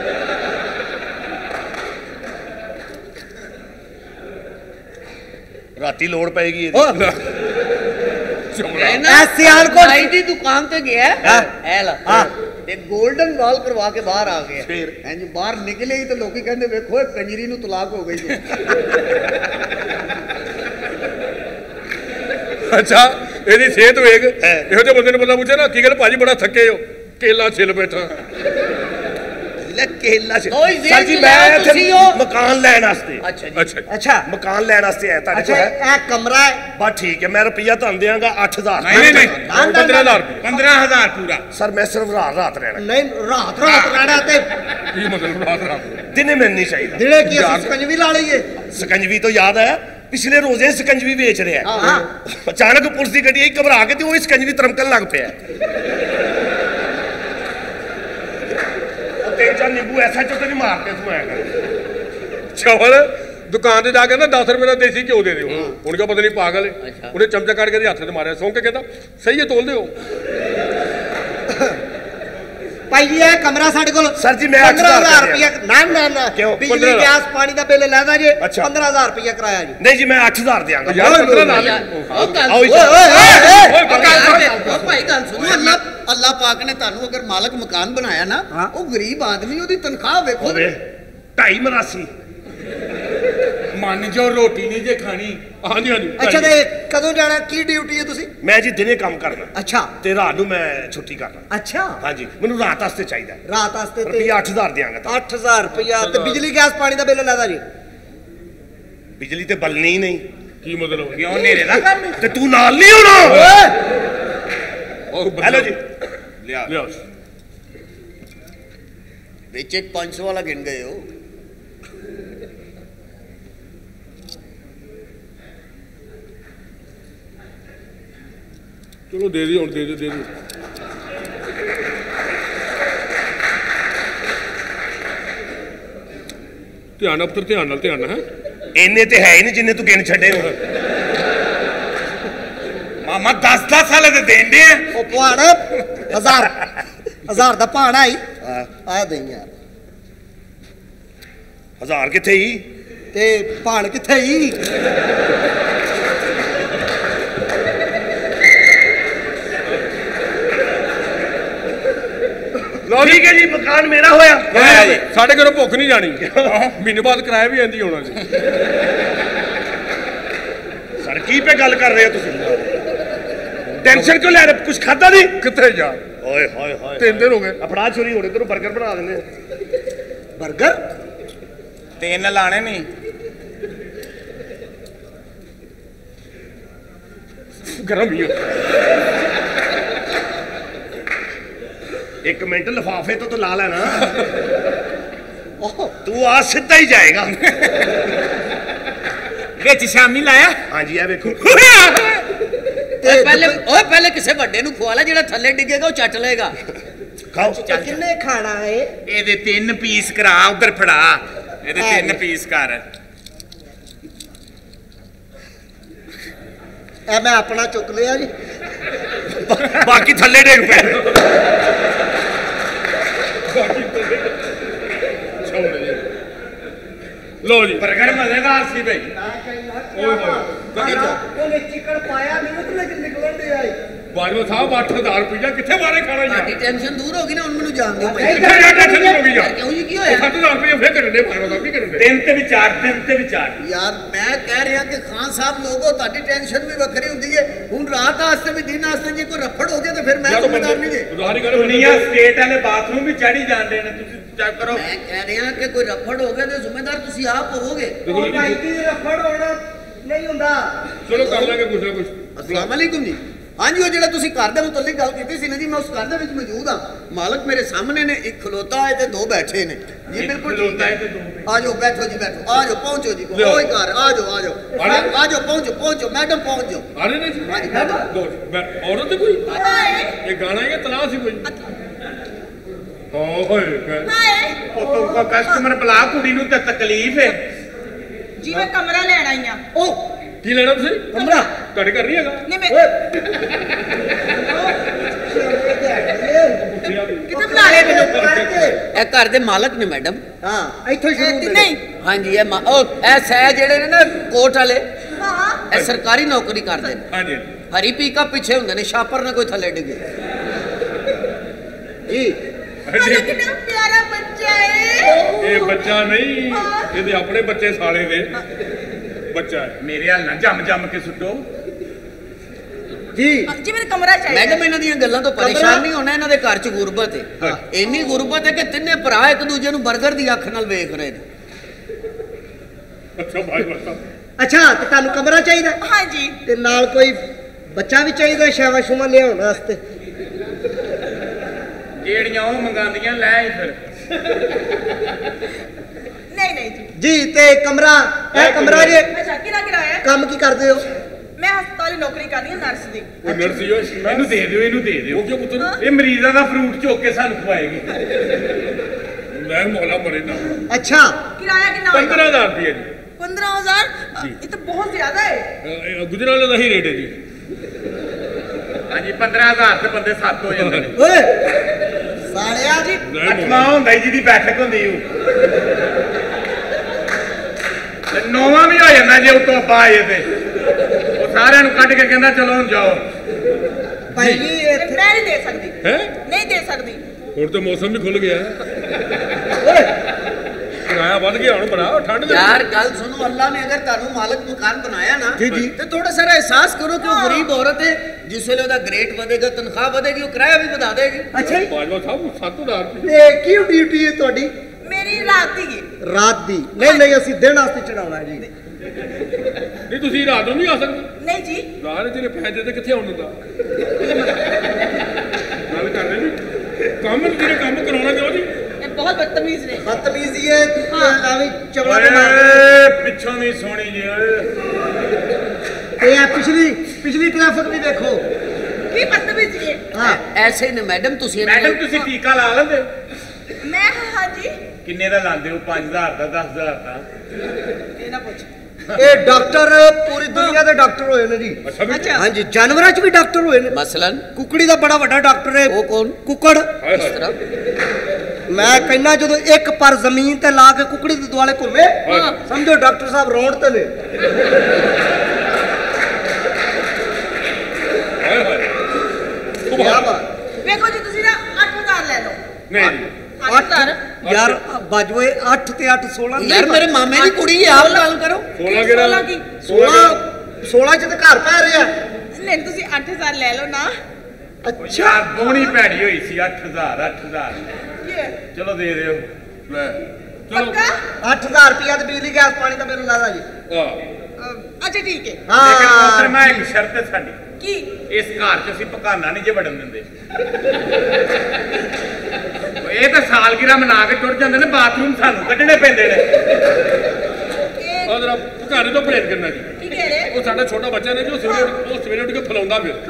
C: ਰਾਤੀ ਲੋੜ ਪਏਗੀ ਇਹਦੀ
G: ਸਿਆਲਕੋਟ ਦੀ ਦੁਕਾਨ ਤੇ ਗਿਆ ਐ ਲਾ ਤੇ 골ਡਨ ਵਾਲ ਕਰਵਾ ਕੇ ਬਾਹਰ ਆ ਗਿਆ ਫਿਰ ਇੰਜ ਬਾਹਰ ਨਿਕਲੇ ਹੀ ਤੇ ਲੋਕੀ ਕਹਿੰਦੇ ਵੇਖੋ ਇਹ ਕੰਜਰੀ ਨੂੰ ਤਲਾਕ ਹੋ ਗਈ ਜੀ
E: ਅੱਛਾ ਇਹਦੀ ਸਿਹਤ ਵੇਖ ਇਹੋ ਜਿਹੇ ਬੰਦੇ ਨੂੰ ਬੰਦਾ ਪੁੱਛੇ ਨਾ ਕੀ ਗੱਲ ਭਾਜੀ ਬੜਾ ਥੱਕੇ ਹੋ ਕੇਲਾ ਛਿਲ ਬੈਠਾ
C: ਲੈ ਕੇਲਾ ਛਿਲ ਸਰ ਜੀ ਮੈਂ ਇੱਥੇ ਮਕਾਨ ਲੈਣ ਵਾਸਤੇ
G: ਅੱਛਾ ਜੀ
E: ਅੱਛਾ
A: ਅੱਛਾ
C: ਮਕਾਨ ਲੈਣ ਵਾਸਤੇ ਆਇਆ ਤੁਹਾਡੇ ਕੋਲ
A: ਅੱਛਾ ਇਹ ਕਮਰਾ ਹੈ
C: ਬਸ ਠੀਕ ਹੈ ਮੈਂ ਰੁਪਈਆ ਤੁਹਾਨੂੰ ਦੇਵਾਂਗਾ ਅੱਠ ਹਜ਼ਾਰ
E: ਨਹੀਂ ਨਹੀਂ ਪੰਦਰਾਂ ਹਜ਼ਾਰ ਪੰਦਰਾਂ ਹਜ਼ਾਰ ਪੂਰਾ
C: ਸਰ ਮੈਂ ਸਿਰਫ ਰਾਤ ਰਾਤ ਰਹਿਣਾ
A: ਨਹੀਂ ਰਾਤ ਰਾਤ ਰਹਿਣਾ ਤੇ
E: ਕੀ ਮਤਲਬ ਰਾਤ ਰਾਤ
C: ਦਿਨੇ ਮੈਨੂੰ ਨਹੀਂ ਚਾਹੀਦਾ
A: ਦਿਨੇ ਕੀ ਅਸੀਂ ਸਕੰਜਵੀ ਲਾ ਲਈਏ
C: ਸਕੰਜਵੀ ਤੋਂ ਯਾਦ ਆਇਆ ਪਿਛਲੇ ਰੋਜ਼ੇ ਸਕੰਜਵੀ ਵੇਚ ਰਿਹਾ ਅਚਾਨਕ ਪੁਲਿਸ ਦੀ ਗੱਡੀ ਆਈ ਘਬਰਾ ਕੇ ਤੇ ਉਹ ਸਕੰਜਵੀ ਤਰਮਕਣ ਲੱਗ ਪਿਆ ਤਿੰਨ ਚਾਰ ਨਿੰਬੂ ਐਸਾ ਚੋਂ ਨਹੀਂ ਮਾਰਦੇ ਤੂੰ ਐ ਕਰ
E: ਚਵਲ ਦੁਕਾਨ ਤੇ ਜਾ ਕੇ ਨਾ ਦਸ ਰੁਪਏ ਦਾ ਦੇਸੀ ਘਿਓ ਦੇ ਦਿਓ ਹੁਣ ਕਿਉਂ ਪਤਾ ਨਹੀਂ ਪਾਗਲ ਹੈ ਉਹਨੇ ਚਮਚਾ ਕੱਢ ਕੇ ਇਹਦੇ ਹੱਥ ਤੇ ਮਾਰਿਆ ਸੌਂ ਕੇ ਕਹਿੰਦਾ ਸਹੀ ਹੈ ਤੋਲ ਦਿਓ
A: ਭਾਈ ਜੀ ਇਹ ਕਮਰਾ ਸਾਡੇ ਕੋਲ
C: ਸਰ ਜੀ ਮੈਂ
A: ਪੰਦਰਾਂ ਹਜ਼ਾਰ ਰੁਪਇਆ ਨਾ ਨਾ ਨਾ
C: ਕਿਉਂ
A: ਬਿਜਲੀ ਗੈਸ ਪਾਣੀ ਦਾ ਬਿੱਲ ਲੈਦਾ ਜੇ ਪੰਦਰਾਂ ਹਜ਼ਾਰ ਰੁਪਇਆ ਕਿਰਾਇਆ ਜੀ
C: ਨਹੀਂ ਜੀ ਮੈਂ ਅੱਠ ਹਜ਼ਾਰ ਦਿਆਂਗਾ
E: ਯਾਰ ਪੰਦਰਾਂ ਨਾਲ
G: ਓਏ ਭਾਈ ਗੱਲ ਸੁਣੋ ਅੱਲਾ ਅੱਲਾ ਪਾਕ ਨੇ ਤੁਹਾਨੂੰ ਅਗਰ ਮਾਲਕ ਮਕਾਨ ਬਣਾਇਆ ਨਾ ਉਹ ਗਰੀਬ ਆਦਮੀ ਉਹਦੀ ਤਨਖਾਹ ਵੇਖੋ
C: ਢਾਈ ਮਰਾਸੀ
H: ਮੰਨ ਜਾਓ ਰੋਟੀ ਨਹੀਂ ਜੇ ਖਾਣੀ।
E: ਹਾਂਜੀ ਹਾਂਜੀ
A: ਅੱਛਾ ਤੇ ਕਦੋਂ ਜਾਣਾ, ਕੀ ਡਿਊਟੀ ਹੈ ਤੁਸੀਂ?
C: ਮੈਂ ਜੀ ਦਿਨੇ ਕੰਮ ਕਰਨਾ।
A: ਅੱਛਾ
C: ਤੇ ਰਾਤ ਨੂੰ ਮੈਂ ਛੁੱਟੀ ਕਰਨਾ।
A: ਅੱਛਾ
C: ਹਾਂਜੀ ਮੈਨੂੰ ਰਾਤ ਵਾਸਤੇ ਚਾਹੀਦਾ।
A: ਰਾਤ ਵਾਸਤੇ ਤੇ
C: ਰੁਪਈਆ ਅੱਠ ਹਜ਼ਾਰ ਦਿਆਂਗਾ।
A: ਅੱਠ ਹਜ਼ਾਰ ਰੁਪਇਆ ਤੇ ਬਿਜਲੀ ਗੈਸ ਪਾਣੀ ਦਾ ਬਿੱਲ ਲੈਦਾ ਜੀ?
C: ਬਿਜਲੀ ਤੇ ਬਲਣੀ ਨਹੀਂ।
E: ਕੀ ਮਤਲਬ?
H: ਕਿਉਂ ਹਨੇਰੇ ਦਾ ਕੰਮ ਹੈ?
C: ਤੇ ਤੂੰ ਨਾਲ ਨਹੀਂ ਹੋਣਾ। ਹੈਲੋ ਜੀ
H: ਲਿਆ
E: ਲਿਆ
G: ਵਿੱਚ ਇੱਕ ਪੰਜ ਸੌ ਵਾਲਾ ਗਿਣ ਗਏ ਹੋ।
E: ਚਲੋ ਦੇ ਦਿਓ ਹੁਣ, ਦੇ ਦਿਓ ਦੇ ਦਿਓ। ਧਿਆਨ ਅਫਸਰ ਧਿਆਨ ਨਾਲ ਧਿਆਨ ਨਾਲ। ਹੈ
C: ਇੰਨੇ ਤੇ ਹੈ ਹੀ ਨਹੀਂ ਜਿੰਨੇ ਤੂੰ ਗਿਣ ਛੱਡੇ ਹੋ।
H: ਮਾਮਾ ਦਸ ਦਸ ਵਾਲੇ ਤੇ ਦੇਂਦੇ ਆ।
A: ਉਹ ਭਾਣ ਹਜ਼ਾਰ ਹਜ਼ਾਰ ਦਾ ਭਾਣ ਆਈ ਆ ਦੇ ਯਾਰ।
C: ਹਜ਼ਾਰ ਕਿੱਥੇ ਹੀ
A: ਤੇ ਭਾਣ ਕਿੱਥੇ ਹੀ?
C: ਲੋ ਠੀਕ ਹੈ ਜੀ, ਮਕਾਨ ਮੇਰਾ ਹੋਇਆ।
E: ਸਾਡੇ ਘਰੋਂ ਭੁੱਖ ਨਹੀਂ ਜਾਣੀ। ਮਹੀਨੇ ਬਾਅਦ ਕਿਰਾਇਆ ਵੀ ਇੰਦੀ ਹੋਣਾ ਜੀ।
C: ਸਰ ਕੀ ਪੇ ਗੱਲ ਕਰ ਰਹੇ ਹੋ ਤੁਸੀਂ? ਟੈਨਸ਼ਨ ਕਿਉਂ ਲੈ ਰਹੇ? ਕੁਝ ਖਾਦਾ ਨਹੀਂ?
E: ਕਿੱਥੇ ਜਾ?
C: ਓਏ ਹੋਏ ਹੋਏ
E: ਤਿੰਨ ਦਿਨ ਹੋ ਗਏ।
C: ਅਪਰਾਧ ਚੋਰੀ ਹੋਣੇ, ਤੈਨੂੰ 버ਗਰ ਬਣਾ ਦਿੰਦੇ ਆ।
A: 버ਗਰ
H: ਤਿੰਨ ਲਾਣੇ ਨਹੀਂ।
E: ਗਰਮ ਹੀ
C: ਇੱਕ ਮਿੰਟ ਲਿਫਾਫੇ ਤੋਂ ਤਾਂ ਲਾ ਲੈਣਾ। ਤੂੰ ਆ ਸਿੱਧਾ ਹੀ ਜਾਏਗਾ।
H: ਵਿੱਚ ਸ਼ਾਮੀ ਲਾਇਆ।
C: ਹਾਂਜੀ ਇਹ ਵੇਖੋ।
G: ਓਏ ਪਹਿਲੇ ਓਏ ਪਹਿਲੇ ਕਿਸੇ ਵੱਡੇ ਨੂੰ ਖਵਾ ਲੈ, ਜਿਹੜਾ ਥੱਲੇ ਡਿੱਗੇਗਾ ਉਹ ਚੱਟ ਲਏਗਾ।
C: ਖਾਓ।
A: ਕਿੰਨੇ ਖਾਣਾ ਹੈ?
H: ਇਹਦੇ ਤਿੰਨ ਪੀਸ ਕਰਾ, ਉਧਰ ਫੜਾ। ਇਹਦੇ ਤਿੰਨ ਪੀਸ ਕਰ।
A: ਇਹ ਮੈਂ ਆਪਣਾ ਚੁੱਕ ਲਿਆ ਜੀ।
C: ਬਾਕੀ ਥੱਲੇ ਡੇਗ ਪੈ।
E: ਲੋ ਜੀ
H: 버ਗਰ ਮਜ਼ੇਦਾਰ ਸੀ ਬਈ।
E: ਓਏ ਹੋਏ
A: ਉਹਨੇ ਚਿਕਨ ਪਾਇਆ ਨਹੀਂ ਤੇ ਲੇਕਿਨ ਨਿਕਲਣ ਦੇ ਆਈ।
E: ਬਾਜਵਾ ਸਾਹਿਬ ਅੱਠ ਹਜ਼ਾਰ ਰੁਪਈਆ ਕਿੱਥੇ ਮਾਰੇ ਖਾਣਾ
G: ਤੁਹਾਡੀ
E: ਯਾਰ?
G: ਟੈਨਸ਼ਨ ਦੂਰ ਹੋ ਗਈ ਨਾ, ਹੁਣ ਮੈਨੂੰ ਜਾਣ ਦਿਓ ਭਾਈ।
E: ਕਿੱਥੇ ਜਾ ਟੈਨਸ਼ਨ ਹੋ ਗਈ ਯਾਰ?
G: ਕਿਉਂ ਜੀ ਕੀ ਹੋਇਆ?
E: ਸੱਤ ਹਜ਼ਾਰ ਰੁਪਈਆ ਫੇਰ ਕਰਨ ਦੇ ਬਾਜਵਾ ਸਾਹਿਬ, ਕੀ ਕਰਨ ਦੇ?
H: ਤਿੰਨ ਤੇ ਵਿਚਾਰ, ਤਿੰਨ ਤੇ ਵਿਚਾਰ।
G: ਯਾਰ ਮੈਂ ਕਹਿ ਰਿਹਾ ਕਿ ਖਾਨ ਸਾਹਿਬ ਲੋਗੋ ਤੁਹਾਡੀ ਟੈਨਸ਼ਨ ਵੀ ਵੱਖਰੀ ਹੁੰਦੀ ਹੈ। ਹੁਣ ਰਾਤ ਵਾਸਤੇ ਵੀ ਦਿਨ ਵਾਸਤੇ ਜੇ ਕੋਈ ਰੱਫੜ ਹੋ ਗਿਆ ਤਾਂ ਫਿਰ ਮੈਂ ਜ਼ਿੰਮੇਦਾਰ ਨਹੀਂ ਜੇ।
E: ਉਦਾਰੀ ਗੱਲ
H: ਦੁਨੀਆ ਸਟੇਟ ਵਾਲੇ ਬਾਥਰੂਮ ਵੀ ਚੜੀ ਜਾਂਦੇ ਨੇ, ਤੁਸੀਂ ਚੈੱਕ ਕਰੋ।
G: ਮੈਂ ਕਹਿ ਰਿਹਾ ਕਿ ਕੋਈ ਰੱਫੜ ਹੋ ਗਿਆ ਤੇ ਜ਼ਿੰਮੇਦਾਰ ਤੁਸੀਂ ਆਪ ਹੋਵੋਗੇ।
A: ਉਹ ਪੈਂਤੀ ਰਫੜ ਹੋਣਾ ਨਹੀਂ ਹੁੰਦਾ।
E: ਚਲੋ ਕਰ ਲਾਂਗੇ ਕੁਛ ਨਾ ਕੁਛ।
G: ਅਸਲਾਮ ਵਾਲੇਕੁਮ ਜੀ। ਹਾਂਜੀ ਉਹ ਜਿਹੜਾ ਤੁਸੀਂ ਘਰ ਦੇ ਮੁਤਲਕ ਗੱਲ ਕੀਤੀ ਸੀ ਨਾ ਜੀ, ਮੈਂ ਉਸ ਘਰ ਦੇ ਵਿੱਚ ਮੌਜੂਦ ਹਾਂ। ਮਾਲਕ ਮੇਰੇ ਸਾਹਮਣੇ ਨੇ, ਇੱਕ ਖਲੋਤਾ ਹੈ ਤੇ ਦੋ ਬੈਠੇ ਨੇ ਜੀ। ਬਿਲਕੁਲ ਠੀਕ ਹੈ। ਆ ਜਾਓ ਬੈਠੋ ਜੀ, ਬੈਠੋ। ਆ ਜਾਓ ਪਹੁੰਚੋ ਜੀ। ਕੋਈ ਘਰ ਆ ਜਾਓ, ਆ ਜਾਓ ਆ ਜਾਓ, ਪਹੁੰਚੋ ਪਹੁੰਚੋ ਮੈਡਮ ਪਹੁੰਚ ਜਾਓ।
E: ਆ ਰਹੇ ਨੇ ਜੀ?
G: ਹਾਂਜੀ ਮੈਡਮ।
E: ਲੋ ਜੀ ਮੈਂ ਔਰਤ ਕੋਈ ਇਹ ਗਾਣਾ ਹੈ ਤਲਾ ਸੀ ਕੋਈ? ਓਏ
H: ਉਹ ਤੋਂ ਕਸਟਮਰ ਬੁਲਾ, ਕੁੜੀ ਨੂੰ ਤਾਂ ਤਕਲੀਫ ਹੈ
B: ਜੀ। ਮੈਂ ਕਮਰਾ ਲੈਣ ਆਈ ਆ।
A: ਉਹ
E: ਕੀ ਲੈਣਾ ਤੁਸੀਂ?
A: ਕਮਰਾ
E: ਤੁਹਾਡੇ ਘਰ ਨਹੀਂ ਹੈਗਾ?
B: ਨਹੀਂ ਮੈਂ
A: ਕਿਤੇ ਬੁਲਾ ਲਿਆ ਮੈਨੂੰ?
G: ਇਹ ਘਰ ਦੇ ਮਾਲਕ ਨੇ ਮੈਡਮ।
A: ਹਾਂ ਇੱਥੋਂ ਸ਼ੁਰੂ ਹੁੰਦੇ
B: ਨਹੀਂ
G: ਹਾਂਜੀ ਇਹ ਮਾ- ਉਹ ਇਹ ਸਹਿ ਜਿਹੜੇ ਨੇ ਨਾ ਕੋਟ ਵਾਲੇ,
B: ਹਾਂ
G: ਇਹ ਸਰਕਾਰੀ ਨੌਕਰੀ ਕਰਦੇ ਨੇ।
E: ਹਾਂਜੀ
G: ਹਰੀ ਪੀਕਾ ਪਿੱਛੇ ਹੁੰਦੇ ਨੇ, ਛਾਪਰ ਨਾ ਕੋਈ ਥੱਲੇ ਡਿੱਗੇ ਜੀ।
B: ਮੈਨੂੰ ਕਿੰਨਾ ਪਿਆਰਾ ਬੱਚਾ ਹੈ।
E: ਇਹ ਬੱਚਾ ਨਹੀਂ, ਇਹਦੇ ਆਪਣੇ ਬੱਚੇ ਸਾਲੇ ਦੇ ਬੱਚਾ ਹੈ।
H: ਮੇਰੇ ਹਾਲ ਨਾ ਜੰਮ ਜੰਮ ਕੇ ਸੁੱਟੋ
A: ਜੀ।
B: ਜੀ ਮੈਨੂੰ ਕਮਰਾ ਚਾਹੀਦਾ।
G: ਮੈਡਮ ਇਹਨਾਂ ਦੀਆਂ ਗੱਲਾਂ ਤੋਂ ਪਰੇਸ਼ਾਨ ਨਹੀਂ ਹੋਣਾ। ਇਹਨਾਂ ਦੇ ਘਰ 'ਚ ਗੁਰਬਤ ਹੈ, ਇੰਨੀ ਗੁਰਬਤ ਹੈ ਕਿ ਤਿੰਨੇ ਭਰਾ ਇੱਕ ਦੂਜੇ ਨੂੰ 버ਗਰ ਦੀ ਅੱਖ ਨਾਲ ਵੇਖ ਰਹੇ ਨੇ।
E: ਅੱਛਾ ਭਾਈ ਸਾਹਿਬ।
A: ਅੱਛਾ ਤੇ ਤੁਹਾਨੂੰ ਕਮਰਾ ਚਾਹੀਦਾ?
B: ਹਾਂ ਜੀ।
A: ਤੇ ਨਾਲ ਕੋਈ ਬੱਚਾ ਵੀ ਚਾਹੀਦਾ ਸ਼ਾਵਾ ਸ਼ੁਮਾ ਲਿਆਉਣ ਵਾਸਤੇ?
H: ਜਿਹੜੀਆਂ ਉਹ ਮੰਗਾਂਦੀਆਂ ਲੈ ਆਈ ਫਿਰ।
B: ਨਹੀਂ ਨਹੀਂ ਜੀ।
A: ਜੀ ਤੇ ਕਮਰਾ, ਇਹ ਕਮਰਾ ਜੇ
B: ਅੱਛਾ ਕਿਹੜਾ ਕਿਰਾਇਆ ਹੈ?
A: ਕੰਮ ਕੀ ਕਰਦੇ ਹੋ?
B: ਮੈਂ ਹਸਪਤਾਲ ਨੌਕਰੀ ਕਰਦੀ ਹਾਂ, ਨਰਸ ਦੀ।
E: ਉਹ ਨਰਸੀ ਓਏ
H: ਇਹਨੂੰ ਦੇ ਦਿਓ, ਇਹਨੂੰ ਦੇ ਦਿਓ।
E: ਉਹ ਕਿਉਂ ਪੁੱਤਰ?
H: ਇਹ ਮਰੀਜ਼ਾਂ ਦਾ ਫਰੂਟ ਚੁੱਕ ਕੇ ਸਾਨੂੰ ਖਵਾਏਗੀ।
E: ਮੈਂ ਮੌਲਾ ਮਰੇ ਨਾ।
A: ਅੱਛਾ
B: ਕਿਰਾਇਆ ਕਿੰਨਾ ਹੋਏਗਾ?
E: ਪੰਦਰਾਂ ਹਜ਼ਾਰ ਰੁਪਏ ਜੀ।
B: ਪੰਦਰਾਂ ਹਜ਼ਾਰ? ਇਹ ਤਾਂ ਬਹੁਤ ਜ਼ਿਆਦਾ ਹੈ।
E: ਗੁਜਰਾਲੇ ਦਾ ਹੀ ਰੇਟ ਹੈ ਜੀ।
H: ਹਾਂਜੀ ਪੰਦਰਾਂ ਹਜ਼ਾਰ ਤੇ ਬੰਦੇ ਸੱਤ ਹੋ ਜਾਂਦੇ ਨੇ।
A: ਓਏ ਸਾਲਿਆ ਜੀ।
H: ਅੱਠਵਾਂ ਹੁੰਦਾ ਜੀ ਜਿਹਦੀ ਬੈਠਕ ਹੁੰਦੀ ਉਹ ਤੇ ਨੌਵਾਂ ਵੀ ਹੋ ਜਾਂਦਾ ਜੇ ਉਤੋਂ ਅੱਬਾ ਆਏ ਤੇ ਉਹ ਸਾਰਿਆਂ ਨੂੰ ਕੱਢ ਕੇ ਕਹਿੰਦਾ ਚਲੋ ਹੁਣ ਜਾਓ।
A: ਭਾਈ ਜੀ
B: ਤੇ
A: ਇੱਥੇ
B: ਮੈਂ ਨਹੀਂ ਦੇ ਸਕਦੀ।
E: ਹੈ
B: ਨਹੀਂ ਦੇ ਸਕਦੀ।
E: ਹੁਣ ਤਾਂ ਮੌਸਮ ਵੀ ਖੁੱਲ ਗਿਆ।
A: ਓਏ
E: ਕਿਰਾਇਆ ਵੱਧ ਗਿਆ ਹੁਣ ਬੜਾ ਠੰਡ ਦੇ
G: यार गल सुनो अल्लाह ने अगर तानू मालिक मकान बनाया ना
A: जी जी
G: तो थोड़ा सारा एहसास करो कि वो गरीब औरत है जिस वेले ओदा ग्रेड ਵਧੇਗਾ तनख्वाह ਵਧੇਗੀ ਉਹ ਕਿਰਾਇਆ ਵੀ ਵਧਾ ਦੇਗੀ
A: ਅੱਛਾ
E: ਬਾਜਵਾ ਸਾਹਿਬ ਸੱਤ ਹਜ਼ਾਰ
A: ਤੇ ਕੀ ਡਿਊਟੀ ਹੈ ਤੁਹਾਡੀ
B: ਮੇਰੀ ਰਾਤ ਦੀ
A: ਰਾਤ ਦੀ ਨਹੀਂ ਨਹੀਂ ਅਸੀਂ ਦਿਨ ਵਾਸਤੇ ਚੜਾਉਣਾ ਜੀ
E: ਨਹੀਂ ਤੁਸੀਂ ਰਾਤ ਨੂੰ ਨਹੀਂ ਆ ਸਕਦੇ
B: ਨਹੀਂ ਜੀ
E: ਰਾਤ ਜਿਹੜੇ ਪੈਸੇ ਤੇ ਕਿੱਥੇ ਆਉਣ ਦਿੰਦਾ ਗੱਲ ਕਰਦੇ ਨਹੀਂ ਕੰਮ ਜਿਹੜੇ ਕੰਮ ਕਰਾਉਣਾ ਕਿਉਂ ਜੀ
B: ਇਹ ਬਹੁਤ ਬਦਤਮੀਜ਼ ਨੇ
A: ਬਦਤਮੀਜ਼ੀ ਹੈ ਐਵੇਂ ਚਵਲਾ ਤੇ ਮਾਰਦੇ
H: ਓਏ ਪਿੱਛੋਂ ਵੀ ਸੋਹਣੀ ਜੀ ਓਏ
A: ਤੇ ਇਹ ਪਿਛਲੀ ਪਿਛਲੀ ਟ੍ਰੈਫਿਕ ਵੀ ਦੇਖੋ
B: ਕੀ ਬਦਤਮੀਜ਼ੀ ਹੈ
A: ਹਾਂ
G: ਐਸੇ ਨੇ ਮੈਡਮ ਤੁਸੀਂ
H: ਮੈਡਮ ਤੁਸੀਂ ਟੀਕਾ ਲਾ ਲੈਂਦੇ
B: ਮੈਂ ਹਾਂਜੀ
H: ਕਿੰਨੇ ਦਾ ਲਾਉਂਦੇ ਹੋ ਪੰਜ ਹਜ਼ਾਰ ਦਾ ਦਸ ਹਜ਼ਾਰ ਦਾ
B: ਇਹ ਨਾ ਪੁੱਛ
A: ਇਹ ਡਾਕਟਰ ਪੂਰੀ ਦੁਨੀਆ ਦੇ ਡਾਕਟਰ ਹੋਏ ਨੇ ਜੀ
B: ਅੱਛਾ
A: ਹਾਂਜੀ ਜਾਨਵਰਾਂ 'ਚ ਵੀ ਡਾਕਟਰ ਹੋਏ ਨੇ
G: ਮਸਲਨ
A: ਕੁਕੜੀ ਦਾ ਬੜਾ ਵੱਡਾ ਡਾਕਟਰ ਹੈ
G: ਉਹ ਕੌਣ
A: ਕੁੱਕੜ
G: ਇਸ ਤਰ੍ਹਾਂ
A: ਮੈਂ ਕਹਿੰਦਾ ਜਦੋਂ ਇੱਕ ਪਰ ਜ਼ਮੀਨ ਤੇ ਲਾ ਕੇ ਕੁਕੜੀ ਦੇ ਦੁਆਲੇ ਘੁੰਮੇ ਸਮਝੋ ਡਾਕਟਰ ਸਾਹਿਬ ਰੋਡ ਤੇ ਨੇ
E: ਹਾਏ ਹਾਏ
A: ਕੀ ਬਾਤ
B: ਵੇਖੋ ਜੀ ਤੁਸੀਂ ਨਾ ਅੱਠ ਹਜ਼ਾਰ ਲੈ ਲਓ
E: ਨਹੀਂ ਜੀ
B: ਅੱਠ ਹਜ਼ਾਰ
A: ਯਾਰ ਬਾਜਵੇ ਅੱਠ ਤੇ ਅੱਠ ਸੋਲਾਂ
G: ਯਾਰ ਮੇਰੇ ਮਾਮੇ ਦੀ ਕੁੜੀ ਹੈ ਆਪ ਗੱਲ ਕਰੋ
E: ਸੋਲਾਂ ਕਿਹੜਾ
B: ਸੋਲਾਂ ਕੀ
A: ਸੋਲਾਂ ਸੋਲਾਂ ਚ ਤੇ ਘਰ ਪੈ ਰਿਹਾ
B: ਨਹੀਂ ਤੁਸੀਂ ਅੱਠ ਹਜ਼ਾਰ ਲੈ ਲਓ ਨਾ
A: ਅੱਛਾ
H: ਯਾਰ ਬੋਣੀ ਭੈੜੀ ਹੋਈ ਸੀ ਅੱਠ ਹਜ਼ਾਰ ਅੱਠ ਹਜ਼ਾਰ
B: ਕੀ ਹੈ
H: ਚਲੋ ਦੇ ਦਿਓ
E: ਲੈ ਚਲੋ
B: ਪੱਕਾ
A: ਅੱਠ ਹਜ਼ਾਰ ਰੁਪਇਆ ਤੇ ਬਿਜਲੀ ਗੈਸ ਪਾਣੀ ਦਾ ਬਿੱਲ ਲਾਦਾ ਜੀ
E: ਆ
B: ਅਹ, ਅੱਛਾ ਠੀਕ ਹੈ
H: ਲੇਕਿਨ
A: ਹਾਂ
H: ਮੋਹਤਰਮ ਮੈਂ ਇੱਕ ਸ਼ਰਤ ਹੈ ਸਾਡੀ
B: ਕੀ
H: ਇਸ ਘਰ 'ਚ ਅਸੀਂ ਪਕਾਨਾ ਨਹੀਂ ਜੇ ਵੜਨ ਦਿੰਦੇ ਇਹ ਤਾਂ ਸਾਲਗਿਰਾ ਮਨਾ ਕੇ ਟੁੱਟ ਜਾਂਦੇ ਨੇ ਬਾਥਰੂਮ ਸਾਨੂੰ ਕੱਢਣੇ ਪੈਂਦੇ ਨੇ
B: ਇਹ
E: ਆ ਜਰਾ ਘਰ ਤੋਂ ਪਲੇਟ ਕਰਨਾ ਜੀ
B: ਕੀ ਕਹਿ ਰਹੇ
E: ਉਹ ਸਾਡਾ ਛੋਟਾ ਬੱਚਾ ਨੇ ਜੋ ਸਵੇਰੇ ਉੱਠ- ਉਹ ਸਵੇਰੇ ਉੱਠ ਕੇ ਫਲਾਉਂਦਾ ਫਿਰ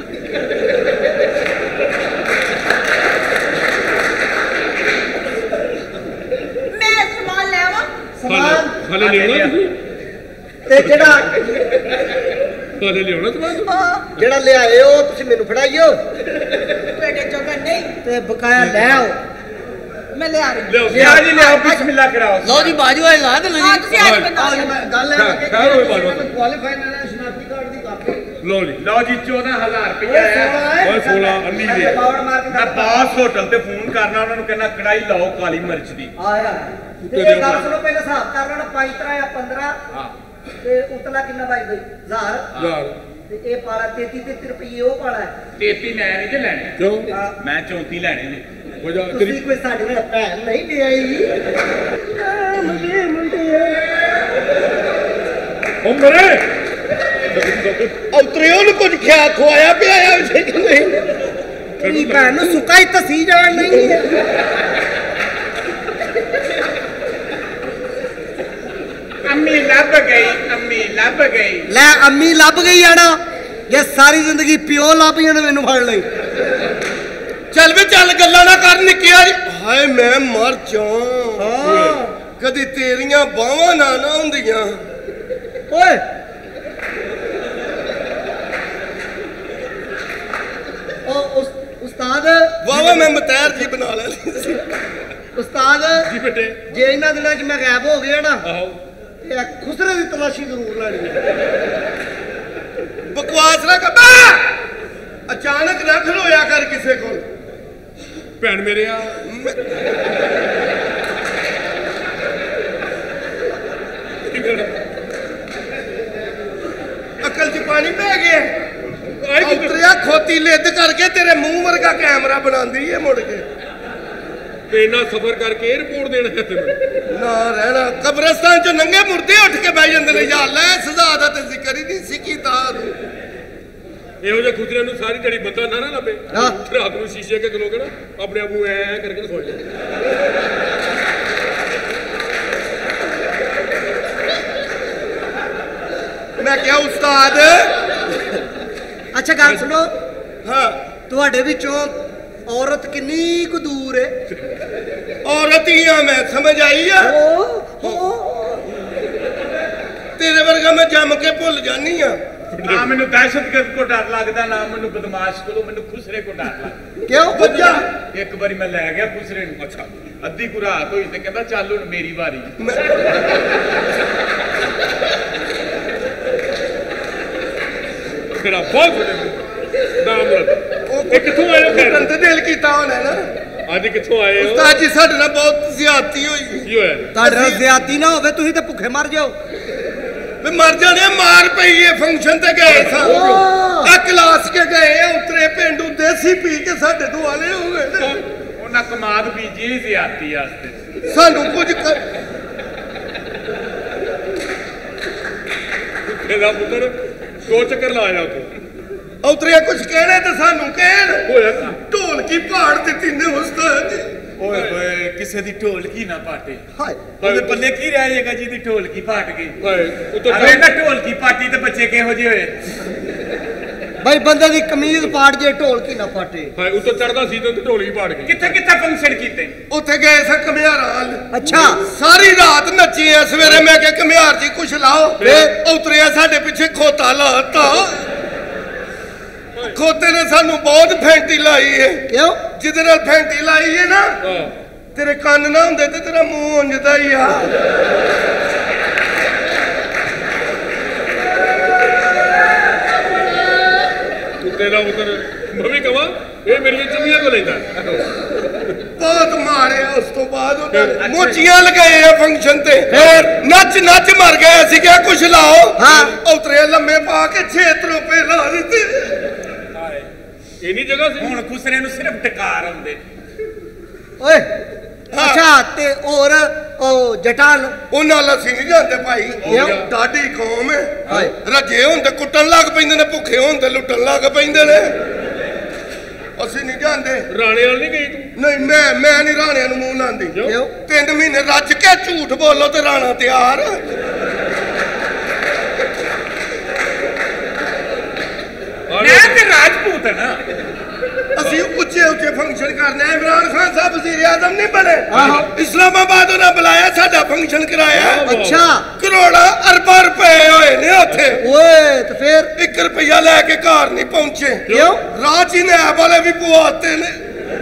B: ਮੈਂ ਸਮਾਨ ਲੈ ਆਵਾਂ
A: ਸਮਾਨ
E: ਹਾਲੇ ਲਿਆਉਣਾ ਤੁਸੀਂ
A: ਤੇ ਜਿਹੜਾ
E: ਹਾਲੇ ਲਿਆਉਣਾ ਤੁਹਾਨੂੰ
B: ਹਾਂ
A: ਜਿਹੜਾ ਲਿਆਏ ਹੋ ਤੁਸੀਂ ਮੈਨੂੰ ਫੜਾਈਓ
B: ਤੁਹਾਡੇ ਜੋਗਾ ਨਹੀਂ
A: ਤੇ ਬਕਾਇਆ ਲੈ ਆਓ
B: ਮੈਂ ਲੈ ਆ ਰਹੀ
E: ਲਿਆਓ
H: ਲਿਆ ਜੀ ਲਿਆਓ ਬਿਸਮਿਲ੍ਲਾ ਕਰਾਓ
G: ਲਓ ਜੀ ਬਾਜੂ ਹੈ ਲਾ ਦੇਣਾ
B: ਹਾਂ
G: ਜੀ
B: ਤੁਸੀਂ ਅੱਜ ਬਤਾ
A: ਆਓ ਜੀ ਮੈਂ ਗੱਲ ਹੈ ਕਿ
E: ਖੈਰ ਹੋਏ ਬਾਜਵਾ।
A: ਕੁਆਲੀਫਾਈ ਨਾ ਸ਼ਨਾਖਤੀ ਕਾਰਡ ਦੀ ਕਾਪੀ
E: ਲਓ ਜੀ
H: ਲਓ ਜੀ ਚੌਦਾਂ ਹਜ਼ਾਰ ਰੁਪਇਆ ਆਇਆ
E: ਓਏ ਸੋਲਾਂ ਅੰਨੀ ਦੇ
A: ਪਾਵਰ ਮਾਰ ਕੇ
H: ਮੈਂ ਬਾਸ ਹੋਟਲ ਤੇ ਫੋਨ ਕਰਨਾ ਉਹਨਾਂ ਨੂੰ ਕਹਿੰਦਾ ਕੜਾਈ ਲਾਓ ਕਾਲੀ ਮਿਰਚ ਦੀ
A: ਆਇਆ ਤੇ ਇਹ ਗੱਲ ਸੁਣੋ ਪਹਿਲਾਂ ਹਿਸਾਬ ਕਰ ਲੈਣਾ ਪੰਜ ਤਰ੍ਹਾਂ ਜਾਂ ਪੰਦਰਾਂ
H: ਹਾਂ
A: ਤੇ ਉਤਲਾ ਕਿੰਨਾ ਬਾਈ ਬਈ ਹਜ਼ਾਰ
E: ਯਾਰ
A: ਤੇ ਇਹ ਪਾਲਾ ਤੇਤੀ ਤੇਤੀ ਰੁਪਏ ਉਹ ਪਾਲਾ ਹੈ
H: ਤੇਤੀ ਮੈਂ ਨਹੀਂ ਜੇ ਲੈਣੇ
E: ਕਿਉਂ
A: ਹਾਂ,
H: ਮੈਂ ਚੌਂਤੀ ਲੈਣੇ ਨੇ
E: ਹੋ ਜਾ ਤੇਰੀ
A: ਤੁਸੀਂ ਕੋਈ ਸਾਡੇ ਨਾਲ ਭੈਣ ਨਹੀਂ ਲੈ ਆਈ ਆ, ਮੁੰਡੇ ਮੁੰਡੇ
E: ਉਹ ਮਰੇ
C: ਔਤਰਿਓ ਨੂੰ ਕੁਝ ਖਿਆ ਖਵਾਇਆ ਪਿਆਇਆ ਵੀ ਕਿ ਨਹੀਂ
A: ਤੇਰੀ ਭੈਣ ਨੂੰ ਸੁੱਕਾ ਹੀ ਤਸੀ ਜਾਣ ਨਹੀਂ ਹੈ
H: ਅੰਮੀ ਲੱਭ ਗਈ ਅੰਮੀ ਲੱਭ ਗਈ
A: ਲੈ ਅੰਮੀ ਲੱਭ ਗਈ ਆਣਾ ਜੇ ਸਾਰੀ ਜ਼ਿੰਦਗੀ ਪਿਓ ਲੱਭ ਜਾਣ ਮੈਨੂੰ ਫੜ ਲਈ
C: ਚੱਲ ਵੀ ਚੱਲ ਗੱਲਾਂ ਨਾ ਕਰ ਨਿੱਕਿਆ ਜੀ ਹਾਏ ਮੈਂ ਮਰ ਜਾ
A: ਹਾਂ
C: ਕਦੀ ਤੇਰੀਆਂ ਬਾਹਾਂ ਨਾ ਨਾ ਹੁੰਦੀਆਂ
A: ਓਏ ਉਹ ਉਸ- ਉਸਤਾਦ
C: ਵਾਵਾ ਮੈਂ ਮਤੈਰ ਜੀ ਬਣਾ ਲੈਣੀ ਸੀ
A: ਉਸਤਾਦ
E: ਜੀ ਬੇਟੇ
A: ਜੇ ਇਹਨਾਂ ਦਿਨਾਂ 'ਚ ਮੈਂ ਗਾਇਬ ਹੋ ਗਿਆ ਨਾ
E: ਆਹੋ
A: ਤੇ ਇਹ ਖੁਸਰੇ ਦੀ ਤਲਾਸ਼ੀ ਜ਼ਰੂਰ ਲੈਣੀ ਹੈ
C: ਬਕਵਾਸ ਨਾ ਕਰ ਬਾ! ਅਚਾਨਕ ਨਾ ਖਲੋਇਆ ਕਰ ਕਿਸੇ ਕੋਲ
E: ਭੈਣ ਮੇਰੇ ਆ
C: ਅਕਲ 'ਚ ਪਾਣੀ ਪੈ ਗਿਆ
E: ਆਈ ਕਿੱਥੇ?
C: ਔਤਰਿਆ ਖੋਤੀ ਲਿੱਦ ਕਰਕੇ ਤੇਰੇ ਮੂੰਹ ਵਰਗਾ ਕੈਮਰਾ ਬਣਾਉਂਦੀ ਏ ਮੁੜ ਕੇ
E: ਤੇ ਇੰਨਾ ਸਫ਼ਰ ਕਰਕੇ ਰਿਪੋਰਟ ਦੇਣ ਹੈ ਤੈਨੂੰ
C: ਨਾ ਰਹਿਣਾ ਕਬਰਸਤਾਨ 'ਚ ਨੰਗੇ ਮੁਰਦੇ ਉੱਠ ਕੇ ਬਹਿ ਜਾਂਦੇ ਨੇ ਯਾਰ ਲੈ ਸਜ਼ਾ ਦਾ ਤੇ ਜ਼ਿਕਰ ਹੀ ਨਹੀਂ ਸੀ ਕੀਤਾ ਤੂੰ
E: ਇਹੋ ਜਿਹੇ ਖੁਦਰਿਆਂ ਨੂੰ ਸਾਰੀ ਜੜੀ ਬੰਦਾ ਨਾ ਨਾ ਲੱਭੇ
A: ਹਾਂ।
E: ਰਾਤ ਨੂੰ ਸ਼ੀਸ਼ੇ ਅੱਗੇ ਖਲੋਗੇ ਨਾ ਆਪਣੇ ਆਪ ਨੂੰ ਐ ਐ ਕਰਕੇ ਨਾ ਸੌਂ ਜਾ
C: ਮੈਂ ਕਿਹਾ ਉਸਤਾਦ
A: ਅੱਛਾ ਗੱਲ ਸੁਣੋ
C: ਹਾਂ
A: ਤੁਹਾਡੇ ਵਿੱਚੋਂ ਔਰਤ ਕਿੰਨੀ ਕੁ ਦੂਰ ਹੈ
C: ਔਰਤ ਹੀ ਆ ਮੈਂ ਸਮਝ ਆਈ ਆ
A: ਉਹ ਉਹ
C: ਤੇਰੇ ਵਰਗਾ ਮੈਂ ਜੰਮ ਕੇ ਭੁੱਲ ਜਾਨੀ ਆ
H: ਨਾ ਮੈਨੂੰ ਦਹਿਸ਼ਤਗਰਦ ਕੋ ਡਰ ਲੱਗਦਾ ਨਾ ਮੈਨੂੰ ਬਦਮਾਸ਼ ਕੋਲੋਂ ਮੈਨੂੰ ਖੁਸਰੇ ਕੋ ਡਰ ਲੱਗਦਾ
A: ਕਿਉਂ ਬੱਚਾ
H: ਇੱਕ ਵਾਰੀ ਮੈਂ ਲੈ ਗਿਆ ਖੁਸਰੇ ਨੂੰ ਅੱਛਾ ਅੱਧੀ ਕੁ ਰਾਤ ਹੋਈ ਤੇ ਕਹਿੰਦਾ ਚੱਲ ਹੁਣ ਮੇਰੀ ਵਾਰੀ
E: ਤੇਰਾ ਬਹੁਤ ਵੱਡੇ ਨਾਮ ਰੱਖ
C: ਉਹ
E: ਇਹ ਕਿੱਥੋਂ ਆਇਆ ਖੈਰ
C: ਕੰਤ ਦਿਲ ਕੀਤਾ ਹੋਣਾ ਨਾ
E: ਅੱਜ ਕਿੱਥੋਂ ਆਏ ਹੋ?
C: ਉਸਤਾਦ ਜੀ ਸਾਡੇ ਨਾਲ ਬਹੁਤ ਜ਼ਿਆਦਤੀ ਹੋਈ।
E: ਕੀ ਹੋਇਆ?
A: ਤੁਹਾਡੇ ਨਾਲ ਜ਼ਿਆਦਤੀ ਨਾ ਹੋਵੇ, ਤੁਸੀਂ ਤੇ ਭੁੱਖੇ ਮਰ ਜਾਓ।
C: ਵੀ ਮਰ ਜਾਣੇ, ਮਾਰ ਪਈ ਹੈ। ਫੰਕਸ਼ਨ ਤੇ ਗਏ ਸਾਂ, ਆ ਕਲਾਸ ਕੇ ਗਏ, ਉਤਰੇ ਪਿੰਡੂ ਦੇਸੀ ਪੀ ਕੇ ਸਾਡੇ ਦੁਆਲੇ ਹੋ ਗਏ।
H: ਉਹਨਾਂ ਕਮਾਦ ਬੀਜੀ ਜ਼ਿਆਦਤੀ ਵਾਸਤੇ।
C: ਸਾਨੂੰ ਕੁਝ
E: ਇਹਦਾ ਪੁੱਤਰ ਦੋ ਚੱਕਰ ਲਾਇਆ ਉੱਥੇ।
C: ਉਤਰਿਆ ਕੁਝ ਕਹਿਣੇ ਤੇ ਸਾਨੂੰ ਕਹਿਣ।
E: ਹੋਇਆ
C: ਢੋਲਕੀ ਪਾੜ ਦਿੱਤੀ ਨੇ ਉਸਤਾਦ ਜੀ।
H: ਓਏ ਹੋਏ, ਕਿਸੇ ਦੀ ਢੋਲਕੀ ਨਾ ਪਾਟੇ।
A: ਹਾਏ
H: ਉਹਦੇ ਪੱਲੇ ਕੀ ਰਹਿ ਜਾਏਗਾ ਜਿਹਦੀ ਢੋਲਕੀ ਪਾਟ ਗਈ?
E: ਹਾਏ ਉੱਤੋਂ
H: ਅਰੇ ਨਾ ਢੋਲਕੀ ਪਾਟੀ ਤੇ ਬੱਚੇ ਕਿਹੋ ਜਿਹੇ ਹੋਏ?
A: ਬਈ ਬੰਦੇ ਦੀ ਕਮੀਜ਼ ਪਾੜ ਜੇ, ਢੋਲਕੀ ਨਾ ਪਾਟੇ।
E: ਹਾਏ ਉੱਤੋਂ ਚੜਦਾ ਸੀ ਤੇ ਢੋਲਕੀ ਪਾੜ ਗਈ।
H: ਕਿੱਥੇ ਕਿੱਥੇ ਫੰਕਸ਼ਨ ਕੀਤੇ?
C: ਉੱਥੇ ਗਏ ਸਾਂ ਘਮਿਆਰਾਂ।
A: ਅੱਛਾ
C: ਸਾਰੀ ਰਾਤ ਨੱਚੀ ਆ। ਸਵੇਰੇ ਮੈਂ ਕਿਹਾ ਘਮਿਆਰ ਜੀ ਕੁਛ ਲਾਓ, ਫੇਰ ਉਤਰਿਆ ਸਾਡੇ ਪਿੱਛੇ ਖੋਤਾ ਲਾਤਾ। ਖੋਤੇ ਨੇ ਸਾਨੂੰ ਬਹੁਤ ਫੈਂਟੀ ਲਾਈ ਹੈ।
A: ਕਿਉਂ?
C: ਜਿਹਦੇ ਨਾਲ ਫੈਂਟੀ ਲਾਈ ਹੈ ਨਾ, ਤੇਰੇ ਕੰਨ ਨਾ ਹੁੰਦੇ ਤੇ ਤੇਰਾ ਮੂੰਹ ਉਂਝਦਾ ਹੀ ਆ।
E: ਤੇਰਾ ਪੁੱਤਰ ਮੈਂ ਵੀ ਕਹਾਂ ਇਹ ਮੇਰੀਆਂ ਚੁੰਮੀਆਂ ਕੋ ਲੈਂਦਾ।
C: ਬਹੁਤ ਮਾਰਿਆ। ਉਸ ਤੋਂ ਬਾਅਦ ਉਹਨਾਂ ਮੋਚੀਆਂ ਲਗਾਏ ਆ ਫੰਕਸ਼ਨ ਤੇ, ਫੇਰ ਨੱਚ ਨੱਚ ਮਰ ਗਏ। ਅਸੀਂ ਕਿਹਾ ਕੁਛ ਲਾਓ, ਹਾਂ ਉਤਰੇ ਲੰਮੇ ਪਾ ਕੇ ਛੇ ਤਰੋਪੇ ਲਾ ਦਿੱਤੇ।
E: ਇੰਨੀ ਜਗ੍ਹਾ ਸੀ।
H: ਹੁਣ ਖੁਸਰੇ ਨੂੰ ਸਿਰਫ ਟਕਾਰ ਆਉਂਦੇ।
A: ਓਏ ਅੱਛਾ, ਤੇ ਹੋਰ ਉਹ ਜਟਾਲ
C: ਉਹਨਾਂ ਨਾਲ ਅਸੀਂ ਨਹੀਂ ਜਾਂਦੇ ਭਾਈ। ਡਾਢੀ ਕੌਮ ਹੈ। ਰੱਜੇ ਹੁੰਦੇ ਕੁੱਟਣ ਲੱਗ ਪੈਂਦੇ ਨੇ, ਭੁੱਖੇ ਹੁੰਦੇ ਲੁੱਟਣ ਲੱਗ ਪੈਂਦੇ ਨੇ। ਅਸੀਂ ਨਹੀਂ ਜਾਂਦੇ।
E: ਰਾਣੇ ਵਾਲ ਨਹੀਂ ਗਈ ਤੂੰ?
C: ਨਹੀਂ, ਮੈਂ ਮੈਂ ਨਹੀਂ ਰਾਣਿਆਂ ਨੂੰ ਮੂੰਹ ਲਾਂਦੀ। ਤਿੰਨ ਮਹੀਨੇ ਰੱਜ ਕੇ ਝੂਠ ਬੋਲੋ ਤੇ ਰਾਣਾ ਤਿਆਰ।
H: ਮੈਂ ਤੇ ਰਾਜਪੂਤ ਹੈ ਨਾ।
C: ਅਸੀਂ ਉੱਚੇ ਉੱਚੇ ਫੰਕਸ਼ਨ ਕਰਨੇ। ਇਮਰਾਨ ਖਾਨ ਸਾਹਿਬ ਵਜ਼ੀਰ ਆਜ਼ਮ ਨਹੀਂ ਬਣੇ, ਇਸਲਾਮਾਬਾਦ ਉਹਨਾਂ ਬੁਲਾਇਆ, ਸਾਡਾ ਫੰਕਸ਼ਨ ਕਰਾਇਆ।
A: ਅੱਛਾ,
C: ਕਰੋੜਾਂ ਅਰਬਾਂ ਰੁਪਏ ਹੋਏ ਨੇ ਉੱਥੇ।
A: ਓਏ ਤੇ ਫਿਰ
C: ਇੱਕ ਰੁਪਈਆ ਲੈ ਕੇ ਘਰ ਨਹੀਂ ਪਹੁੰਚੇ।
A: ਕਿਉਂ?
C: ਰਾਜ ਹੀ ਨੈਬ ਵਾਲੇ ਵੀ ਪਵਾਤੇ ਨੇ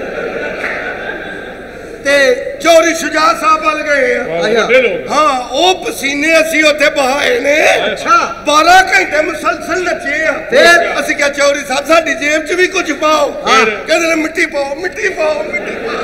A: ਤੇ
C: ਚੌਰੀ ਸ਼ੁਜਾ ਸਾਹਿਬ ਵੱਲ ਗਏ ਆ। ਹਾਂ, ਉਹ ਪਸੀਨੇ ਅਸੀਂ ਉੱਥੇ ਬਹਾਏ ਨੇ।
A: ਅੱਛਾ,
C: ਬਾਰਾਂ ਘੰਟੇ ਮੁਸਲਸਲ ਨੱਚੇ ਆ।
A: ਫਿਰ
C: ਅਸੀਂ ਕਿਹਾ ਚੌਰੀ ਸਾਹਿਬ ਸਾਡੀ ਜੇਬ 'ਚ ਵੀ ਕੁਝ ਪਾਓ। ਕਹਿੰਦੇ ਨੇ ਮਿੱਟੀ ਪਾਓ, ਮਿੱਟੀ ਪਾਓ, ਮਿੱਟੀ ਪਾਓ।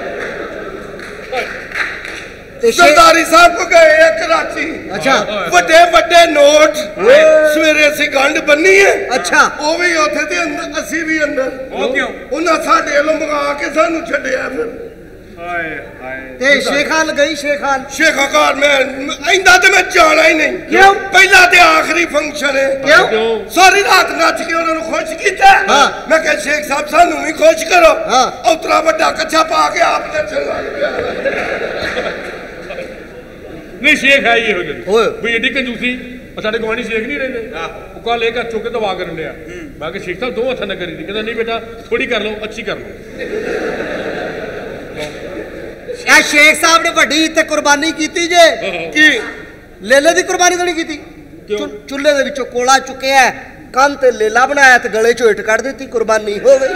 A: ਤੇ
C: ਸਰਦਾਰੀ ਸਾਹਿਬ ਕੋ ਗਏ ਆ ਕਰਾਚੀ।
A: ਅੱਛਾ,
C: ਵੱਡੇ ਵੱਡੇ ਨੋਟ। ਸਵੇਰੇ ਅਸੀਂ ਗੰਢ ਬੰਨੀ ਹੈ।
A: ਅੱਛਾ,
C: ਉਹ ਵੀ ਉੱਥੇ ਤੇ ਅੰਦਰ, ਅਸੀਂ ਵੀ ਅੰਦਰ।
H: ਉਹ ਕਿਉਂ?
C: ਉਹਨਾਂ ਸਾਡੇ ਵੱਲੋਂ ਮੰਗਾ ਕੇ ਸਾਨੂੰ ਛੱਡਿਆ। ਫਿਰ
H: ਹਾਏ ਹਾਏ।
A: ਤੇ ਸ਼ੇਖਾਨ ਗਈ? ਸ਼ੇਖਾਨ
C: ਸ਼ੇਖਾ ਘਰ ਮੈਂ ਇੰਦਾ ਤੇ ਮੈਂ ਜਾਣਾ ਹੀ ਨਹੀਂ।
A: ਕਿਉਂ?
C: ਪਹਿਲਾ ਤੇ ਆਖਰੀ ਫੰਕਸ਼ਨ ਹੈ।
A: ਕਿਉਂ?
C: ਸਾਰੀ ਰਾਤ ਨੱਚ ਕੇ ਉਹਨਾਂ ਨੂੰ ਖੁਸ਼ ਕੀਤਾ। ਮੈਂ ਕਿਹਾ ਸ਼ੇਖ ਸਾਹਿਬ ਸਾਨੂੰ ਵੀ ਖੁਸ਼ ਕਰੋ। ਉਤਰਾ ਵੱਡਾ ਕੱਛਾ ਪਾ ਕੇ ਆਪ ਨੱਚਣ ਲੱਗ ਪਿਆ।
E: ਨਹੀਂ ਸ਼ੇਖ ਹੈ ਇਹੋ ਜਿਹੇ ਵੀ ਏਡੀ ਕੰਜੂਸੀ। ਸਾਡੇ ਗਵਾਂਢੀ ਸ਼ੇਖ ਨਹੀਂ ਰਹਿੰਦੇ, ਉਹ ਕੱਲ ਇਹ ਘਰ ਚੁੱਕ ਕੇ ਦਵਾ ਕਰਨ ਡਿਆ। ਮੈਂ ਕਿਹਾ ਸ਼ੇਖ ਸਾਹਿਬ ਦੋ ਹੱਥਾਂ ਨਾਲ ਕਰੀ ਦੀ। ਕਹਿੰਦਾ ਨਹੀਂ ਬੇਟਾ ਥੋੜੀ ਕਰ ਲਓ, ਅੱਛੀ ਕਰ ਲਓ।
A: ਇਹ ਸ਼ੇਖ ਸਾਹਿਬ ਨੇ ਵੱਡੀ ਤੇ ਕੁਰਬਾਨੀ ਕੀਤੀ ਜੇ।
C: ਕੀ
A: ਲੇਲੇ ਦੀ ਕੁਰਬਾਨੀ ਤਾਂ ਨਹੀਂ ਕੀਤੀ? ਚੁੱਲ੍ਹੇ ਦੇ ਵਿੱਚੋਂ ਕੋਲਾ ਚੁੱਕਿਆ, ਕੰਨ ਤੇ ਲੇਲਾ ਬਣਾਇਆ ਤੇ ਗਲੇ ਚੋਂ ਇੱਟ ਕੱਢ ਦਿੱਤੀ, ਕੁਰਬਾਨੀ ਹੋ ਗਈ।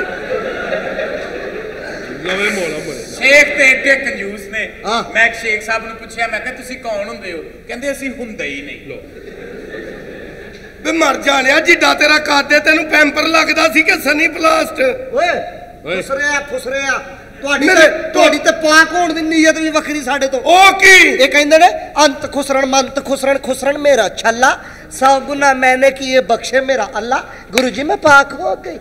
H: ਸ਼ੇਖ ਤੇ ਏਡੇ ਕੰਜੂਸ ਨੇ। ਮੈਂ ਇੱਕ ਸ਼ੇਖ ਸਾਹਿਬ ਨੂੰ ਪੁੱਛਿਆ, ਮੈਂ ਕਿਹਾ ਤੁਸੀਂ ਕੌਣ ਹੁੰਦੇ ਹੋ? ਕਹਿੰਦੇ ਅਸੀਂ ਹੁੰਦੇ ਹੀ ਨਹੀਂ।
C: ਵੀ ਮਰ ਜਾਣਿਆ, ਜਿੱਡਾ ਤੇਰਾ ਕਾਦੇ ਤੈਨੂੰ ਪੈਂਪਰ ਲੱਗਦਾ ਸੀ ਕਿ ਸਨੀ ਪਲਾਸਟ।
A: ਓਏ ਫੁਸਰਿਆ ਫੁਸਰਿਆ। ਤੁਹਾਡੀ ਤੇ ਤੁਹਾਡੀ ਤੇ ਪਾਕ ਹੋਣ ਦੀ ਨੀਅਤ ਵੀ ਵੱਖਰੀ ਸਾਡੇ ਤੋਂ।
C: ਉਹ ਕੀ? ਇਹ
A: ਕਹਿੰਦੇ ਨੇ ਅੰਤ ਖੁਸਰਣ ਮੰਤ ਖੁਸਰਣ ਖੁਸਰਣ ਮੇਰਾ ਛੱਲਾ, ਸੌ ਗੁਨਾ ਮੈਨੇ ਕੀਏ ਬਖਸ਼ੇ ਮੇਰਾ ਅੱਲਾ। ਗੁਰੂ ਜੀ ਮੈਂ ਪਾਕ ਹੋ ਗਈ।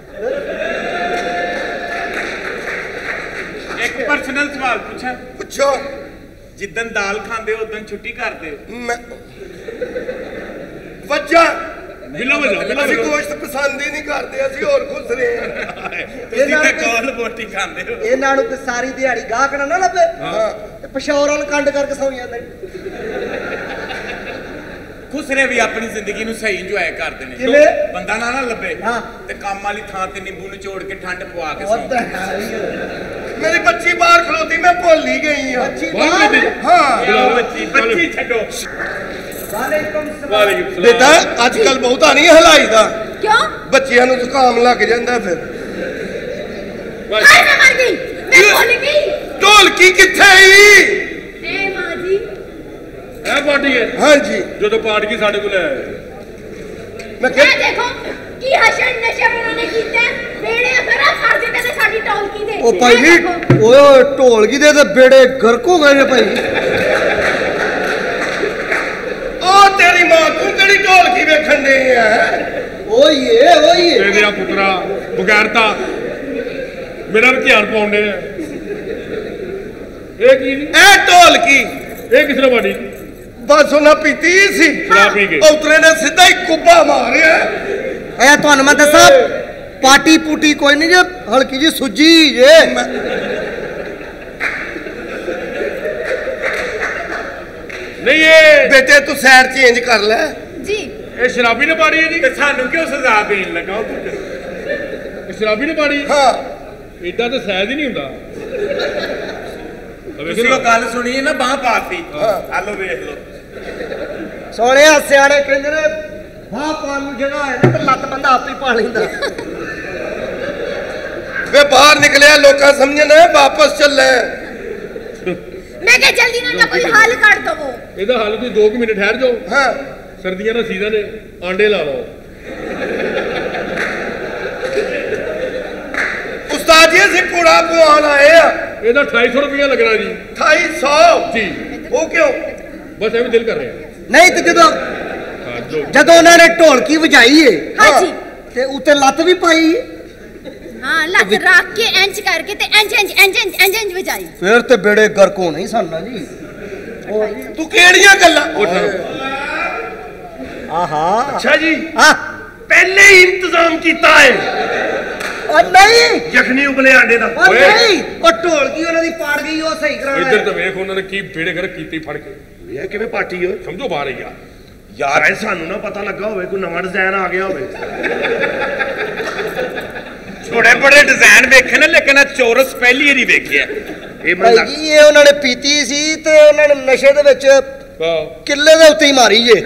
H: ਇੱਕ ਪਰਸਨਲ ਸਵਾਲ ਪੁੱਛਾਂ?
C: ਪੁੱਛੋ।
H: ਜਿੱਦਨ ਦਾਲ ਖਾਂਦੇ ਹੋ ਉਦੋਂ ਛੁੱਟੀ ਕਰਦੇ ਹੋ?
C: ਮੈਂ ਵੱਜਾ
E: ਬਿੱਲਾ ਵਜਾ।
C: ਅਸੀਂ ਗੋਸ਼ਤ ਪਸੰਦ ਹੀ ਨਹੀਂ ਕਰਦੇ, ਅਸੀਂ ਹੋਰ ਖੁਸਰੇ ਆ।
H: ਤੁਸੀਂ ਤੇ ਕੌਲ ਬੋਟੀ ਖਾਂਦੇ ਹੋ।
A: ਇਹਨਾਂ ਨੂੰ ਕਿ ਸਾਰੀ ਦਿਹਾੜੀ ਗਾਹਕ ਨਾ ਨਾ ਲੱਭੇ ਤੇ ਪਸ਼ੌਰ ਵਾਲ ਕੰਡ ਕਰਕੇ ਸੌਂ ਜਾਂਦੇ।
H: ਖੁਸਰੇ ਵੀ ਆਪਣੀ ਜ਼ਿੰਦਗੀ ਨੂੰ ਸਹੀ ਇੰਜੋਏ ਕਰਦੇ ਨੇ।
A: ਕਿਵੇਂ?
H: ਬੰਦਾ ਨਾ ਨਾ ਲੱਭੇ ਤੇ ਕੰਮ ਵਾਲੀ ਥਾਂ ਤੇ ਨਿੰਬੂ ਨਿਚੋੜ ਕੇ ਠੰਡ ਪਵਾ ਕੇ
A: ਸੌਂ।
C: ਮੇਰੀ ਬੱਚੀ ਬਾਹਰ ਖਲੋਤੀ, ਮੈਂ ਭੁੱਲ ਹੀ ਗਈ ਆ।
A: ਬੱਚੀ ਬਾਹਰ?
C: ਹਾਂ
H: ਬੱਚੀ ਬੱਚੀ ਛੱਡੋ।
C: ਬੇਟਾ ਅੱਜ ਕੱਲ ਬਹੁਤਾ ਨਹੀਂ ਹਲਾਈਦਾ।
F: ਕਿਉਂ?
C: ਬੱਚਿਆਂ ਨੂੰ ਜ਼ੁਕਾਮ ਲੱਗ ਜਾਂਦਾ। ਫਿਰ
F: ਹਾਏ ਮੈਂ ਮਰ ਗਈ, ਮੈਂ ਭੁੱਲ ਗਈ।
C: ਢੋਲਕੀ ਕਿੱਥੇ ਈ?
F: ਏ ਮਾਂ ਜੀ,
E: ਇਹ ਪਾਰਟੀ ਹੈ।
C: ਹਾਂਜੀ,
E: ਜਦੋਂ ਪਾਰਟੀ ਸਾਡੇ ਕੋਲ ਆਇਆ
C: ਮੈਂ
F: ਕਿਹਾ ਦੇਖੋ ਕੀ ਹਸ਼ਰ ਨਸ਼ੇ ਉਹਨਾਂ ਨੇ ਕੀਤਾ। ਵੇੜੇ ਫਰਾ ਫੜ ਦਿੱਤੇ ਤੇ ਸਾਡੀ ਟੌਲਕੀ ਦੇ।
A: ਉਹ ਭਾਈ ਓਏ ਢੋਲਕੀ ਦੇ ਤੇ ਬੇੜੇ ਗਰਕ ਹੋ ਗਏ ਨੇ ਭਾਈ।
C: ਉਹ ਤੇਰੀ ਮਾਂ ਤੂੰ ਕਿਹੜੀ ਢੋਲਕੀ ਵੇਖਣ ਦੇ ਆ?
A: ਓਏ ਓਏ
E: ਤੇਰੇ ਆ ਪੁੱਤਰਾ ਬਗੈਰਤਾ ਮੇਰਾ ਵੀ ਧਿਆਨ ਪਾਉਂਦੇ ਆ। ਇਹ ਕੀ ਨਹੀਂ?
C: ਇਹ ਢੋਲਕੀ
E: ਇਹ ਕਿਸ ਨੇ ਬਾੜੀ?
C: ਬਸ ਉਹਨਾਂ ਪੀਤੀ ਸੀ,
E: ਸ਼ਰਾਬ ਪੀ ਕੇ
C: ਉਤਰੇ ਨੇ ਸਿੱਧਾ ਹੀ ਕੁੱਬਾ ਮਾਰਿਆ।
A: ਐ ਤੁਹਾਨੂੰ ਮੈਂ ਦੱਸਾਂ ਪਾਟੀ ਪੂਟੀ ਕੋਈ ਨਹੀਂ ਜੇ ਹਲਕੀ ਜੀ ਸੁੱਜੀ ਜੇ।
E: ਨਹੀਂ ਇਹ
C: ਬੇਟੇ ਤੂੰ ਸਾਈਡ ਚੇਂਜ ਕਰ ਲੈ
F: ਜੀ।
E: ਇਹ ਸ਼ਰਾਬੀ ਨੇ ਬਾੜੀ ਹੈ ਜੀ।
H: ਤੇ ਸਾਨੂੰ ਕਿਉਂ ਸਜ਼ਾ ਦੇਣ ਲੱਗਾ?
E: ਇਹ ਸ਼ਰਾਬੀ ਨੇ ਬਾੜੀ?
C: ਹਾਂ
E: ਏਦਾਂ ਤਾਂ ਸ਼ਾਇਦ ਹੀ ਨਹੀਂ ਹੁੰਦਾ।
H: ਤੁਸੀਂ ਉਹ ਗੱਲ ਸੁਣੀ ਨਾ ਬਾਹ ਪਾਤੀ। ਆ ਲੋ ਵੇਖ ਲੋ।
A: ਸੋਹਣਿਆ ਸਿਆਣੇ ਕਹਿੰਦੇ ਨੇ ਬਾਹ ਪਾਣ ਨੂੰ ਜਗ੍ਹਾ ਹੈ ਨਾ ਤੇ ਲੱਤ ਬੰਦਾ ਆਪੇ ਪਾ ਲੈਂਦਾ।
C: ਵੇ ਬਾਹਰ ਨਿਕਲਿਆ ਲੋਕਾਂ ਸਮਝਣ ਵਾਪਸ ਚੱਲੇ।
F: ਮੈਂ ਕਿਹਾ ਜਲਦੀ ਨਾਲ ਨਾ ਕੋਈ ਹੱਲ ਕੱਢ ਦਵੋ।
E: ਇਹਦਾ ਹੱਲ ਤੁਸੀਂ ਦੋ ਕੁ ਮਿੰਟ ਠਹਿਰ ਜਾਓ।
C: ਹਾਂ
E: ਸਰਦੀਆਂ ਦਾ ਸੀਜ਼ਨ ਹੈ, ਆਂਡੇ ਲਾ ਲਓ।
C: ਉਸਤਾਦ ਜੀ ਅਸੀਂ ਕੂੜਾ ਪਵਾਉਣ ਆਏ ਆ।
E: ਇਹਦਾ ਅਠਾਈ ਸੌ ਰੁਪਇਆ ਲੱਗਣਾ ਜੀ।
C: ਅਠਾਈ ਸੌ
E: ਜੀ।
C: ਉਹ ਕਿਉਂ?
E: ਬਸ ਐਵੇਂ ਦਿਲ ਕਰ ਰਿਹਾ।
A: ਨਹੀਂ ਤੇ ਜਦੋਂ
E: ਹਾਂ ਜੋ
A: ਜਦੋਂ ਉਹਨਾਂ ਨੇ ਢੋਲਕੀ ਵਜਾਈ ਏ
F: ਹਾਂਜੀ
A: ਤੇ ਉੱਤੇ ਲੱਤ ਵੀ ਪਾਈ ਏ
F: ਹਾਂ ਲੱਤ ਰੱਖ ਕੇ ਇੰਜ ਕਰਕੇ ਤੇ ਇੰਜ ਇੰਜ ਇੰਜ ਇੰਜ ਇੰਜ ਇੰਜ ਵਜਾਈ।
A: ਫਿਰ ਤੇ ਬੇੜੇ ਗਰਕ ਹੋਣੇ ਹੀ ਸਨ ਨਾ ਜੀ।
C: ਤੂੰ ਕਿਹੜੀਆਂ ਗੱਲਾਂ?
A: ਆਹਾ
C: ਅੱਛਾ ਜੀ
A: ਆ
C: ਪਹਿਲੇ ਹੀ ਇੰਤਜ਼ਾਮ ਕੀਤਾ ਹੈ।
A: ਉਹ ਨਹੀਂ
C: ਯਖਨੀ ਉਬਲੇ ਆਂਡੇ ਦਾ।
A: ਉਹ ਨਹੀਂ ਉਹ ਢੋਲਕੀ ਉਹਨਾਂ ਦੀ ਪਾੜ ਗਈ ਉਹ ਸਹੀ ਕਰਾਉਣਾ
E: ਇੱਧਰ ਤਾਂ ਵੇਖ ਉਹਨਾਂ ਨੇ ਕੀ ਬੇੜੇ ਗਰ ਕੀਤੀ ਫੜ ਕੇ।
C: ਇਹ ਕਿਵੇਂ ਪਾਰਟੀ ਹੋਏ?
E: ਸਮਝੋ ਬਾਹਰ ਹੀ ਆ
C: ਯਾਰ ਐ ਸਾਨੂੰ ਨਾ ਪਤਾ ਲੱਗਾ ਹੋਵੇ ਕੋਈ ਨਵਾਂ ਡਿਜ਼ਾਈਨ ਆ ਗਿਆ ਹੋਵੇ।
H: ਬੜੇ ਬੜੇ ਡਿਜ਼ਾਈਨ ਵੇਖੇ ਨੇ ਲੇਕਿਨ ਚੋਰਸ ਪਹਿਲੀ ਵਾਰੀ ਵੇਖਿਆ।
C: ਇਹ
A: ਭਾਈ
C: ਮੈਂ
A: ਜੀ ਇਹ ਉਹਨਾਂ ਨੇ ਪੀਤੀ ਸੀ ਤੇ ਉਹਨਾਂ ਨੇ ਨਸ਼ੇ ਦੇ ਵਿੱਚ ਕਿੱਲੇ ਦੇ ਉੱਤੇ ਹੀ ਮਾਰੀ ਜੇ।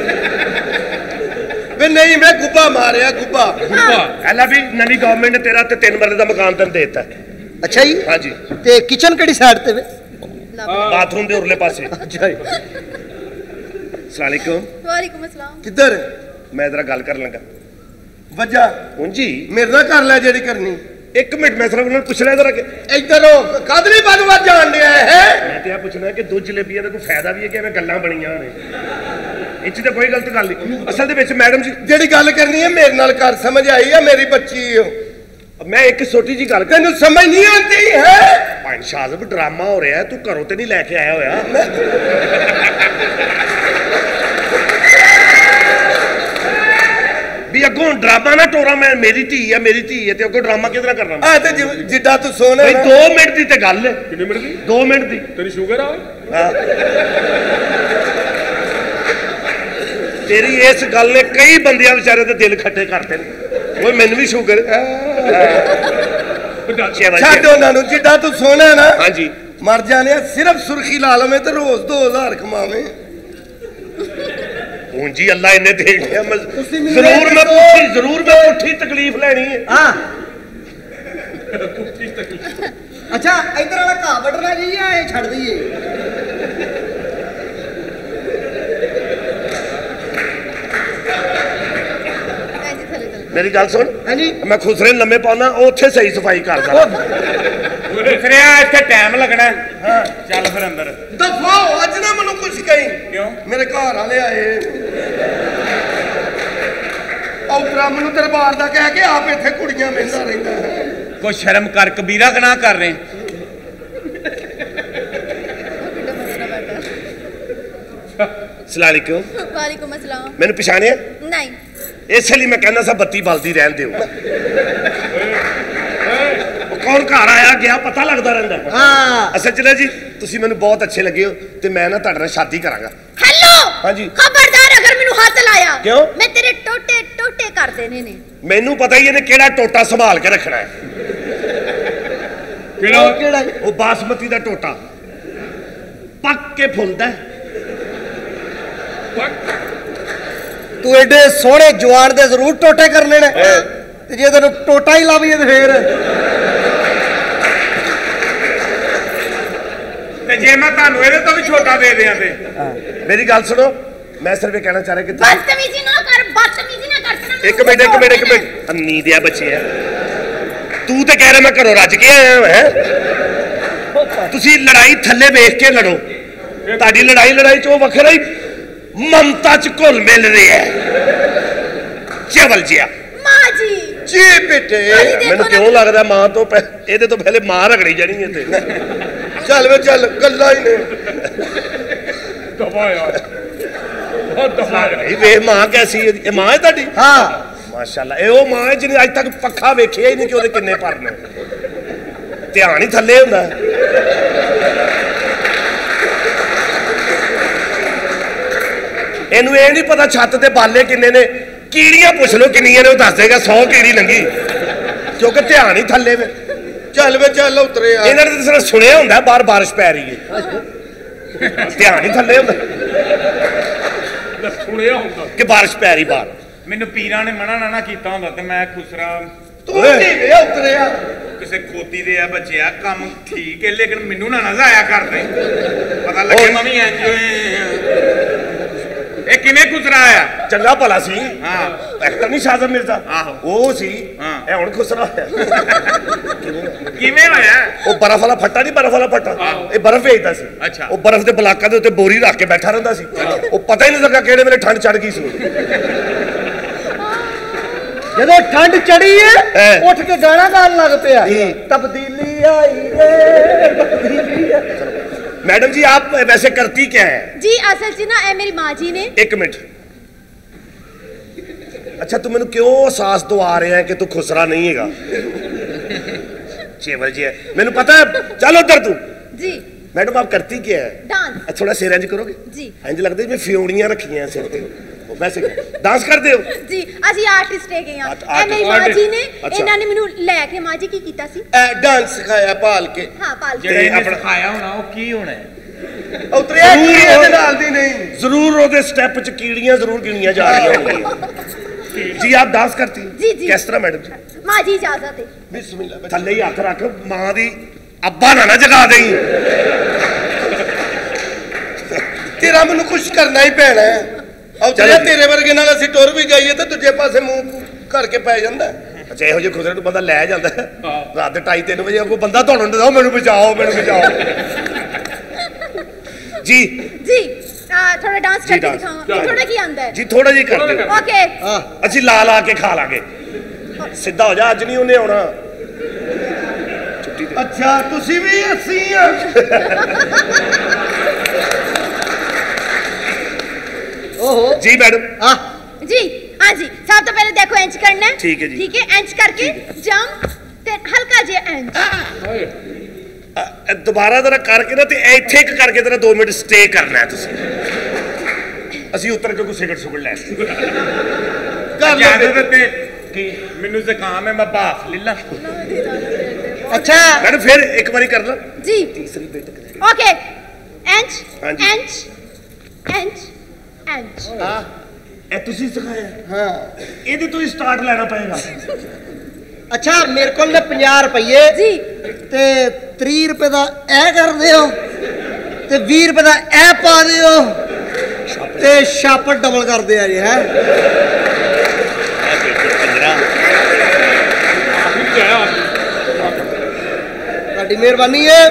C: ਵੇ ਨਹੀਂ ਮੈਂ ਗੁੱਬਾ ਮਾਰਿਆ ਗੁੱਬਾ।
E: ਗੁੱਬਾ
C: ਐਲਾ ਵੀ ਨਵੀਂ ਗਵਰਨਮੈਂਟ ਨੇ ਤੇਰਾ ਤੇ ਤਿੰਨ ਮਰਲੇ ਦਾ ਮਕਾਨ ਤੈਨੂੰ ਦੇ ਦਿੱਤਾ।
A: ਅੱਛਾ ਜੀ
C: ਹਾਂਜੀ
A: ਤੇ ਕਿਚਨ ਕਿਹੜੀ ਸਾਈਡ ਤੇ ਵੇ?
C: ਬਾਥਰੂਮ ਦੇ ਉਰਲੇ ਪਾਸੇ।
A: ਅੱਛਾ ਜੀ
C: ਸਲਾਮੁਅਲੈਕੁਮ।
F: ਵਾਲੇਕੁਮ ਅਸਲਾਮ।
C: ਕਿੱਧਰ? ਮੈਂ ਤੇਰਾ ਗੱਲ ਕਰਨ ਲੱਗਾ। ਵਜਾ ਉਂਜੀ ਮੇਰੇ ਨਾਲ ਕਰ ਲੈ ਜਿਹੜੀ ਕਰਨੀ। ਇੱਕ ਮਿੰਟ ਮੈਂ ਸਿਰਫ ਉਹਨਾਂ ਨੂੰ ਪੁੱਛ ਲਿਆ ਜਰਾ ਕਿ ਇੱਧਰ ਹੋ ਕਾਦਰੀ ਬਗਵਾ ਜਾਣ ਡਿਆ ਹੈ। ਮੈਂ ਤੇ ਆ ਪੁੱਛਣਾ ਕਿ ਦੋ ਜਲੇਬੀਆਂ ਦਾ ਕੋਈ ਫਾਇਦਾ ਵੀ ਹੈ ਕਿ ਐਵੇਂ ਗੱਲਾਂ ਬਣੀਆਂ ਨੇ? ਇਹ 'ਚ ਤਾਂ ਕੋਈ ਗਲਤ ਗੱਲ ਨਹੀਂ। ਅਸਲ ਦੇ ਵਿੱਚ ਮੈਡਮ ਜੀ ਜਿਹੜੀ ਗੱਲ ਕਰਨੀ ਹੈ ਮੇਰੇ ਨਾਲ ਕਰ। ਸਮਝ ਆਈ ਹੈ? ਮੇਰੀ ਬੱਚੀ ਹੋ। ਮੈਂ ਇੱਕ ਛੋਟੀ ਜੀ ਗੱਲ ਤੈਨੂੰ ਸਮਝ ਨਹੀਂ ਆਉਂਦੀ ਹੈ? ਪੰਜ ਸ਼ਾਜ਼ਬ ਡਰਾਮਾ ਹੋ ਰਿਹਾ ਤੂੰ ਘਰੋਂ ਤੇ ਨਹੀਂ ਲੈ ਕੇ ਆਇਆ ਹੋਇਆ। ਵੀ ਅੱਗੋਂ ਡਰਾਮਾ ਨਾ ਟੋਰਾ। ਮੈਂ ਮੇਰੀ ਧੀ ਹੈ ਮੇਰੀ ਧੀ ਹੈ ਤੇ ਅੱਗੋਂ ਡਰਾਮਾ ਕਿਹਦੇ ਨਾਲ ਕਰਨਾ? ਆ ਤੇ ਜਿੱਡਾ ਤੂੰ ਸੋਹਣਾ ਬਈ ਦੋ ਮਿੰਟ ਦੀ ਤੇ ਗੱਲ ਹੈ।
E: ਕਿੰਨੇ ਮਿੰਟ ਦੀ?
C: ਦੋ ਮਿੰਟ ਦੀ।
E: ਤੇਰੀ ਸ਼ੂਗਰ ਆ?
C: ਤੇਰੀ ਇਸ ਗੱਲ ਨੇ ਕਈ ਬੰਦਿਆਂ ਵਿਚਾਰੇ ਦੇ ਦਿਲ ਖੱਟੇ ਕਰਤੇ ਨੇ। ਓਏ ਮੈਨੂੰ ਵੀ ਸ਼ੂਗਰ। ਛੱਡ ਉਹਨਾਂ ਨੂੰ ਜਿੱਡਾ ਤੂੰ ਸੋਹਣਾ ਨਾ। ਹਾਂਜੀ ਮਰ ਜਾਣੇ ਸਿਰਫ ਸੁਰਖੀ ਲਾ ਲਵੇਂ ਤੇ ਰੋਜ਼ ਦੋ ਹਜ਼ਾਰ ਕਮਾਵੇਂ। ਹੁਣ ਜੀ ਅੱਲਾ ਇਹਨੇ ਦੇਖ ਲਿਆ। ਜ਼ਰੂਰ ਮੈਂ ਪੁੱਛੀ ਜ਼ਰੂਰ ਮੈਂ ਪੁੱਠੀ ਤਕਲੀਫ ਲੈਣੀ ਹੈ।
A: ਹਾਂ ਅੱਛਾ ਇੱਧਰ ਵਾਲਾ ਘਾਹ ਵੱਢਣਾ ਜੀ ਆ ਇਹ ਛੱਡ ਦਈਏ?
C: ਮੇਰੀ ਗੱਲ ਸੁਣ।
A: ਹਾਂਜੀ
C: ਮੈਂ ਖੁਸਰੇ ਲੰਮੇ ਪਾਉਣਾ ਉਹ ਉੱਥੇ ਸਹੀ ਸਫਾਈ ਕਰਦਾ।
H: ਖੁਸਰਿਆ ਇੱਥੇ ਟਾਈਮ ਲੱਗਣਾ। ਹਾਂ ਚੱਲ ਫਿਰ ਅੰਦਰ।
C: ਦਫਾ ਹੋ ਅੱਜ ਨਾ ਮੈਨੂੰ ਕੁਝ ਕਹੀਂ।
H: ਕਿਉਂ?
C: ਮੇਰੇ ਘਰ ਵਾਲੇ ਆਏ ਔਤਰਾ ਮੈਨੂੰ ਦਰਬਾਰ ਦਾ ਕਹਿ ਕੇ ਆਪ ਇੱਥੇ ਕੁੜੀਆਂ ਮਹਿੰਦਾ ਰਹਿੰਦਾ।
H: ਕੋਈ ਸ਼ਰਮ ਕਰ ਕਬੀਰਾ ਗੁਨਾਹ ਕਰ ਰਹੇ।
C: ਸਲਾਮੁਅਲੈਕੁਮ।
F: ਵਾਲੇਕੁਮ ਅਸਲਾਮ।
C: ਮੈਨੂੰ ਪਛਾਣਿਆ?
F: ਨਹੀਂ
C: ਇਸੇ ਲਈ ਮੈਂ ਕਹਿੰਦਾ ਸਾ ਬੱਤੀ ਬਲਦੀ ਰਹਿਣ ਦਿਓ। ਕੌਣ ਘਰ ਆਇਆ ਗਿਆ ਪਤਾ ਲੱਗਦਾ ਰਹਿੰਦਾ।
A: ਹਾਂ
C: ਅਸਲ ਚ ਨਾ ਜੀ ਤੁਸੀਂ ਮੈਨੂੰ ਬਹੁਤ ਅੱਛੇ ਲੱਗੇ ਹੋ ਤੇ ਮੈਂ ਨਾ ਤੁਹਾਡੇ ਨਾਲ ਸ਼ਾਦੀ ਕਰਾਂਗਾ।
F: ਹੈਲੋ
C: ਹਾਂਜੀ
F: ਖਬਰਦਾਰ ਅਗਰ ਮੈਨੂੰ ਹੱਥ ਲਾਇਆ।
C: ਕਿਉਂ?
F: ਮੈਂ ਤੇਰੇ ਟੋਟੇ ਟੋਟੇ ਕਰ ਦੇਣੇ ਨੇ।
C: ਮੈਨੂੰ ਪਤਾ ਹੀ ਇਹਨੇ ਕਿਹੜਾ ਟੋਟਾ ਸੰਭਾਲ ਕੇ ਰੱਖਣਾ ਹੈ।
E: ਕਿਹੜਾ?
A: ਕਿਹੜਾ?
C: ਉਹ ਬਾਸਮਤੀ ਦਾ ਟੋਟਾ ਪੱਕ ਕੇ ਫੁੱਲਦਾ।
A: ਤੂੰ ਐਡੇ ਸੋਹਣੇ ਜਵਾਨ ਦੇ ਜ਼ਰੂਰ ਟੋਟੇ ਕਰਨੇ ਨੇ ਤੇ ਜੇ ਤੈਨੂੰ ਟੋਟਾ ਹੀ ਲਾਵੀਏ ਤੇ ਫੇਰ
H: ਤੇ ਜੇ ਮੈਂ ਤੁਹਾਨੂੰ ਇਹਦੇ ਤੋਂ ਵੀ ਛੋਟਾ ਦੇ ਦਿਆਂ ਤੇ?
C: ਮੇਰੀ ਗੱਲ ਸੁਣੋ ਮੈਂ ਸਿਰਫ ਇਹ ਕਹਿਣਾ ਚਾਹ ਰਿਹਾ ਕਿ
F: ਬਦਤਮੀਜ਼ੀ ਨਾ ਕਰ ਬਦਤਮੀਜ਼ੀ ਨਾ ਕਰ।
C: ਇੱਕ ਮਿੰਟ ਇੱਕ ਮਿੰਟ ਇੱਕ ਮਿੰਟ ਅੰਨੀ ਦਿਆ ਬੱਚੇ ਆ ਤੂੰ ਤੇ ਕਹਿ ਰਿਹਾ ਮੈਂ ਘਰੋਂ ਰੱਜ ਕੇ ਆਇਆ ਹੈ। ਤੁਸੀਂ ਲੜਾਈ ਥੱਲੇ ਵੇਖ ਕੇ ਲੜੋ ਤੁਹਾਡੀ ਲੜਾਈ ਲੜਾਈ ਚ ਉਹ ਵੱਖਰਾ ਹੀ ਮਮਤਾ ਚ ਘੁਲ ਮਿਲ ਰਿਹਾ ਚਵਲ ਜਿਆ
F: ਮਾਂ ਜੀ
G: ਜੀ ਬੇਟੇ
C: ਮੈਨੂੰ ਕਿਉਂ ਲੱਗਦਾ ਮਾਂ ਤੋਂ ਇਹਦੇ ਤੋਂ ਪਹਿਲੇ ਮਾਂ ਰਗੜੀ ਜਾਣੀ ਇੱਥੇ
G: ਚੱਲ ਵੇ ਚੱਲ ਗੱਲਾਂ ਹੀ ਨੇ
E: ਦਫਾ ਯਾਰ ਬਹੁਤ ਦਫਾ
C: ਇਹ ਵੇ ਮਾਂ ਕੈਸੀ ਇਹ ਮਾਂ ਹੈ ਤੁਹਾਡੀ
G: ਹਾਂ
C: ਮਾਸ਼ਾਅੱਲਾ ਇਹ ਉਹ ਮਾਂ ਹੈ ਜਿਹਨੇ ਅੱਜ ਤੱਕ ਪੱਖਾ ਵੇਖਿਆ ਹੀ ਨਹੀਂ ਕਿ ਉਹਦੇ ਕਿੰਨੇ ਪਰ ਨੇ ਧਿਆਨ ਹੀ ਥੱਲੇ ਹੁੰਦਾ ਇਹਨੂੰ ਇਹ ਨਹੀਂ ਪਤਾ ਛੱਤ ਤੇ ਬਾਲੇ ਕਿੰਨੇ ਨੇ ਕੀੜੀਆਂ ਪੁੱਛ ਲਓ ਕਿੰਨੀਆਂ ਨੇ ਉਹ ਦੱਸ ਦੇਗਾ ਸੌ ਕੀੜੀ ਲੰਗੀ ਕਿਉਂਕਿ ਧਿਆਨ ਹੀ ਥੱਲੇ ਵੇ
G: ਚੱਲ ਵੇ ਚੱਲ ਉਤਰੇ ਆ
C: ਇਹਨਾਂ ਨੇ ਤਾਂ ਸੁਣਿਆ ਹੁੰਦਾ ਬਾਹਰ ਬਾਰਿਸ਼ ਪੈ ਰਹੀ ਹੈ ਧਿਆਨ ਹੀ ਥੱਲੇ ਹੁੰਦਾ
E: ਸੁਣਿਆ ਹੁੰਦਾ
C: ਕਿ ਬਾਰਿਸ਼ ਪੈ ਰਹੀ ਬਾਹਰ
H: ਮੈਨੂੰ ਪੀਰਾਂ ਨੇ ਮਨਾ ਨਾ ਨਾ ਕੀਤਾ ਹੁੰਦਾ ਤੇ ਮੈਂ ਖੁਸਰਾ
G: ਤੂੰ ਕੀ ਵੇ ਉਤਰਿਆ
H: ਕਿਸੇ ਖੋਤੀ ਦੇ ਆ ਬੱਚਿਆ ਕੰਮ ਠੀਕ ਹੈ ਲੇਕਿਨ ਮੈਨੂੰ ਨਾ ਨਾ ਜ਼ਾਇਆ ਕਰਦੇ ਪਤਾ ਲੱਗੇ ਮੈਂ ਵੀ ਇੰਜ ਇਹ ਕਿਵੇਂ ਖੁਸਰਾ ਆਇਆ
C: ਚੰਗਾ ਭਲਾ ਸੀ
H: ਹਾਂ
C: ਐਕਟਰ ਨਹੀਂ ਸ਼ਾਜ਼ਮ ਮਿਰਜ਼ਾ
H: ਆਹੋ
C: ਉਹ ਸੀ
H: ਹਾਂ
C: ਇਹ ਹੁਣ ਖੁਸਰਾ ਹੋਇਆ
H: ਕਿਵੇਂ ਹੋਇਆ
C: ਉਹ ਬਰਫ਼ ਵਾਲਾ ਫੱਟਾ ਨਹੀਂ ਬਰਫ਼ ਵਾਲਾ ਫੱਟਾ ਇਹ ਬਰਫ਼ ਵੇਚਦਾ ਸੀ
H: ਅੱਛਾ
C: ਉਹ ਬਰਫ਼ ਦੇ ਬਲਾਕਾਂ ਦੇ ਉੱਤੇ ਬੋਰੀ ਰੱਖ ਕੇ ਬੈਠਾ ਰਹਿੰਦਾ ਸੀ ਉਹ ਪਤਾ ਹੀ ਨਹੀਂ ਲੱਗਾ ਕਿਹੜੇ ਵੇਲੇ ਠੰਡ ਚੜ ਗਈ ਸੀ
A: ਜਦੋਂ ਠੰਡ ਚੜੀ ਹੈ ਉੱਠ ਕੇ ਗਾਣਾ ਗਾਣ ਲੱਗ ਪਿਆ ਤਬਦੀਲੀ ਆਈ ਰੇ ਤਬਦੀਲੀ ਆਈ
C: मैडम जी आप वैसे करती क्या है
F: जी असल च ना ए मेरी माँ जी ने
C: एक मिनट अच्छा तू मैंने क्यों एहसास तो आ रहा है कि तू खुसरा नहीं हैगा चेवल जी है मैंने पता है चल उधर तू
F: जी
C: मैडम आप करती क्या है
F: डांस
C: थोड़ा सिर इंज करोगे
F: जी
C: इंज लगता है मैं फ्योड़ियां रखी हैं सिर पे वैसे डांस करते हो
F: जी ਅਸੀਂ ਆਰਟਿਸਟ ਹੈਗੇ ਆ ਇਹ ਮੇਰੀ ਮਾਂ ਜੀ ਨੇ ਇਹਨਾਂ ਨੇ ਮੈਨੂੰ ਲੈ ਕੇ ਮਾਂ ਜੀ ਕੀ ਕੀਤਾ ਸੀ
G: ਡਾਂਸ ਸਿਖਾਇਆ ਭਾਲ ਕੇ
F: ਹਾਂ ਪਾਲ
H: ਜਿਹੜਾ ਇਹਨੇ ਸਿਖਾਇਆ ਹੋਣਾ ਉਹ ਕੀ ਹੋਣਾ
G: ਉਤਰਿਆ ਕੀੜੀਆਂ ਦੇ ਨਾਲ ਦੀ ਨਹੀਂ
C: ਜ਼ਰੂਰ ਉਹਦੇ ਸਟੈਪ ਚ ਕੀੜੀਆਂ ਜ਼ਰੂਰ ਗਿਣੀਆਂ ਜਾ ਰਹੀਆਂ ਹੋਣਗੀਆਂ जी आप डांस करती
F: जी जी
C: किस तरह मैडम जी
F: माँ जी इजाजत है
C: बिस्मिल्लाह थल्ले ही हाथ रख मां दी अब्बा ना ना जगा देई
G: तेरा मैनू कुछ करना ही पैना है ਉਤਰਿਆ ਤੇਰੇ ਵਰਗੇ ਨਾਲ ਅਸੀਂ ਟੁਰ ਵੀ ਜਾਈਏ ਤਾਂ ਦੂਜੇ ਪਾਸੇ ਮੂੰਹ ਕਰਕੇ ਪੈ ਜਾਂਦਾ
C: ਅੱਛਾ ਇਹੋ ਜਿਹੇ ਖੁਸਰੇ ਨੂੰ ਬੰਦਾ ਲੈ ਜਾਂਦਾ ਰਾਤ ਦੇ ਢਾਈ ਤਿੰਨ ਵਜੇ ਕੋਈ ਬੰਦਾ ਦੌੜਨ ਦਿੰਦਾ ਮੈਨੂੰ ਬਚਾਓ ਮੈਨੂੰ ਬਚਾਓ जी
F: जी थोड़ा डांस करके दिखाऊंगा थोड़ा की आंदा है
C: जी थोड़ा जी कर दो
F: ओके
C: ਅਸੀਂ ਲਾ ਲਾ ਕੇ ਖਾ ਲਾਂਗੇ ਸਿੱਧਾ ਹੋ ਜਾ ਅੱਜ ਨਹੀਂ ਉਹਨੇ ਆਉਣਾ
G: ਅੱਛਾ ਤੁਸੀਂ ਵੀ ਅਸੀਂ ਆ
C: ओहो जी मैडम
F: हाँ जी हाँ जी सब तो पहले देखो इंच करना है
C: ठीक है जी
F: ठीक है इंच करके जंप ते हल्का जे इंच
C: दोबारा जरा करके ना ते ਇੱਥੇ ਇੱਕ ਕਰਕੇ जरा दो मिनट स्टे करना है ਤੁਸੀਂ ਅਸੀਂ ਉੱਤਰ ਕੇ ਕੋਈ ਸਿਗਰਟ ਸੁਗੜ ਲੈ
H: ਕਰ ਲੈ ਤੇ ਕੀ ਮੈਨੂੰ ਜ਼ੁਕਾਮ ਹੈ ਮੈਂ ਬਾਫ ਲੈ ਲਾਂ
F: अच्छा
C: मैडम फिर एक बारी कर लो
F: जी
C: तीसरी बेट
F: ओके इंच
C: हाँ जी
F: इंच इंच इंच
C: हाँ ਇਹ ਤੁਸੀਂ ਸਿਖਾਇਆ ਹਾਂ ਇਹਦੇ ਤੋਂ ਹੀ ਸਟਾਰਟ ਲੈਣਾ ਪਏਗਾ
A: ਅੱਛਾ ਮੇਰੇ ਕੋਲ ਨੇ ਪੰਜਾਹ ਰੁਪਏ
F: ਜੀ
A: ਤੇ ਤੀਹ ਰੁਪਏ ਦਾ ਇਹ ਕਰ ਦਿਓ ਤੇ ਵੀਹ ਰੁਪਏ ਦਾ ਇਹ ਪਾ ਦਿਓ ਤੇ ਛਾਪ ਡਬਲ ਕਰ ਦਿਆ ਜੀ ਹੈ ਤੁਹਾਡੀ ਮਿਹਰਬਾਨੀ ਹੈ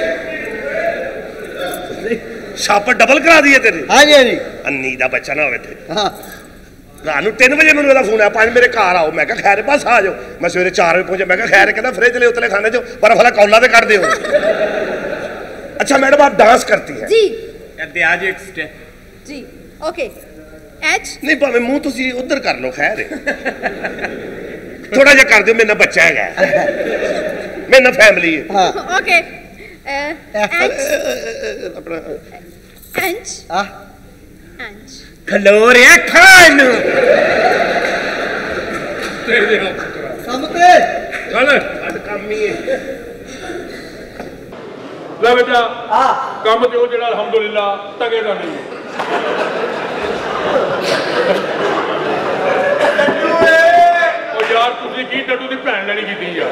C: ਛਾਪ ਡਬਲ ਕਰਾ ਦਈਏ ਤੇਰੇ
A: हाँ जी हाँ जी
C: ਅੰਨੀ ਦਾ ਬੱਚਾ ਨਾ ਹੋਵੇ ਤੇ
A: हाँ
C: ਰਾਤ ਨੂੰ ਤਿੰਨ ਵਜੇ ਮੈਨੂੰ ਇਹਦਾ ਫੋਨ ਆਇਆ ਪੰਜ ਮੇਰੇ ਘਰ ਆਓ ਮੈਂ ਕਿਹਾ ਖੈਰ ਬਸ ਆ ਜਾਓ ਮੈਂ ਸਵੇਰੇ ਚਾਰ ਵਜੇ ਪਹੁੰਚਿਆ ਮੈਂ ਕਿਹਾ ਖੈਰ ਕਹਿੰਦਾ ਫ੍ਰਿਜ ਲੈ ਉਤਲੇ ਖਾਣੇ ਚੋਂ ਬਰਫ ਵਾਲਾ ਕੌਲਾ ਤੇ ਕੱਢ ਦਿਓ अच्छा मैडम आप डांस करती हैं
F: जी
H: कहते आज एक स्टेप
F: जी ओके एच
C: नहीं भावे मुंह तुसी उधर कर लो खैर थोड़ा जा कर दियो मेरा बच्चा है मेरा फैमिली है
A: हाँ
F: ओके एच
C: अपना
F: एंच
A: हाँ
F: एंच
H: खलो रे खान
A: ਕੰਮ ਤੇ
E: ਚੱਲ
C: आज काम ही है
E: ਲੈ ਬੇਟਾ
A: ਹਾਂ
E: ਕੰਮ ਤੇ ਉਹ ਜਿਹੜਾ ਅਲਹਮਦੁਲਿਲਾ ਤਗੇ ਦਾ ਨਹੀਂ ਉਹ ਯਾਰ ਤੁਸੀਂ ਕੀ ਡੱਡੂ ਦੀ ਭੈਣ ਲੈਣੀ ਕੀਤੀ ਯਾਰ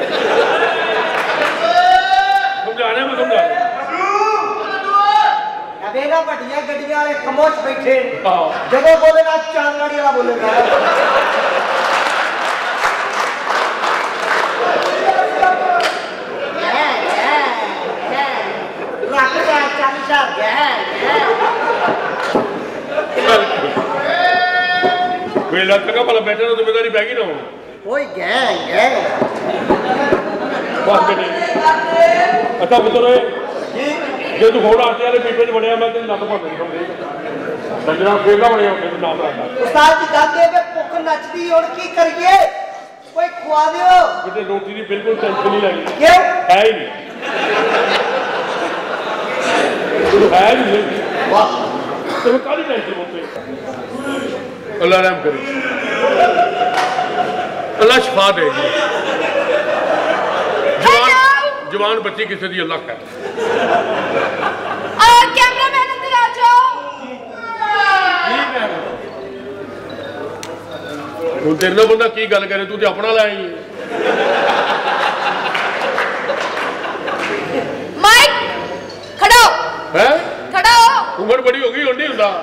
E: ਸਮਝਾਣਾ ਮੈਂ ਸਮਝਾ
A: ਅਬੇਗਾ ਵੱਡੀਆਂ ਗੱਡੀਆਂ ਵਾਲੇ ਖਮੋਸ਼ ਬੈਠੇ
E: ਹਾਂ
A: ਜਦੋਂ ਬੋਲੇਗਾ ਚਾਂਦੜੀ ਵਾਲਾ ਬੋਲੇਗਾ
E: ਵੇਲਾ ਚੰਗਾ ਭਲਾ ਬੈਠੇ ਨੂੰ ਜ਼ਿੰਮੇਵਾਰੀ ਪੈ ਗਈ ਨਾ ਹੁਣ
A: ਓਏ ਗੈ ਗੈ
E: ਬਸ ਬੇਟੇ ਅੱਛਾ ਪੁੱਤਰ ਜੇ ਤੂੰ ਹੁਣ ਆਟੇ ਵਾਲੇ ਪੀਪੇ 'ਚ ਵੜਿਆ ਮੈਂ ਤੈਨੂੰ ਲੱਤ ਭੰਨ ਨਹੀਂ ਡੰਗਰਾਂ ਫੇਗਾ ਬਣਿਆ ਹੁੰਦੇ ਤੂੰ ਨਾਮ ਰੱਖਦਾ
A: ਉਸਤਾਦ ਜੀ ਕਹਿੰਦੇ ਕਿ ਭੁੱਖ ਨੱਚਦੀ ਹੁਣ ਕੀ ਕਰੀਏ ਕੋਈ ਖਵਾ ਦਿਓ
E: ਕਿਤੇ ਰੋਟੀ ਦੀ ਬਿਲਕੁਲ ਟੈਨਸ਼ਨ ਨਹੀਂ ਲੈਣੀ
A: ਕਿਉਂ
E: ਹੈ ਹੀ ਨਹੀਂ ਹੈ ਨਹੀਂ ਵਾਹ ਤੈਨੂੰ ਕਾਹਦੀ ਟੈਨਸ਼ਨ ਹੁੰਦੀ ਅੱਲਾ ਰਹਿਮ ਕਰੇ ਅੱਲਾ ਸ਼ਫਾ ਦੇ ਜੀ ਜਵਾਨ ਜਵਾਨ ਬੱਚੀ ਕਿਸੇ ਦੀ ਅੱਲਾ ਖੈਰ
F: ਆ ਕੈਮਰਾਮੈਨ ਅੰਦਰ ਆ ਜਾਓ
E: ਹੁਣ ਤੇਰੇ ਨਾਲ ਬੰਦਾ ਕੀ ਗੱਲ ਕਰੇ ਤੂੰ ਤੇ ਆਪਣਾ ਲੈ ਆਈ
F: ਮਾਈਕ ਖੜੋ
E: ਹੈ
F: ਖੜੋ
E: ਉਮਰ ਬੜੀ ਹੋ ਗਈ ਹੁਣ ਨਹੀਂ ਹੁੰਦਾ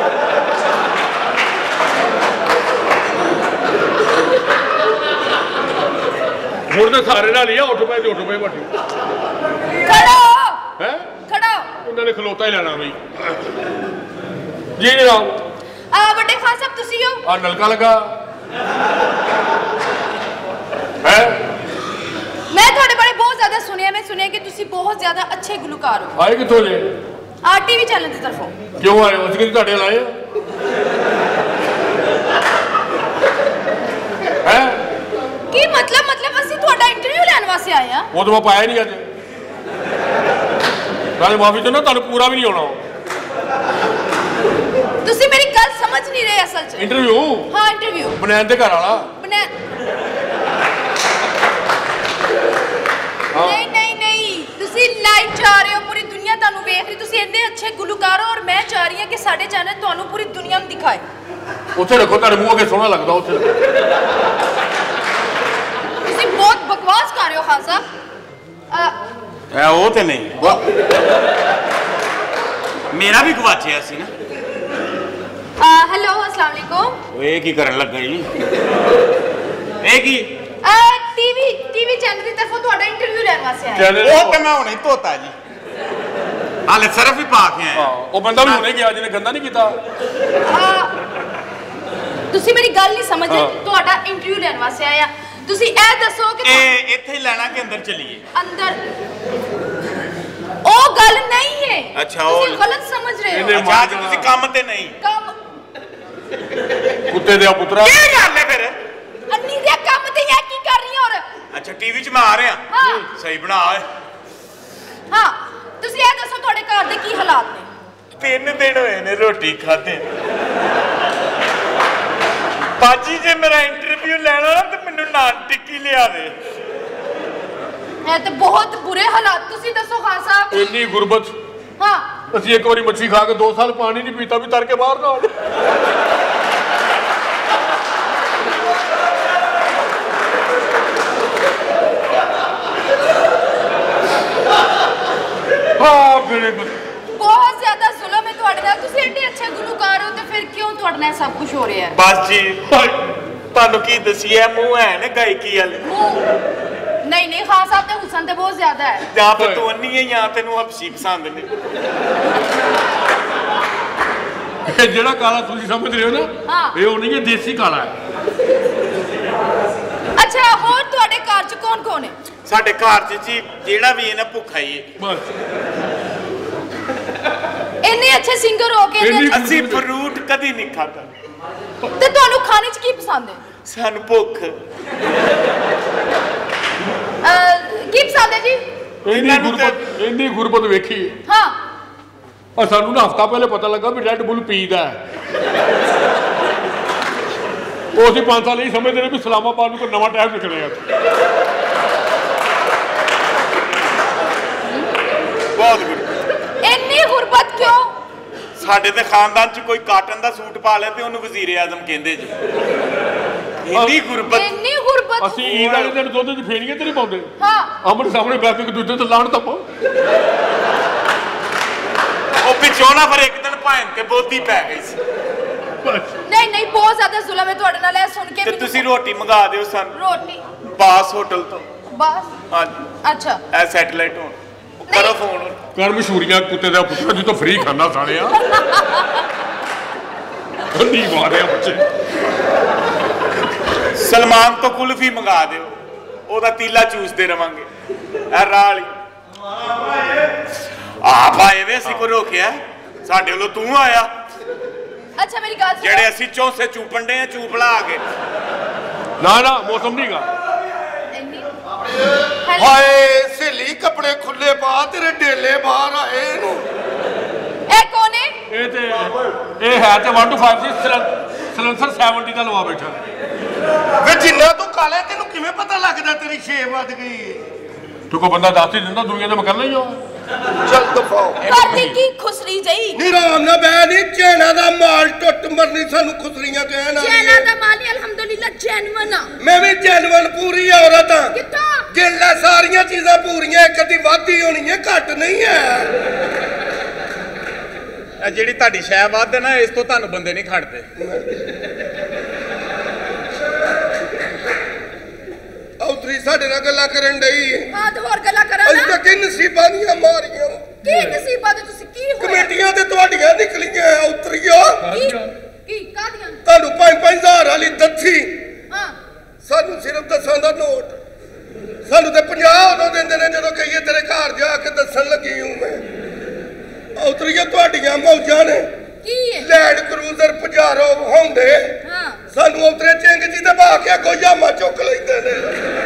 E: ਹੁਣ ਤਾਂ ਸਾਰੇ ਨਾਲ ਹੀ ਆ ਉੱਠ ਪਏ ਤੇ ਉੱਠ ਪਏ ਵੱਡੀ
F: ਖੜੋ
E: ਹੈ
F: ਖੜੋ
E: ਉਹਨਾਂ ਨੇ ਖਲੋਤਾ ਹੀ ਲੈਣਾ ਬਈ ਜੀ ਜਨਾਬ
F: ਆ ਵੱਡੇ ਖਾਨ ਸਾਹਿਬ ਤੁਸੀਂ ਹੋ
E: ਆ ਨਲਕਾ ਲਗਾ ਹੈ
F: ਮੈਂ ਤੁਹਾਡੇ ਬਾਰੇ ਬਹੁਤ ਜ਼ਿਆਦਾ ਸੁਣਿਆ ਮੈਂ ਸੁਣਿਆ ਕਿ ਤੁਸੀਂ ਬਹੁਤ ਜ਼ਿਆਦਾ ਅੱਛੇ ਗੁਲਕਾਰ ਹੋ
E: ਆਏ ਕਿੱਥੋਂ ਜੇ
F: ਆ ਟੀਵੀ ਚੈਨਲ ਦੀ ਤਰਫੋਂ
E: ਕਿਉਂ ਆਏ ਹੋ ਅਸੀਂ ਕਿਤੇ ਤੁਹਾਡੇ ਲਾਏ ਹੈ
F: ਕੀ ਮਤਲਬ ਮਤਲਬ ਅਸੀਂ ਤੁਹਾਡਾ ਇੰਟਰਵਿਊ ਲੈਣ ਵਾਸਤੇ ਆਏ ਆ
E: ਉਹ ਤਾਂ ਮੈਂ ਪਾਇਆ ਨਹੀਂ ਅੱਜ ਨਾਲੇ ਮਾਫੀ ਤੋਂ ਨਾ ਤੁਹਾਨੂੰ ਪੂਰਾ ਵੀ ਨਹੀਂ ਆਉਣਾ
F: ਤੁਸੀਂ ਮੇਰੀ ਗੱਲ ਸਮਝ ਨਹੀਂ ਰਹੇ ਅਸਲ 'ਚ
E: ਇੰਟਰਵਿਊ
F: ਹਾਂ ਇੰਟਰਵਿਊ
E: ਬਨੈਣ ਦੇ ਘਰ ਵਾਲਾ
F: ਬਨੈਣ ਨਹੀਂ ਨਹੀਂ ਨਹੀਂ ਤੁਸੀਂ ਲਾਈਵ ਜਾ ਰਹੇ ਹੋ ਪੂਰੀ ਦੁਨੀਆ ਤੁਹਾਨੂੰ ਵੇਖ ਰਹੀ ਤੁਸੀਂ ਇੰਨੇ ਅੱਛੇ ਗੁਲਕਾਰ ਹੋ ਔਰ ਮੈਂ ਚਾਹ ਰਹੀ ਹਾਂ ਕਿ ਸਾਡੇ ਚੈਨਲ ਤੁਹਾਨੂੰ ਪੂਰੀ ਦੁਨੀਆ ਨੂੰ ਦਿਖਾਏ
E: ਉੱਥੇ ਰੱਖੋ ਤੁਹਾਡੇ ਮੂੰਹ ਅੱਗੇ ਸੋਹਣਾ ਲੱਗਦਾ ਉੱਥੇ
F: ਤੁਸੀਂ ਬਹੁਤ ਬਕਵਾਸ ਕਰ ਰਹੇ ਹੋ ਖਾਨ ਸਾਹਿਬ
H: ਐ ਉਹ ਤੇ ਨਹੀਂ ਮੇਰਾ ਵੀ ਗਵਾਚਿਆ ਸੀ ਨਾ
F: ਹੈਲੋ ਅਸਲਾਮ ਵਾਲੇਕੁਮ
H: ਓਏ ਕੀ ਕਰਨ ਲੱਗਾ ਜੀ ਇਹ ਕੀ
F: ਟੀਵੀ ਟੀਵੀ ਚੈਨਲ ਦੀ ਤਰਫੋਂ ਤੁਹਾਡਾ ਇੰਟਰਵਿਊ ਲੈਣ ਵਾਸਤੇ ਆਏ
H: ਉਹ ਤੇ ਮੈਂ ਹੁਣੇ ਧੋਤਾ ਜੀ ਹਾਲੇ ਸਰਫ ਹੀ ਪਾ ਕੇ ਆਇਆ
E: ਉਹ ਬੰਦਾ ਵੀ ਹੁਣੇ ਗਿਆ ਜਿਹਨੇ ਗੰਦਾ ਨਹੀਂ ਕੀਤਾ
F: ਤੁਸੀਂ ਮੇਰੀ ਗੱਲ ਨਹੀਂ ਸਮਝਦੇ ਤੁਹਾਡਾ ਇੰਟਰਵਿਊ ਲੈਣ ਵਾਸਤੇ ਆਇਆ ਤੁਸੀਂ ਇਹ ਦੱਸੋ ਕਿ
H: ਇਹ ਇੱਥੇ ਹੀ ਲੈਣਾ ਕਿ ਅੰਦਰ ਚਲੀਏ
F: ਅੰਦਰ ਉਹ ਗੱਲ ਨਹੀਂ ਹੈ
H: ਅੱਛਾ ਉਹ
F: ਤੁਸੀਂ ਗਲਤ ਸਮਝ ਰਹੇ ਹੋ
H: ਅੱਛਾ ਅੱਜ ਤੁਸੀਂ ਕੰਮ ਤੇ ਨਹੀਂ
F: ਕੰਮ
E: ਕੁੱਤੇ ਦੇ ਪੁੱਤਰਾ
H: ਕੀ ਗੱਲ ਹੈ ਫਿਰ
F: ਅੰਨੀ ਦੇ ਕੰਮ ਤੇ ਇਹ ਕੀ ਕਰ ਰਹੀ ਹੋਰ
H: ਅੱਛਾ ਟੀਵੀ 'ਚ ਮੈਂ ਆ ਰਿਹਾ
F: ਹਾਂ
H: ਸਹੀ ਬਣਾ ਓਏ
F: ਹਾਂ ਤੁਸੀਂ ਇਹ ਦੱਸੋ ਤੁਹਾਡੇ ਘਰ ਦੇ ਕੀ ਹਾਲਾਤ ਨੇ
H: ਤਿੰਨ ਦਿਨ ਹੋਏ ਨੇ ਰੋਟੀ ਖਾਦੇ ਬਾਜੀ ਜੇ ਮੇਰਾ ਇੰਟਰਵਿਊ ਲੈਣਾ ਤੇ ਮੈਨੂੰ ਨਾਨ ਟਿੱਕੀ ਲਿਆ ਦੇ
F: ਇਹ ਤੇ ਬਹੁਤ ਬੁਰੇ ਹਾਲਾਤ ਤੁਸੀਂ ਦੱਸੋ ਖਾਨ ਸਾਹਿਬ
E: ਇੰਨੀ ਗੁਰਬਤ
F: ਹਾਂ
E: ਅਸੀਂ ਇੱਕ ਵਾਰੀ ਮੱਛੀ ਖਾ ਕੇ ਦੋ ਸਾਲ ਪਾਣੀ ਨਹੀਂ ਪੀਤਾ ਵੀ ਤਰ ਕੇ ਬਾਹਰ ਨਾ ਆਉਣ ਹਾਂ ਬੜੇ
F: ਬਹੁਤ ਜ਼ਿਆਦਾ ਜ਼ੁਲਮ ਹੈ ਤੁਹਾਡੇ ਨਾਲ ਤੁਸੀਂ ਇੰਨੇ ਅੱਛੇ ਗੁਲਕਾਰ ਹੋ ਤੇ ਫਿਰ ਕਿਉਂ ਤੁਹਾਡੇ ਨਾਲ ਸਭ ਕੁਝ ਹੋ ਰਿਹਾ ਹੈ
H: ਬਸ ਜੀ ਤੁਹਾਨੂੰ ਕੀ ਦਸੀਏ ਮੂੰਹ ਹੈ ਨਾ ਗਾਇਕੀ ਵਾਲੇ
F: ਨਹੀਂ ਨਹੀਂ ਖਾਨ ਸਾਹਿਬ ਤੇ ਹੁਸਨ ਤੇ ਬਹੁਤ ਜ਼ਿਆਦਾ ਹੈ
H: ਜਾਂ ਫਿਰ ਤੂੰ ਅੰਨੀ ਹੈ ਜਾਂ ਤੈਨੂੰ ਹਬਸ਼ੀ ਪਸੰਦ ਨੇ
E: ਜਿਹੜਾ ਕਾਲਾ ਤੁਸੀਂ ਸਮਝ ਰਹੇ ਹੋ ਨਾ ਇਹ ਉਹ ਨਹੀਂ ਹੈ ਦੇਸੀ ਕਾਲਾ ਹੈ
F: ਅੱਛਾ ਹੋਰ ਤੁਹਾਡੇ ਘਰ 'ਚ ਕੌਣ ਕੌਣ ਹੈ
H: ਸਾਡੇ ਘਰ 'ਚ ਜੀ ਜਿਹੜਾ ਵੀ ਹੈ ਨਾ ਭੁੱਖਾ ਹੀ ਹੈ
E: ਬਸ
F: ਇੰਨੇ ਅੱਛੇ ਸਿੰਗਰ ਹੋ ਕੇ
H: ਅਸੀਂ ਫਰੂਟ ਕਦੀ ਨਹੀਂ ਖਾਧਾ
F: ਤੇ ਤੁਹਾਨੂੰ ਖਾਣੇ 'ਚ ਕੀ ਪਸੰਦ ਹੈ
H: ਸਾਨੂੰ ਭੁੱਖ
F: ਕੀ ਪਸੰਦ ਹੈ ਜੀ
E: ਇੰਨੀ ਗੁਰਬਤ ਇੰਨੀ ਗੁਰਬਤ ਵੇਖੀ
F: ਹਾਂ
E: ਆ ਸਾਨੂੰ ਨਾ ਹਫਤਾ ਪਹਿਲੇ ਪਤਾ ਲੱਗਾ ਵੀ ਰੈੱਡ ਬੁੱਲ ਪੀਦਾ ਉਹ ਅਸੀਂ ਪੰਜ ਸਾਲ ਹੀ ਸਮਝਦੇ ਨੇ ਵੀ ਇਸਲਾਮਾਬਾਦ ਨੂੰ ਕੋਈ ਨਵਾਂ ਟਾਈਮ ਨਿਕਲੇਗਾ
H: ਬਹੁਤ ਗੁਰਬਤ
F: ਇੰਨੀ ਗੁਰਬਤ ਕਿਉਂ
H: ਸਾਡੇ ਤੇ ਖਾਨਦਾਨ 'ਚ ਕੋਈ ਕਾਟਨ ਦਾ ਸੂਟ ਪਾ ਲੈ ਤੇ ਉਹਨੂੰ ਵਜ਼ੀਰ ਆਜ਼ਮ ਕਹਿੰਦੇ ਜੀ ਇੰਨੀ ਗੁਰਬਤ
F: ਇੰਨੀ ਗੁਰਬਤ
E: ਅਸੀਂ ਈਦ ਵਾਲੇ ਦਿਨ ਦੁੱਧ 'ਚ ਫੇਰੀਆਂ ਤੇ ਨਹੀਂ ਪਾਉਂਦੇ
F: ਹਾਂ
E: ਆਮਣੇ ਸਾਹਮਣੇ ਬੈਠ ਕੇ ਦੂਜੇ ਤੇ ਲਾਣ ਤਾਂ ਪਾਓ
H: ਉਹ ਪਿੱਛੋਂ ਨਾ ਫਿਰ ਇੱਕ ਦਿਨ ਭਾਂ ਤੇ ਬੋਤੀ ਪੈ ਗਈ ਸੀ
F: ਨਹੀਂ ਨਹੀਂ ਬਹੁਤ ਜ਼ਿਆਦਾ ਜ਼ੁਲਮ ਹੈ ਤੁਹਾਡੇ ਨਾਲ ਇਹ ਸੁਣ ਕੇ
H: ਤੇ ਤੁਸੀਂ ਰੋਟੀ ਮੰਗਾ ਦਿਓ ਸਾਨੂੰ
F: ਰੋਟੀ
H: ਬਾਸ ਹੋਟਲ ਤੋਂ
F: ਬਸ
H: ਹਾਂਜੀ
F: ਅੱਛਾ
H: ਇਹ ਸੈਟਲਾਈਟ ਹੋਣ ਕਰੋ ਫੋਨ
E: ਕਰ ਮਸ਼ਹੂਰੀਆਂ ਕੁੱਤੇ ਦਾ ਪੁੱਤਰਾ ਜੀ ਤੋਂ ਫ੍ਰੀ ਖਾਣਾ ਸਾਲਿਆ ਨੀ ਮਾਰਿਆ ਬੱਚੇ
H: सलमान तो कुल्फी मंगा दो ओदा तीला चूसते रवांगे ए राह वाली आप आए वे असीं को रोकिया साडे वल्लों तू आया
F: अच्छा मेरी गल सुनो
H: जेड़े असीं चौसे चूपण डे चूपला आ गए
E: ना ना मौसम नहीं गा
C: हाय सहेली कपड़े खुले पा तेरे डेले बाहर आए नु
F: ए कौन है
E: ए ते ए है ते one two five silencer seventy का लवा बैठा
C: वे जिन्ना तू काला तेनू किवें पता लगदा तेरी छे वज गई
E: तू को बंदा दस ही दिंदा दुनिया ते मैं करना ही हो
C: चल दफाओ
F: करदी की खुसरी जई
C: निराम ना बैनी चैना दा माल टुट मरनी सानू खुसरियां कहना
F: चैना दा माल अल्हम्दुलिल्लाह जेन्युइन आ
C: मैं भी जेन्युइन पूरी औरत हां
F: कित्थों
C: गिल्ला सारियां चीज़ां पूरियां कदी वादी होनी है घट नहीं है
H: ਜਿਹੜੀ ਤੁਹਾਡੀ ਸ਼ੈ ਵੱਧ ਨਾ ਇਸ ਤੋਂ ਤੁਹਾਨੂੰ ਬੰਦੇ ਨਹੀਂ ਖੜਦੇ
C: ਔਤਰੀ ਸਾਡੇ ਨਾਲ ਗੱਲਾਂ ਕਰਨ ਡਈ
F: ਹਾਂ ਤੇ ਹੋਰ ਗੱਲਾਂ ਕਰਾਂ
C: ਅੱਜ ਤੱਕ ਇਹ ਨਸੀਬਾਂ ਦੀਆਂ ਮਾਰੀਆਂ
F: ਕੀ ਨਸੀਬਾਂ ਤੇ ਤੁਸੀਂ ਕੀ ਹੋਇਆ
C: ਕਮੇਟੀਆਂ ਤੇ ਤੁਹਾਡੀਆਂ ਨਿਕਲੀਆਂ ਔਤਰੀਓ
F: ਕੀ ਕੀ ਕਾਦੀਆਂ
C: ਤੁਹਾਨੂੰ ਪੰਜ ਪੰਜ ਹਜ਼ਾਰ ਵਾਲੀ ਦੱਥੀ
F: ਹਾਂ
C: ਸਾਨੂੰ ਸਿਰਫ ਦਸਾਂ ਦਾ ਨੋਟ ਸਾਨੂੰ ਤੇ ਪੰਜਾਹ ਉਦੋਂ ਦਿੰਦੇ ਨੇ ਜਦੋਂ ਕਹੀਏ ਤੇਰੇ ਘਰ ਜਾ ਕੇ ਦੱਸਣ ਲੱਗੀ ਹੂੰ ਮੈਂ ਔਤਰੀਓ ਤੁਹਾਡੀਆਂ ਮੌਜਾਂ ਨੇ
F: ਕੀ ਹੈ
C: ਲੈਂਡ ਕਰੂਜ਼ਰ ਪਜਾਰੋ ਹੁੰਦੇ
F: ਹਾਂ
C: ਸਾਨੂੰ ਉਤਰੇ ਚਿੰਗ ਜੀ ਤੇ ਬਾ ਕੇ ਗੋਜਾਮਾ ਚੁੱਕ ਲੈਂਦੇ ਨੇ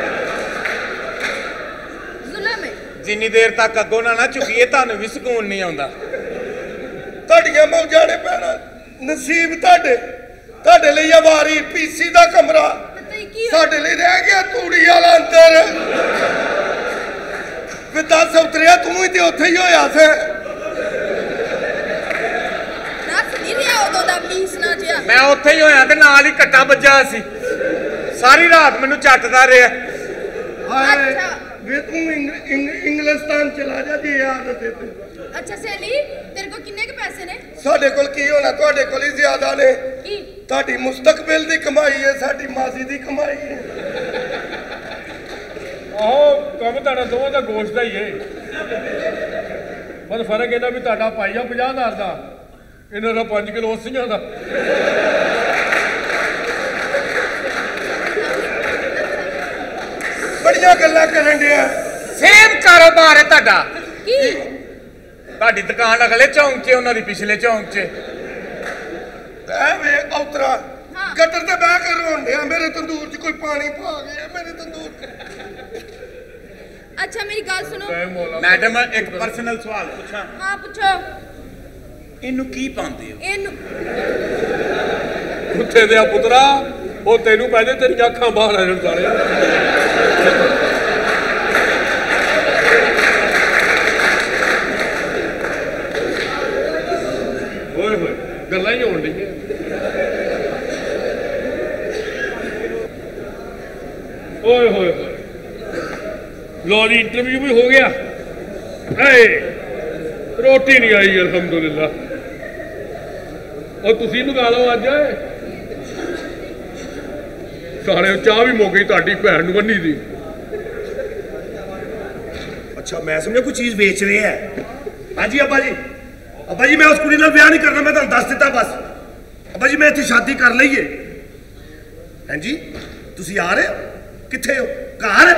F: ਜ਼ੁਲਮ ਹੈ
H: ਜਿੰਨੀ ਦੇਰ ਤੱਕ ਅੱਗੋਂ ਨਾ ਨਾ ਝੁਕੀਏ ਤੁਹਾਨੂੰ ਵੀ ਸਕੂਨ ਨਹੀਂ ਆਉਂਦਾ
C: ਤੁਹਾਡੀਆਂ ਮੌਜਾਂ ਨੇ ਪੈਣਾ ਨਸੀਬ ਤੁਹਾਡੇ ਤੁਹਾਡੇ ਲਈ ਆਵਾਰੀ ਪੀਸੀ ਦਾ ਕਮਰਾ ਸਾਡੇ ਲਈ ਰਹਿ ਗਿਆ ਤੂੜੀ ਵਾਲਾ ਅੰਦਰ ਵੀ ਦੱਸ ਉਤਰਿਆ ਤੂੰ ਹੀ ਤੇ ਉੱਥੇ ਹੀ ਹੋਇਆ ਸੀ
H: ਮੈਂ ਉੱਥੇ ਹੀ ਹੋਇਆ ਤੇ ਨਾਲ ਹੀ ਕੱਟਾ ਵੱਜਾ ਸੀ ਸਾਰੀ ਰਾਤ ਮੈਨੂੰ ਚੱਟਦਾ ਰਿਹਾ
C: ਹਾਏ ਵੇ ਤੂੰ ਇੰਗਲਿਸਤਾਨ ਚਲਾ ਜਾ ਜੇ ਆਦਤ ਹੈ ਤੇ
F: ਅੱਛਾ ਸਹੇਲੀ ਤੇਰੇ ਕੋਲ ਕਿੰਨੇ ਕ ਪੈਸੇ ਨੇ
C: ਸਾਡੇ ਕੋਲ ਕੀ ਹੋਣਾ ਤੁਹਾਡੇ ਕੋਲ ਹੀ ਜ਼ਿਆਦਾ ਨੇ
F: ਕੀ
C: ਤੁਹਾਡੀ ਮੁਸਤਕਬਲ ਦੀ ਕਮਾਈ ਹੈ ਸਾਡੀ ਮਾਜ਼ੀ ਦੀ ਕਮਾਈ ਹੈ
E: ਆਹੋ ਕੰਮ ਤੁਹਾਡਾ ਦੋਵਾਂ ਦਾ ਗੋਸ਼ਤ ਦਾ ਹੀ ਹੈ ਬਸ ਫਰਕ ਇਹਦਾ ਵੀ ਤੁਹਾਡਾ ਪਾਈਆ ਪੰਜਾਹ ਹਜ਼ਾਰ ਦਾ ਇਹਨਾਂ ਦਾ ਪੰਜ ਕਿਲੋ ਉਸੀਆਂ ਦਾ
C: ਬੜੀਆਂ ਗੱਲਾਂ ਕਰਨ ਡਿਆ
H: ਸੇਮ ਕਾਰੋਬਾਰ ਹੈ ਤੁਹਾਡਾ
F: ਕੀ
H: ਤੁਹਾਡੀ ਦੁਕਾਨ ਅਗਲੇ ਚੌਂਕ 'ਚ ਉਹਨਾਂ ਦੀ ਪਿਛਲੇ ਚੌਂਕ 'ਚ
C: ਐ ਵੇ ਔਤਰਾ ਗਟਰ ਤੇ ਬਹਿ ਕੇ ਰੋਣ ਡਿਆ ਮੇਰੇ ਤੰਦੂਰ 'ਚ ਕੋਈ ਪਾਣੀ ਪਾ ਗਿਆ ਮੇਰੇ ਤੰਦੂਰ 'ਚ
F: ਅੱਛਾ ਮੇਰੀ ਗੱਲ ਸੁਣੋ
H: ਮੈਡਮ ਇੱਕ ਪਰਸਨਲ ਸਵਾਲ ਪੁੱਛਾਂ
F: ਹਾਂ ਪੁੱਛੋ
H: ਇਹਨੂੰ ਕੀ ਪਾਉਂਦੇ ਹੋ
F: ਇਹਨੂੰ
E: ਕੁੱਤੇ ਦੇ ਪੁੱਤਰਾ ਉਹ ਤੈਨੂੰ ਪੈਦੇ ਤੇਰੀਆਂ ਅੱਖਾਂ ਬਾਹਰ ਆ ਜਾਣ ਸਾਲਿਆ ਓਏ ਹੋਏ ਗੱਲਾਂ ਹੀ ਹੋਣ ਡੀਆਂ ਓਏ ਹੋਏ ਹੋਏ ਲੋ ਜੀ ਇੰਟਰਵਿਊ ਵੀ ਹੋ ਗਿਆ ਏ ਰੋਟੀ ਨਹੀਂ ਆਈ ਅਲਹਮਦੁਲਿਲਾ और तुसी मंगा लो अज सारे चाह भी मुक गई ताड़ी भैन बनी थी
C: अच्छा मैं समझा कोई चीज बेच रहे हैं हाँ जी अब्बा जी अब्बा जी मैं उस कुड़ी नाल ब्याह नहीं करना मैं तुहानू दस दिता बस अब्बा जी मैं इत्थे शादी कर लईए हैं जी तुसी आ रहे हो कित्थे हो घर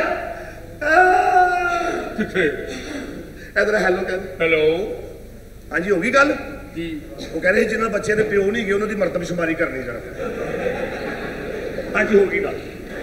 E: कित्थे
C: इधर हेलो कह
E: हेलो
C: हाँ जी हो गई गल
E: जी
C: वो कह रहे जिन्होंने बच्चे के प्यो नहीं गए उन्होंने मरदमशुमारी करनी जरा हाँ जी हो गई गल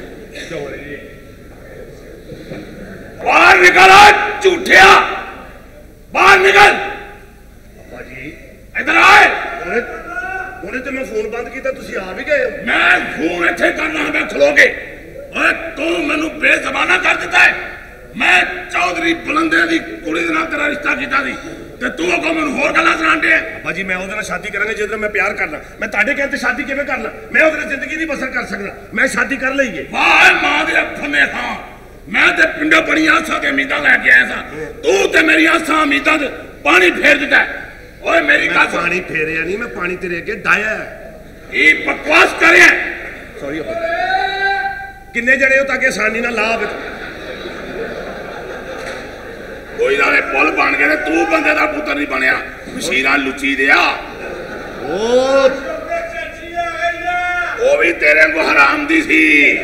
C: बाहर निकल झूठिया बाहर निकल अब्बा जी इधर आए उन्हें तो मैं फोन बंद किया तुसी आ भी गए मैं फोन इत्थे करना मैं खलोगे ओए तू मैनू बेजबाना कर दिता है मैं चौधरी बुलंदे दी कुड़ी दे नाल तेरा रिश्ता कीता सी ਤੇ ਤੂੰ ਅਗੋਂ ਮੈਨੂੰ ਹੋਰ ਗੱਲਾਂ ਸੁਣਾਉਂਦੇ ਆ ਅੱਬਾ ਜੀ ਮੈਂ ਉਹਦੇ ਨਾਲ ਸ਼ਾਦੀ ਕਰਾਂਗਾ ਜਿਹਦੇ ਨਾਲ ਮੈਂ ਪਿਆਰ ਕਰਨਾ ਮੈਂ ਤੁਹਾਡੇ ਕਹਿਣ ਤੇ ਸ਼ਾਦੀ ਕਿਵੇਂ ਕਰਨਾ ਮੈਂ ਉਹਦੇ ਨਾਲ ਜ਼ਿੰਦਗੀ ਨਹੀਂ ਬਸਰ ਕਰ ਸਕਦਾ ਮੈਂ ਸ਼ਾਦੀ ਕਰ ਲਈਏ ਵਾਹ ਮਾਂ ਦੇ ਫੰਨੇ ਖਾਂ ਮੈਂ ਤੇ ਪਿੰਡੋਂ ਬੜੀਆਂ ਆਸਾਂ ਤੇ ਉਮੀਦਾਂ ਲੈ ਕੇ ਆਇਆ ਸਾਂ ਤੂੰ ਤੇ ਮੇਰੀਆਂ ਆਸਾਂ ਉਮੀਦਾਂ ਤੇ ਪਾਣੀ ਫੇਰ ਦਿੱਤਾ ਓਏ ਮੇਰੀ ਗੱਲ ਪਾਣੀ ਫੇਰਿਆ ਨਹੀਂ ਮੈਂ ਪਾਣੀ ਤੇਰੇ ਅੱਗੇ ਡਾਇਆ ਇਹ ਬਕਵਾਸ ਕਰਿਆ ਸੌਰੀ ਕਿੰਨੇ ਜਣੇ ਹੋ ਤਾਂ ਕਿ ਆਸਾਨੀ ਨਾਲ ਲਾਭ कोई नाले पुल बन गए तू बंदे का पुत्र नहीं बनया मशीरा लुची दिया
H: वो भी तेरे को हराम दी सी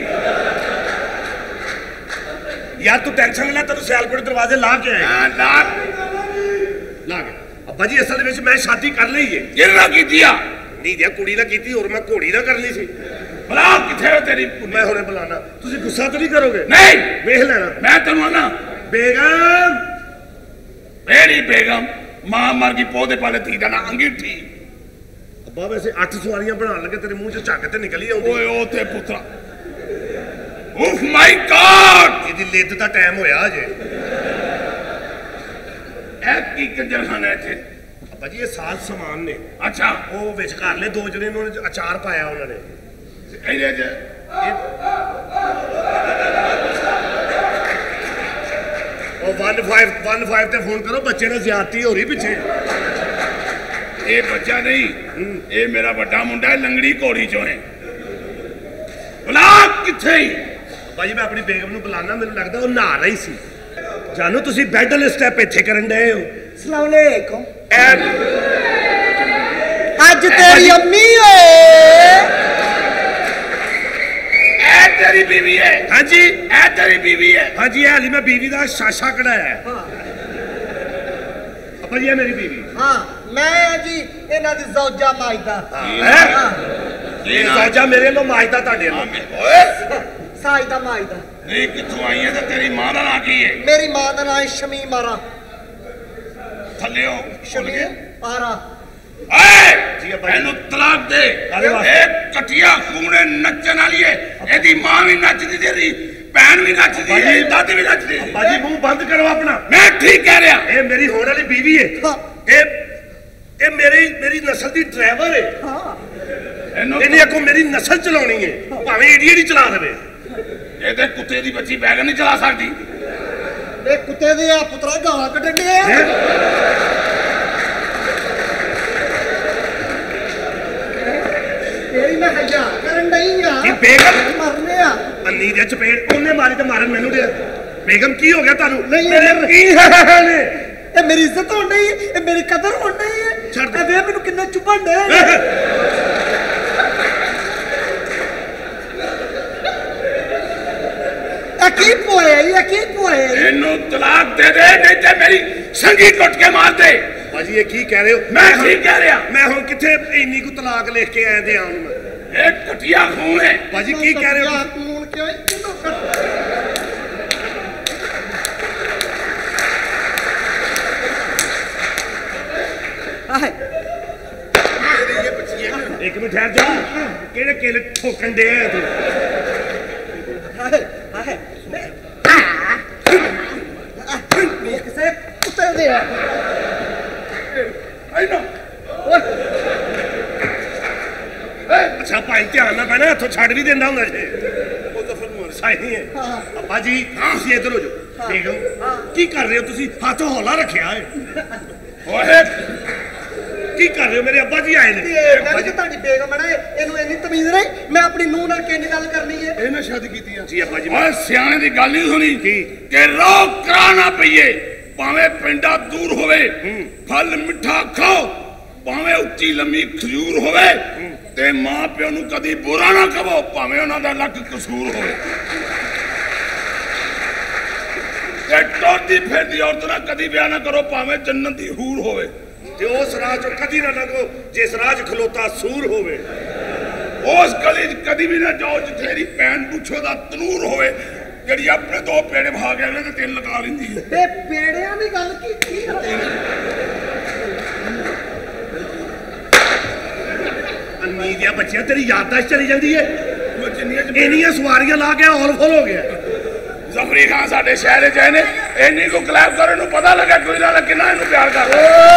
C: यार तू टेंशन ले, तेन सियालकोट दरवाजे ला के आए
H: ला
C: ला के अब्बा जी असल में मैं शादी कर ली है
H: किन्ना कीती आ
C: नहीं दिया कुड़ी ना कीती और मैं घोड़ी ना करनी सी
H: भला किथे हो तेरी
C: मैं हुणे बुलाना तुसी गुस्सा तो नहीं करोगे
H: नहीं
C: वेख लेना
H: मैं तेनू ना
C: बेगम
H: मेरी बेगम मां मर गई पौधे पाले थी ना अंगीठी
C: अब्बा वैसे अठ सवारियां बना लगे तेरे मुंह च झक ते निकली आउंदी
H: ओए ओ ते पुत्रा उफ माय गॉड
C: इदी लेत दा टाइम होया अजे
H: ए की कंजरखाना है
C: अब्बा जी ये साल सामान ने
H: अच्छा
C: ओ विच घर ले दो जने उन्होंने अचार पाया उन्होंने
H: ਇਹਦੇ ਚ
C: ਉਹ वन फाइव वन फाइव ਤੇ ਫੋਨ ਕਰੋ ਬੱਚੇ ਨਾਲ ਜ਼ਿਆਦਤੀ ਹੋ ਰਹੀ ਪਿੱਛੇ
H: ਇਹ ਬੱਚਾ ਨਹੀਂ ਇਹ ਮੇਰਾ ਵੱਡਾ ਮੁੰਡਾ ਹੈ ਲੰਗੜੀ ਘੋੜੀ ਚੋਂ ਹੈ ਬਲਾ ਕਿੱਥੇ
C: ਭਾਜੀ ਮੈਂ ਆਪਣੀ ਬੇਗਮ ਨੂੰ ਬੁਲਾਣਾ ਮੈਨੂੰ ਲੱਗਦਾ ਉਹ ਨਹਾ ਰਹੀ ਸੀ ਜਾਨੋ ਤੁਸੀਂ ਬੈੱਡ ਵਾਲੇ ਸਟੈਪ ਇੱਥੇ ਕਰਨ ਡਏ ਹੋ
A: अस्सलाम वालेकुम
G: ਅੱਜ ਤੇਰੀ ਅੰਮੀ ਓਏ
H: ਇਹ ਤੇਰੀ ਬੀਵੀ ਹੈ
C: ਹਾਂਜੀ
H: ਇਹ ਤੇਰੀ ਬੀਵੀ ਹੈ
C: ਹਾਂਜੀ ਇਹ ਹਾਲੀ ਮੈਂ ਬੀਵੀ ਦਾ ਸ਼ਾਸ਼ਾ ਕਢਾਇਆ ਹੈ ਅੱਬਾ ਜੀ ਇਹ ਮੇਰੀ ਬੀਵੀ
A: हाँ मैं जी इन्हां दी ज़ौजा माइदा
C: ਹੈ ਇਹ ਸਾਜਾ ਮੇਰੇ ਨੂੰ ਮਾਜਦਾ ਤੁਹਾਡੇ ਨੂੰ
H: ਓਏ
A: साइदा माइदा
H: ਨਹੀਂ ਕਿੱਥੋਂ ਆਈ ਹੈ ਤੇ ਤੇਰੀ ਮਾਂ ਦਾ ਨਾਂ ਕੀ ਹੈ
A: मेरी मां दा नाम है शमीम आरा
H: ਥੱਲੇ ਹੋ
A: शमीम आरा
H: ਏ ਇਹਨੂੰ ਤਲਾਕ ਦੇ ਇਹ ਕਟਿਆ ਖੂਨੇ ਨੱਚਣ ਵਾਲੀ ਹੈ ਇਹਦੀ ਮਾਂ ਵੀ ਨੱਚਦੀ ਤੇਰੀ ਭੈਣ ਵੀ ਨੱਚਦੀ ਹੈ ਦਾਦੀ ਵੀ ਨੱਚਦੀ ਹੈ
C: ਭਾਜੀ ਮੂੰਹ ਬੰਦ ਕਰੋ ਆਪਣਾ
H: ਮੈਂ ਠੀਕ ਕਹਿ ਰਿਹਾ
C: ਇਹ ਮੇਰੀ ਹੋਣ ਵਾਲੀ ਬੀਵੀ ਹੈ ਇਹ ਇਹ ਮੇਰੀ ਮੇਰੀ ਨਸਲ ਦੀ ਡਰਾਈਵਰ ਹੈ
H: ਇਹਨੂੰ
C: ਇਹਨੇ ਅੱਗੋਂ ਮੇਰੀ ਨਸਲ ਚਲਾਉਣੀ ਹੈ ਭਾਵੇਂ ਇਡੀਅਟ ਹੀ ਚਲਾ ਦੇਵੇ
H: ਇਹ ਤੇ ਕੁੱਤੇ ਦੀ ਬੱਚੀ ਬੈਗਨ ਨਹੀਂ ਚਲਾ ਸਕਦੀ
A: ए कुत्ते दे आ पुत्रा गालां कड्ढण दे यही मैं हया करन नहीं आ
C: ਇਹ ਬੇਗਮ
A: मरने आ
C: ਅੰਨੀ ਦੇ ਚਪੇੜ ਉਹਨੇ ਮਾਰੀ ਤੇ ਮਾਰਨ ਮੈਨੂੰ ਦੇ ਬੇਗਮ ਕੀ ਹੋ ਗਿਆ ਤੁਹਾਨੂੰ
A: ਨਹੀਂ,
C: ਮੇਰੇ
A: ਇਹ-
C: ਕੀ ਹਾਲ ਹੈ
A: ए मेरी इज्जत होण नहीं है ए मेरी कदर होण नहीं है
C: छड़ दे।
A: ए वे मैनू किन्ना चुभण दे ए की पोए ये की पोए
H: ਇਹਨੂੰ ਤਲਾਕ ਦੇ ਦੇ ਨਹੀਂ ਤੇ ਮੇਰੀ ਸੰਗੀ ਕੁੱਟ ਕੇ ਮਾਰ ਦੇ
C: ਭਾਜੀ ਇਹ ਕੀ ਕਹਿ ਰਹੇ ਹੋ
H: ਮੈਂ ਠੀਕ ਕਹਿ ਰਿਹਾ
C: ਮੈਂ ਹੁਣ ਕਿੱਥੇ ਇੰਨੀ ਕੁ ਤਲਾਕ ਲਿਖ ਕੇ ਆਇਆ ਤੇ ਆਉਂ ਮੈਂ
H: ਇਹ ਕਟਿਆ ਖੂਨ ਹੈ
C: ਭਾਜੀ ਕੀ ਕਹਿ ਰਹੇ ਹੋ ਤੁਸੀਂ?
A: ਕਾਨੂੰਨ ਕਿਉਂ ਕਿੰਨੂੰ ਕਰ ਆਏ
C: ਇੱਕ ਮਿੰਟ ਠਹਿਰ ਜਾ ਕਿਹੜੇ ਕਿਲ ਠੋਕਣ ਦੇ ਆ ਤੂੰ
A: ਆਏ ਆਏ ਇਹ ਕਿਸੇ ਕੁੱਤੇ ਦੇ ਆ
H: ਆਇਨਾ
C: ਅੱਛਾ ਭਾਈ ਧਿਆਨ ਨਾਲ ਬੈਣਾ ਇੱਥੋਂ ਛੱਡ ਵੀ ਦਿੰਦਾ ਹੁੰਦਾ ਜੇ ਉਹ ਤਾਂ ਫਿਰ ਮਰਸਾਈ ਨਹੀਂ ਹੈ ਅੱਬਾ ਜੀ ਤੁਸੀਂ ਇੱਧਰ ਹੋ ਜਾਓ ਬੇਗਮ ਕੀ ਕਰ ਰਹੇ ਹੋ ਤੁਸੀਂ ਹੱਥ ਹੌਲਾ ਰੱਖਿਆ ਹੈ
H: ਓਏ
C: ਕੀ ਕਰ ਰਹੇ ਹੋ ਮੇਰੇ ਅੱਬਾ ਜੀ ਆਏ ਨੇ
A: ਇਹ ਗੱਲ ਕਿ ਤੁਹਾਡੀ ਬੇਗਮ ਹੈ ਇਹਨੂੰ ਇੰਨੀ ਤਮੀਜ਼ ਨਹੀਂ ਮੈਂ ਆਪਣੀ ਨੂੰਹ ਨਾਲ ਕਿੰਨੀ ਗੱਲ ਕਰਨੀ ਹੈ
C: ਇਹਨਾਂ ਸ਼ਾਦੀ ਕੀਤੀ ਆ ਜੀ ਅੱਬਾ ਜੀ
H: ਓਏ ਸਿਆਣੇ ਦੀ ਗੱਲ ਨਹੀਂ ਸੁਣੀ
C: ਕੀ?
H: ਕਿ ਰੋਕ ਕਰਾਣਾ ਪਈਏ ਭਾਵੇਂ ਪਿੰਡਾ ਦੂਰ ਹੋਵੇ ਫਲ ਮਿੱਠਾ ਖਾਓ ਭਾਵੇਂ ਉੱਚੀ ਲੰਮੀ ਖਜੂਰ ਹੋਵੇ ਤੇ ਮਾਂ ਪਿਓ ਨੂੰ ਕਦੀ ਬੁਰਾ ਨਾ ਕਹੋ ਭਾਵੇਂ ਉਹਨਾਂ ਦਾ ਲੱਖ ਕਸੂਰ ਹੋਵੇ ਤੇ ਟੋਦੀ ਫਿਰਦੀ ਔਰਤ ਨਾਲ ਕਦੀ ਵਿਆਹ ਨਾ ਕਰੋ ਭਾਵੇਂ ਜੰਨਤ ਦੀ ਹੂਰ ਹੋਵੇ
C: ਤੇ ਉਸ ਰਾਹ ਚੋਂ ਕਦੀ ਨਾ ਲੰਘੋ ਜਿਸ ਰਾਹ 'ਚ ਖਲੋਤਾ ਸੂਰ ਹੋਵੇ
H: ਉਸ ਗਲੀ 'ਚ ਕਦੀ ਵੀ ਨਾ ਜਾਓ ਜਿੱਥੇ ਤੇਰੀ ਭੈਣ ਪੁੱਛੋ ਦਾ ਤਨੂਰ ਹੋਵੇ ਜਿਹੜੀ ਆਪਣੇ ਦੋ ਪੇੜੇ ਵਹਾ ਕੇ ਅਗਲੇ ਤੇ ਤਿਲ ਲਗਾ ਲੈਂਦੀ ਹੈ
A: ਤੇ ਪੇੜਿਆਂ ਦੀ ਗੱਲ ਕੀਤੀ
C: ਅੰਨੀ ਦੀਆਂ ਬੱਚਿਆਂ ਤੇਰੀ ਯਾਦਦਾਸ਼ਤ ਚਲੀ ਜਾਂਦੀ ਹੈ
H: ਉਹ ਜਿੰਨੀਆਂ ਚ
C: ਇੰਨੀਆਂ ਸਵਾਰੀਆਂ ਲਾ ਕੇ ਹੌਲ ਫੁੱਲ ਹੋ ਗਿਆ
H: ਜ਼ਫਰੀ ਖਾਨ ਸਾਡੇ ਸ਼ਹਿਰ 'ਚ ਆਏ ਨੇ ਇੰਨੀ ਕੋ ਕਲੈਬ ਕਰਨ ਨੂੰ ਪਤਾ ਲੱਗਾ ਕੋਈ ਨਾ ਕਿੰਨਾ ਇਹਨੂੰ ਪਿਆਰ ਕਰਦਾ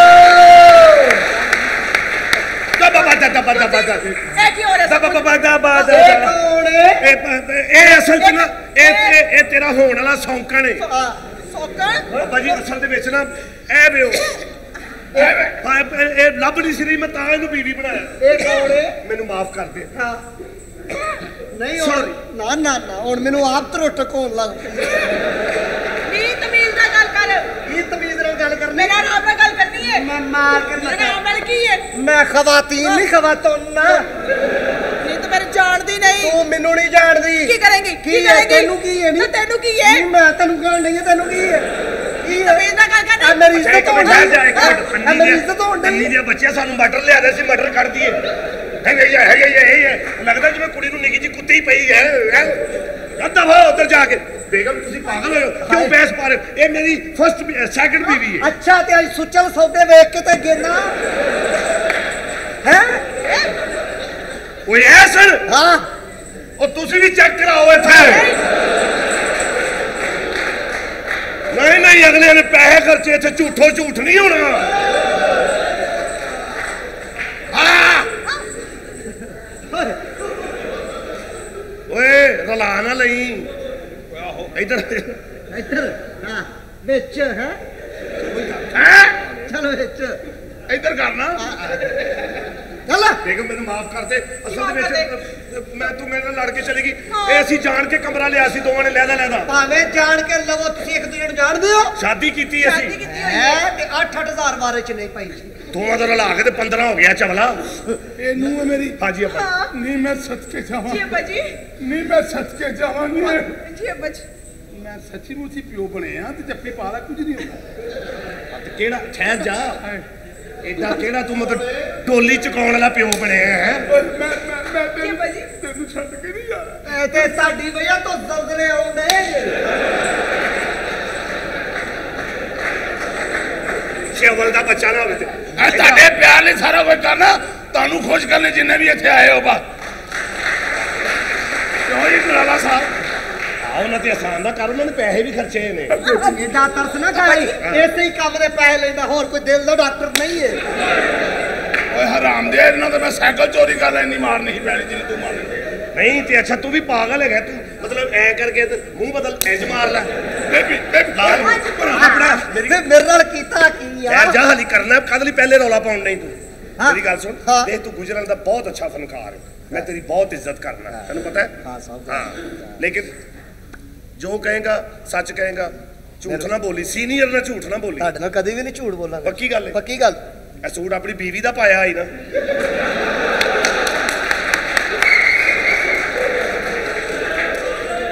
C: ਦਬਾ ਬਦਾ ਦਬਾ ਦਬਾ ਦਬਾ
B: ਇਹ ਕੀ ਹੋ ਰਿਹਾ
C: ਦਬਾ ਦਬਾ ਦਬਾ
A: ਇਹ ਕੌਣ ਹੈ
C: ਇਹ ਇਹ ਅਸਲ 'ਚ ਨਾ ਇਹ ਇਹ ਤੇਰਾ ਹੋਣ ਵਾਲਾ ਸੌਂਕਣ ਹੈ
B: ਸੋਕਣ
C: ਬਾਬਾ ਜੀ ਅਸਲ ਦੇ ਵਿੱਚ ਨਾ ਇਹ ਵੇ ਇਹ ਲੱਭ ਨਹੀਂ ਸੀ ਮੈਂ ਤਾਂ ਇਹਨੂੰ ਬੀਵੀ ਬਣਾਇਆ
A: ਇਹ ਕੌਣ ਹੈ
C: ਮੈਨੂੰ ਮਾਫ ਕਰ ਦੇ
A: ਹਾਂ ਨਹੀਂ ਹੁਣ ਨਾ ਨਾ ਨਾ ਹੁਣ ਮੈਨੂੰ ਆਪ ਤਰੁੱਟ ਕੋਣ ਲੱਗ ਪਈ
B: ਨੀ ਤਮੀਜ਼ ਨਾਲ ਗੱਲ ਕਰ
A: ਕੀ ਤਮੀਜ਼ ਨਾਲ ਗੱਲ ਕਰਨੀ
B: ਮੇਰਾ ਨਾਮ ਨਾਲ ਗੱਲ ਕਰਨੀ ਹੈ
A: ਮੈਂ ਮਾਰ ਕੇ
B: ਮੇਰਾ ਨਾਮ ਨਾਲ ਕੀ ਹੈ
A: ਮੈਂ ਖਵਾਤੀਨ ਨਹੀਂ ਖਵਾਤੂਨ ਨਾ
B: ਨਹੀਂ ਤਾਂ ਮੇਰੇ ਜਾਣ
A: ਤੂੰ ਮੈਨੂੰ ਨਹੀਂ ਜਾਣਦੀ
I: ਕੀ ਕਰੇਂਗੀ
A: ਕੀ
I: ਕੀ
A: ਹੈ
I: ਕਰੇਂਗੀ
A: ਤੈਨੂੰ ਕੀ ਹੈ
I: ਤਾਂ ਤੈਨੂੰ ਕੀ ਹੈ
A: ਨਹੀਂ ਮੈਂ ਤੈਨੂੰ ਕਹਿਣ ਡਈ ਹਾਂ ਤੈਨੂੰ ਕੀ ਹੈ ਕੀ ਹੈ
I: ਤਮੀਜ਼ ਨਾਲ ਗੱਲ ਕਰ
A: ਆ ਮੇਰੀ ਇੱਜ਼ਤ ਹੋਣ
C: ਠਹਿਰ ਜਾ ਇੱਕ
A: ਡਈ
C: ਮਿੰਟ
A: ਆ ਮੇਰੀ ਇੱਜ਼ਤ ਹੋਣ
C: ਅੰਨੀ
A: ਡਈ
C: ਦੇ ਬੱਚੇ ਸਾਨੂੰ ਮਟਰ ਲਿਆ ਦੇ ਸੀ ਮਟਰ ਕੱਢ ਦਈਏ ਹੈਗੇ ਹੀ ਹੈਗੇ ਹੀ ਲੱਗਦਾ ਜਿਵੇਂ ਕੁੜੀ ਨੂੰ ਨਿੱਕੀ ਜੀ ਕੁੱਤੀ ਹੀ ਪਈ ਹੈ ਅੱਧਾ ਵਾ ਉਧਰ ਜਾ ਕੇ ਬੇਗਮ ਤੁਸੀਂ ਪਾਗਲ ਹੋਏ ਹੋ ਕਿਉਂ ਬੈਸ ਪਾ ਰਹੇ ਹੋ ਇਹ ਮੇਰੀ ਫਸਟ ਸੈਕੰਡ ਬੀਵੀ ਹੈ
A: ਅੱਛਾ ਤੇ ਅੱਜ ਸੁੱਚਲ ਸੌਦੇ ਵੇਖ ਕੇ ਤੇ ਗੇਨਾ ਹੈ
C: ਓਏ ਐ ਸਰ
A: ਹਾਂ
C: ਉਹ ਤੁਸੀਂ ਵੀ ਚੈੱਕ ਕਰਾਓ ਇੱਥੇ ਨਹੀਂ ਨਹੀਂ ਅਗਲੇ ਨੇ ਪੈਸੇ ਖਰਚੇ ਇੱਥੇ ਝੂਠੋ ਝੂਠ ਨਹੀਂ ਹੋਣਾ ਓਏ ਰਲਾ ਨਾ ਲਈ ਇੱਧਰ
A: ਇੱਧਰ ਹਾਂ ਵਿੱਚ ਹੈ
C: ਹੈ
A: ਚਲੋ ਵਿੱਚ
C: ਇੱਧਰ ਕਰਨਾ
A: ਚੱਲ
C: ਬੇਗਮ ਮੈਨੂੰ ਮਾਫ ਕਰ ਦੇ ਅਸਲ ਦੇ ਵਿੱਚ ਮੈਂ ਤੂੰ ਮੇਰੇ ਨਾਲ ਲੜ ਕੇ ਚਲੀ ਗਈ ਇਹ ਅਸੀਂ ਜਾਣ ਕੇ ਕਮਰਾ ਲਿਆ ਸੀ ਦੋਵਾਂ ਨੇ ਲੈਦਾ ਲੈਦਾ
A: ਭਾਵੇਂ ਜਾਣ ਕੇ ਲਵੋ ਤੁਸੀਂ ਇੱਕ ਦੂਜੇ ਨੂੰ ਜਾਣਦੇ ਹੋ
C: ਸ਼ਾਦੀ ਕੀਤੀ ਅਸੀਂ
A: ਹੈ ਤੇ ਅੱਠ ਅੱਠ ਹਜ਼ਾਰ ਬਾਰੇ ਚ ਨਹੀਂ ਪਾਈ
C: ਦੋਵਾਂ ਦਾ ਰਲਾ ਕੇ ਤੇ ਪੰਦਰਾਂ ਹੋ ਗਿਆ ਚਵਲਾ
H: ਇਹ ਨੂੰ ਹੈ ਮੇਰੀ
C: ਹਾਂਜੀ ਆਪਾਂ
H: ਨਹੀਂ ਮੈਂ ਸੱਚੇ ਜਾਵਾਂ
I: ਜੀ ਅੱਬਾ ਜੀ
H: ਨਹੀਂ ਮੈਂ ਸੱਚੇ ਜਾਵਾਂ ਨਹੀਂ
I: ਜੀ ਅੱਬਾ ਜੀ
H: ਮੈਂ ਸੱਚੀ ਮੁੱਚੀ ਪਿਓ ਬਣਿਆ ਤੇ ਜੱਫੀ ਪਾ ਲਾ ਕੁਝ ਨਹੀਂ ਹੁੰਦਾ
C: ਕਿਹੜਾ ਠਹਿਰ ਜਾ ਏਡਾ ਕਿਹੜਾ ਤੂੰ ਮਤਲਬ ਡੋਲੀ ਚੁਕਾਉਣ ਵਾਲਾ ਪਿਓ ਬਣਿਆ ਹੈ
H: ਮੈਂ ਮੈਂ ਮੈਂ ਤੈਨੂੰ ਛੱਡ ਕੇ ਨਹੀਂ ਜਾਣਾ
A: ਇਹ ਤੇ ਸਾਡੀ ਵਜ੍ਹਾ ਤੋਂ ਜ਼ਲਜ਼ਲੇ ਆਉਂਦੇ
C: ਸ਼ੇਵਲ ਦਾ ਬੱਚਾ ਨਾ ਹੋਵੇ ਤੇ
H: ਇਹ ਤੁਹਾਡੇ ਪਿਆਰ ਲਈ ਸਾਰਾ ਕੁਝ ਕਰਨਾ ਤੁਹਾਨੂੰ ਖੁਸ਼ ਕਰਨੇ ਜਿੰਨੇ ਵੀ ਇੱਥੇ ਆਏ ਹੋ ਬਾ ਕਿਉਂ ਜੀ ਲਾਲਾ ਸਾਹਿਬ
C: ਆਹ ਉਹਨਾਂ ਤੇ ਆਸਾਨ ਦਾ ਕਰ ਉਹਨਾਂ ਨੇ ਪੈਸੇ ਵੀ ਖਰਚੇ ਨੇ
A: ਇਹਦਾ ਤਰਸ ਨਾ ਖਾਈ ਇਸੇ ਹੀ ਕੰਮ ਦੇ ਪੈਸੇ ਲੈਂਦਾ ਹੋਰ ਕੋਈ ਦਿਲ ਦਾ ਡਾਕਟਰ ਨਹੀਂ ਹੈ
H: ਓਏ ਹਰਾਮ ਦੇ ਇਹਨਾਂ ਤੇ ਮੈਂ ਸਾਈਕਲ ਚੋਰੀ ਕਰ ਲੈਣੀ ਮਾਰਨੀ ਸੀ ਪੈਣੀ ਜਿਹਨੂੰ ਤੂੰ ਮਾਰਨੀ
C: ਨਹੀਂ ਤੇ ਅੱਛਾ ਤੂੰ ਵੀ ਪਾਗਲ ਹੈਗਾ ਤੂੰ ਮਤਲਬ ਐ ਕਰਕੇ ਤੇ ਮੂੰਹ ਬਦਲ ਇੰਜ ਮਾਰ ਲੈ
H: ਬੇਬੀ ਬੇਬੀ
C: ਆਪਣਾ ਮੇਰੀ
A: ਤੇ ਮੇਰੇ ਨਾਲ ਕੀਤਾ ਕੀ ਆ
C: ਐ ਜਾ ਹਲੀ ਕਰਨਾ ਕਦ ਲਈ ਪਹਿਲੇ ਰੌਲਾ ਪਾਉਣ ਨਹੀਂ ਤੂੰ
A: ਹਾਂ।
C: ਮੇਰੀ ਗੱਲ ਸੁਣ
A: ਹਾਂ।
C: ਦੇਖ ਤੂੰ ਗੁਜਰਨ ਦਾ ਬਹੁਤ ਅੱਛਾ ਫਨਕਾਰ ਹੈ ਮੈਂ ਤੇਰੀ ਬਹੁਤ ਇੱਜ਼ਤ ਕਰਨਾ ਤੈਨੂੰ ਪਤਾ ਹੈ
A: ਹਾਂ ਸਭ
C: ਹਾਂ ਲੇਕਿਨ ਜੋ ਕਹੇਗਾ ਸੱਚ ਕਹੇਗਾ ਝੂਠ ਨਾ ਬੋਲੀ ਸੀਨੀਅਰ ਨਾਲ ਝੂਠ ਨਾ ਬੋਲੀ
A: ਤੁਹਾਡੇ ਨਾਲ ਕਦੇ ਵੀ ਨਹੀਂ ਝੂਠ ਬੋਲਾਂਗਾ
C: ਪੱਕੀ ਗੱਲ ਹੈ
A: ਪੱਕੀ ਗੱਲ
C: ਇਹ ਸੂਟ ਆਪਣੀ ਬੀਵੀ ਦਾ ਪਾਇਆ ਆਈ ਨਾ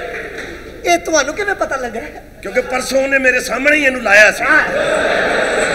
A: ਇਹ ਤੁਹਾਨੂੰ ਕਿਵੇਂ ਪਤਾ ਲੱਗਾ
C: ਕਿਉਂਕਿ ਪਰਸੋਂ ਨੇ ਮੇਰੇ ਸਾਹਮਣੇ ਹੀ ਇਹਨੂੰ ਲਾਇਆ ਸੀ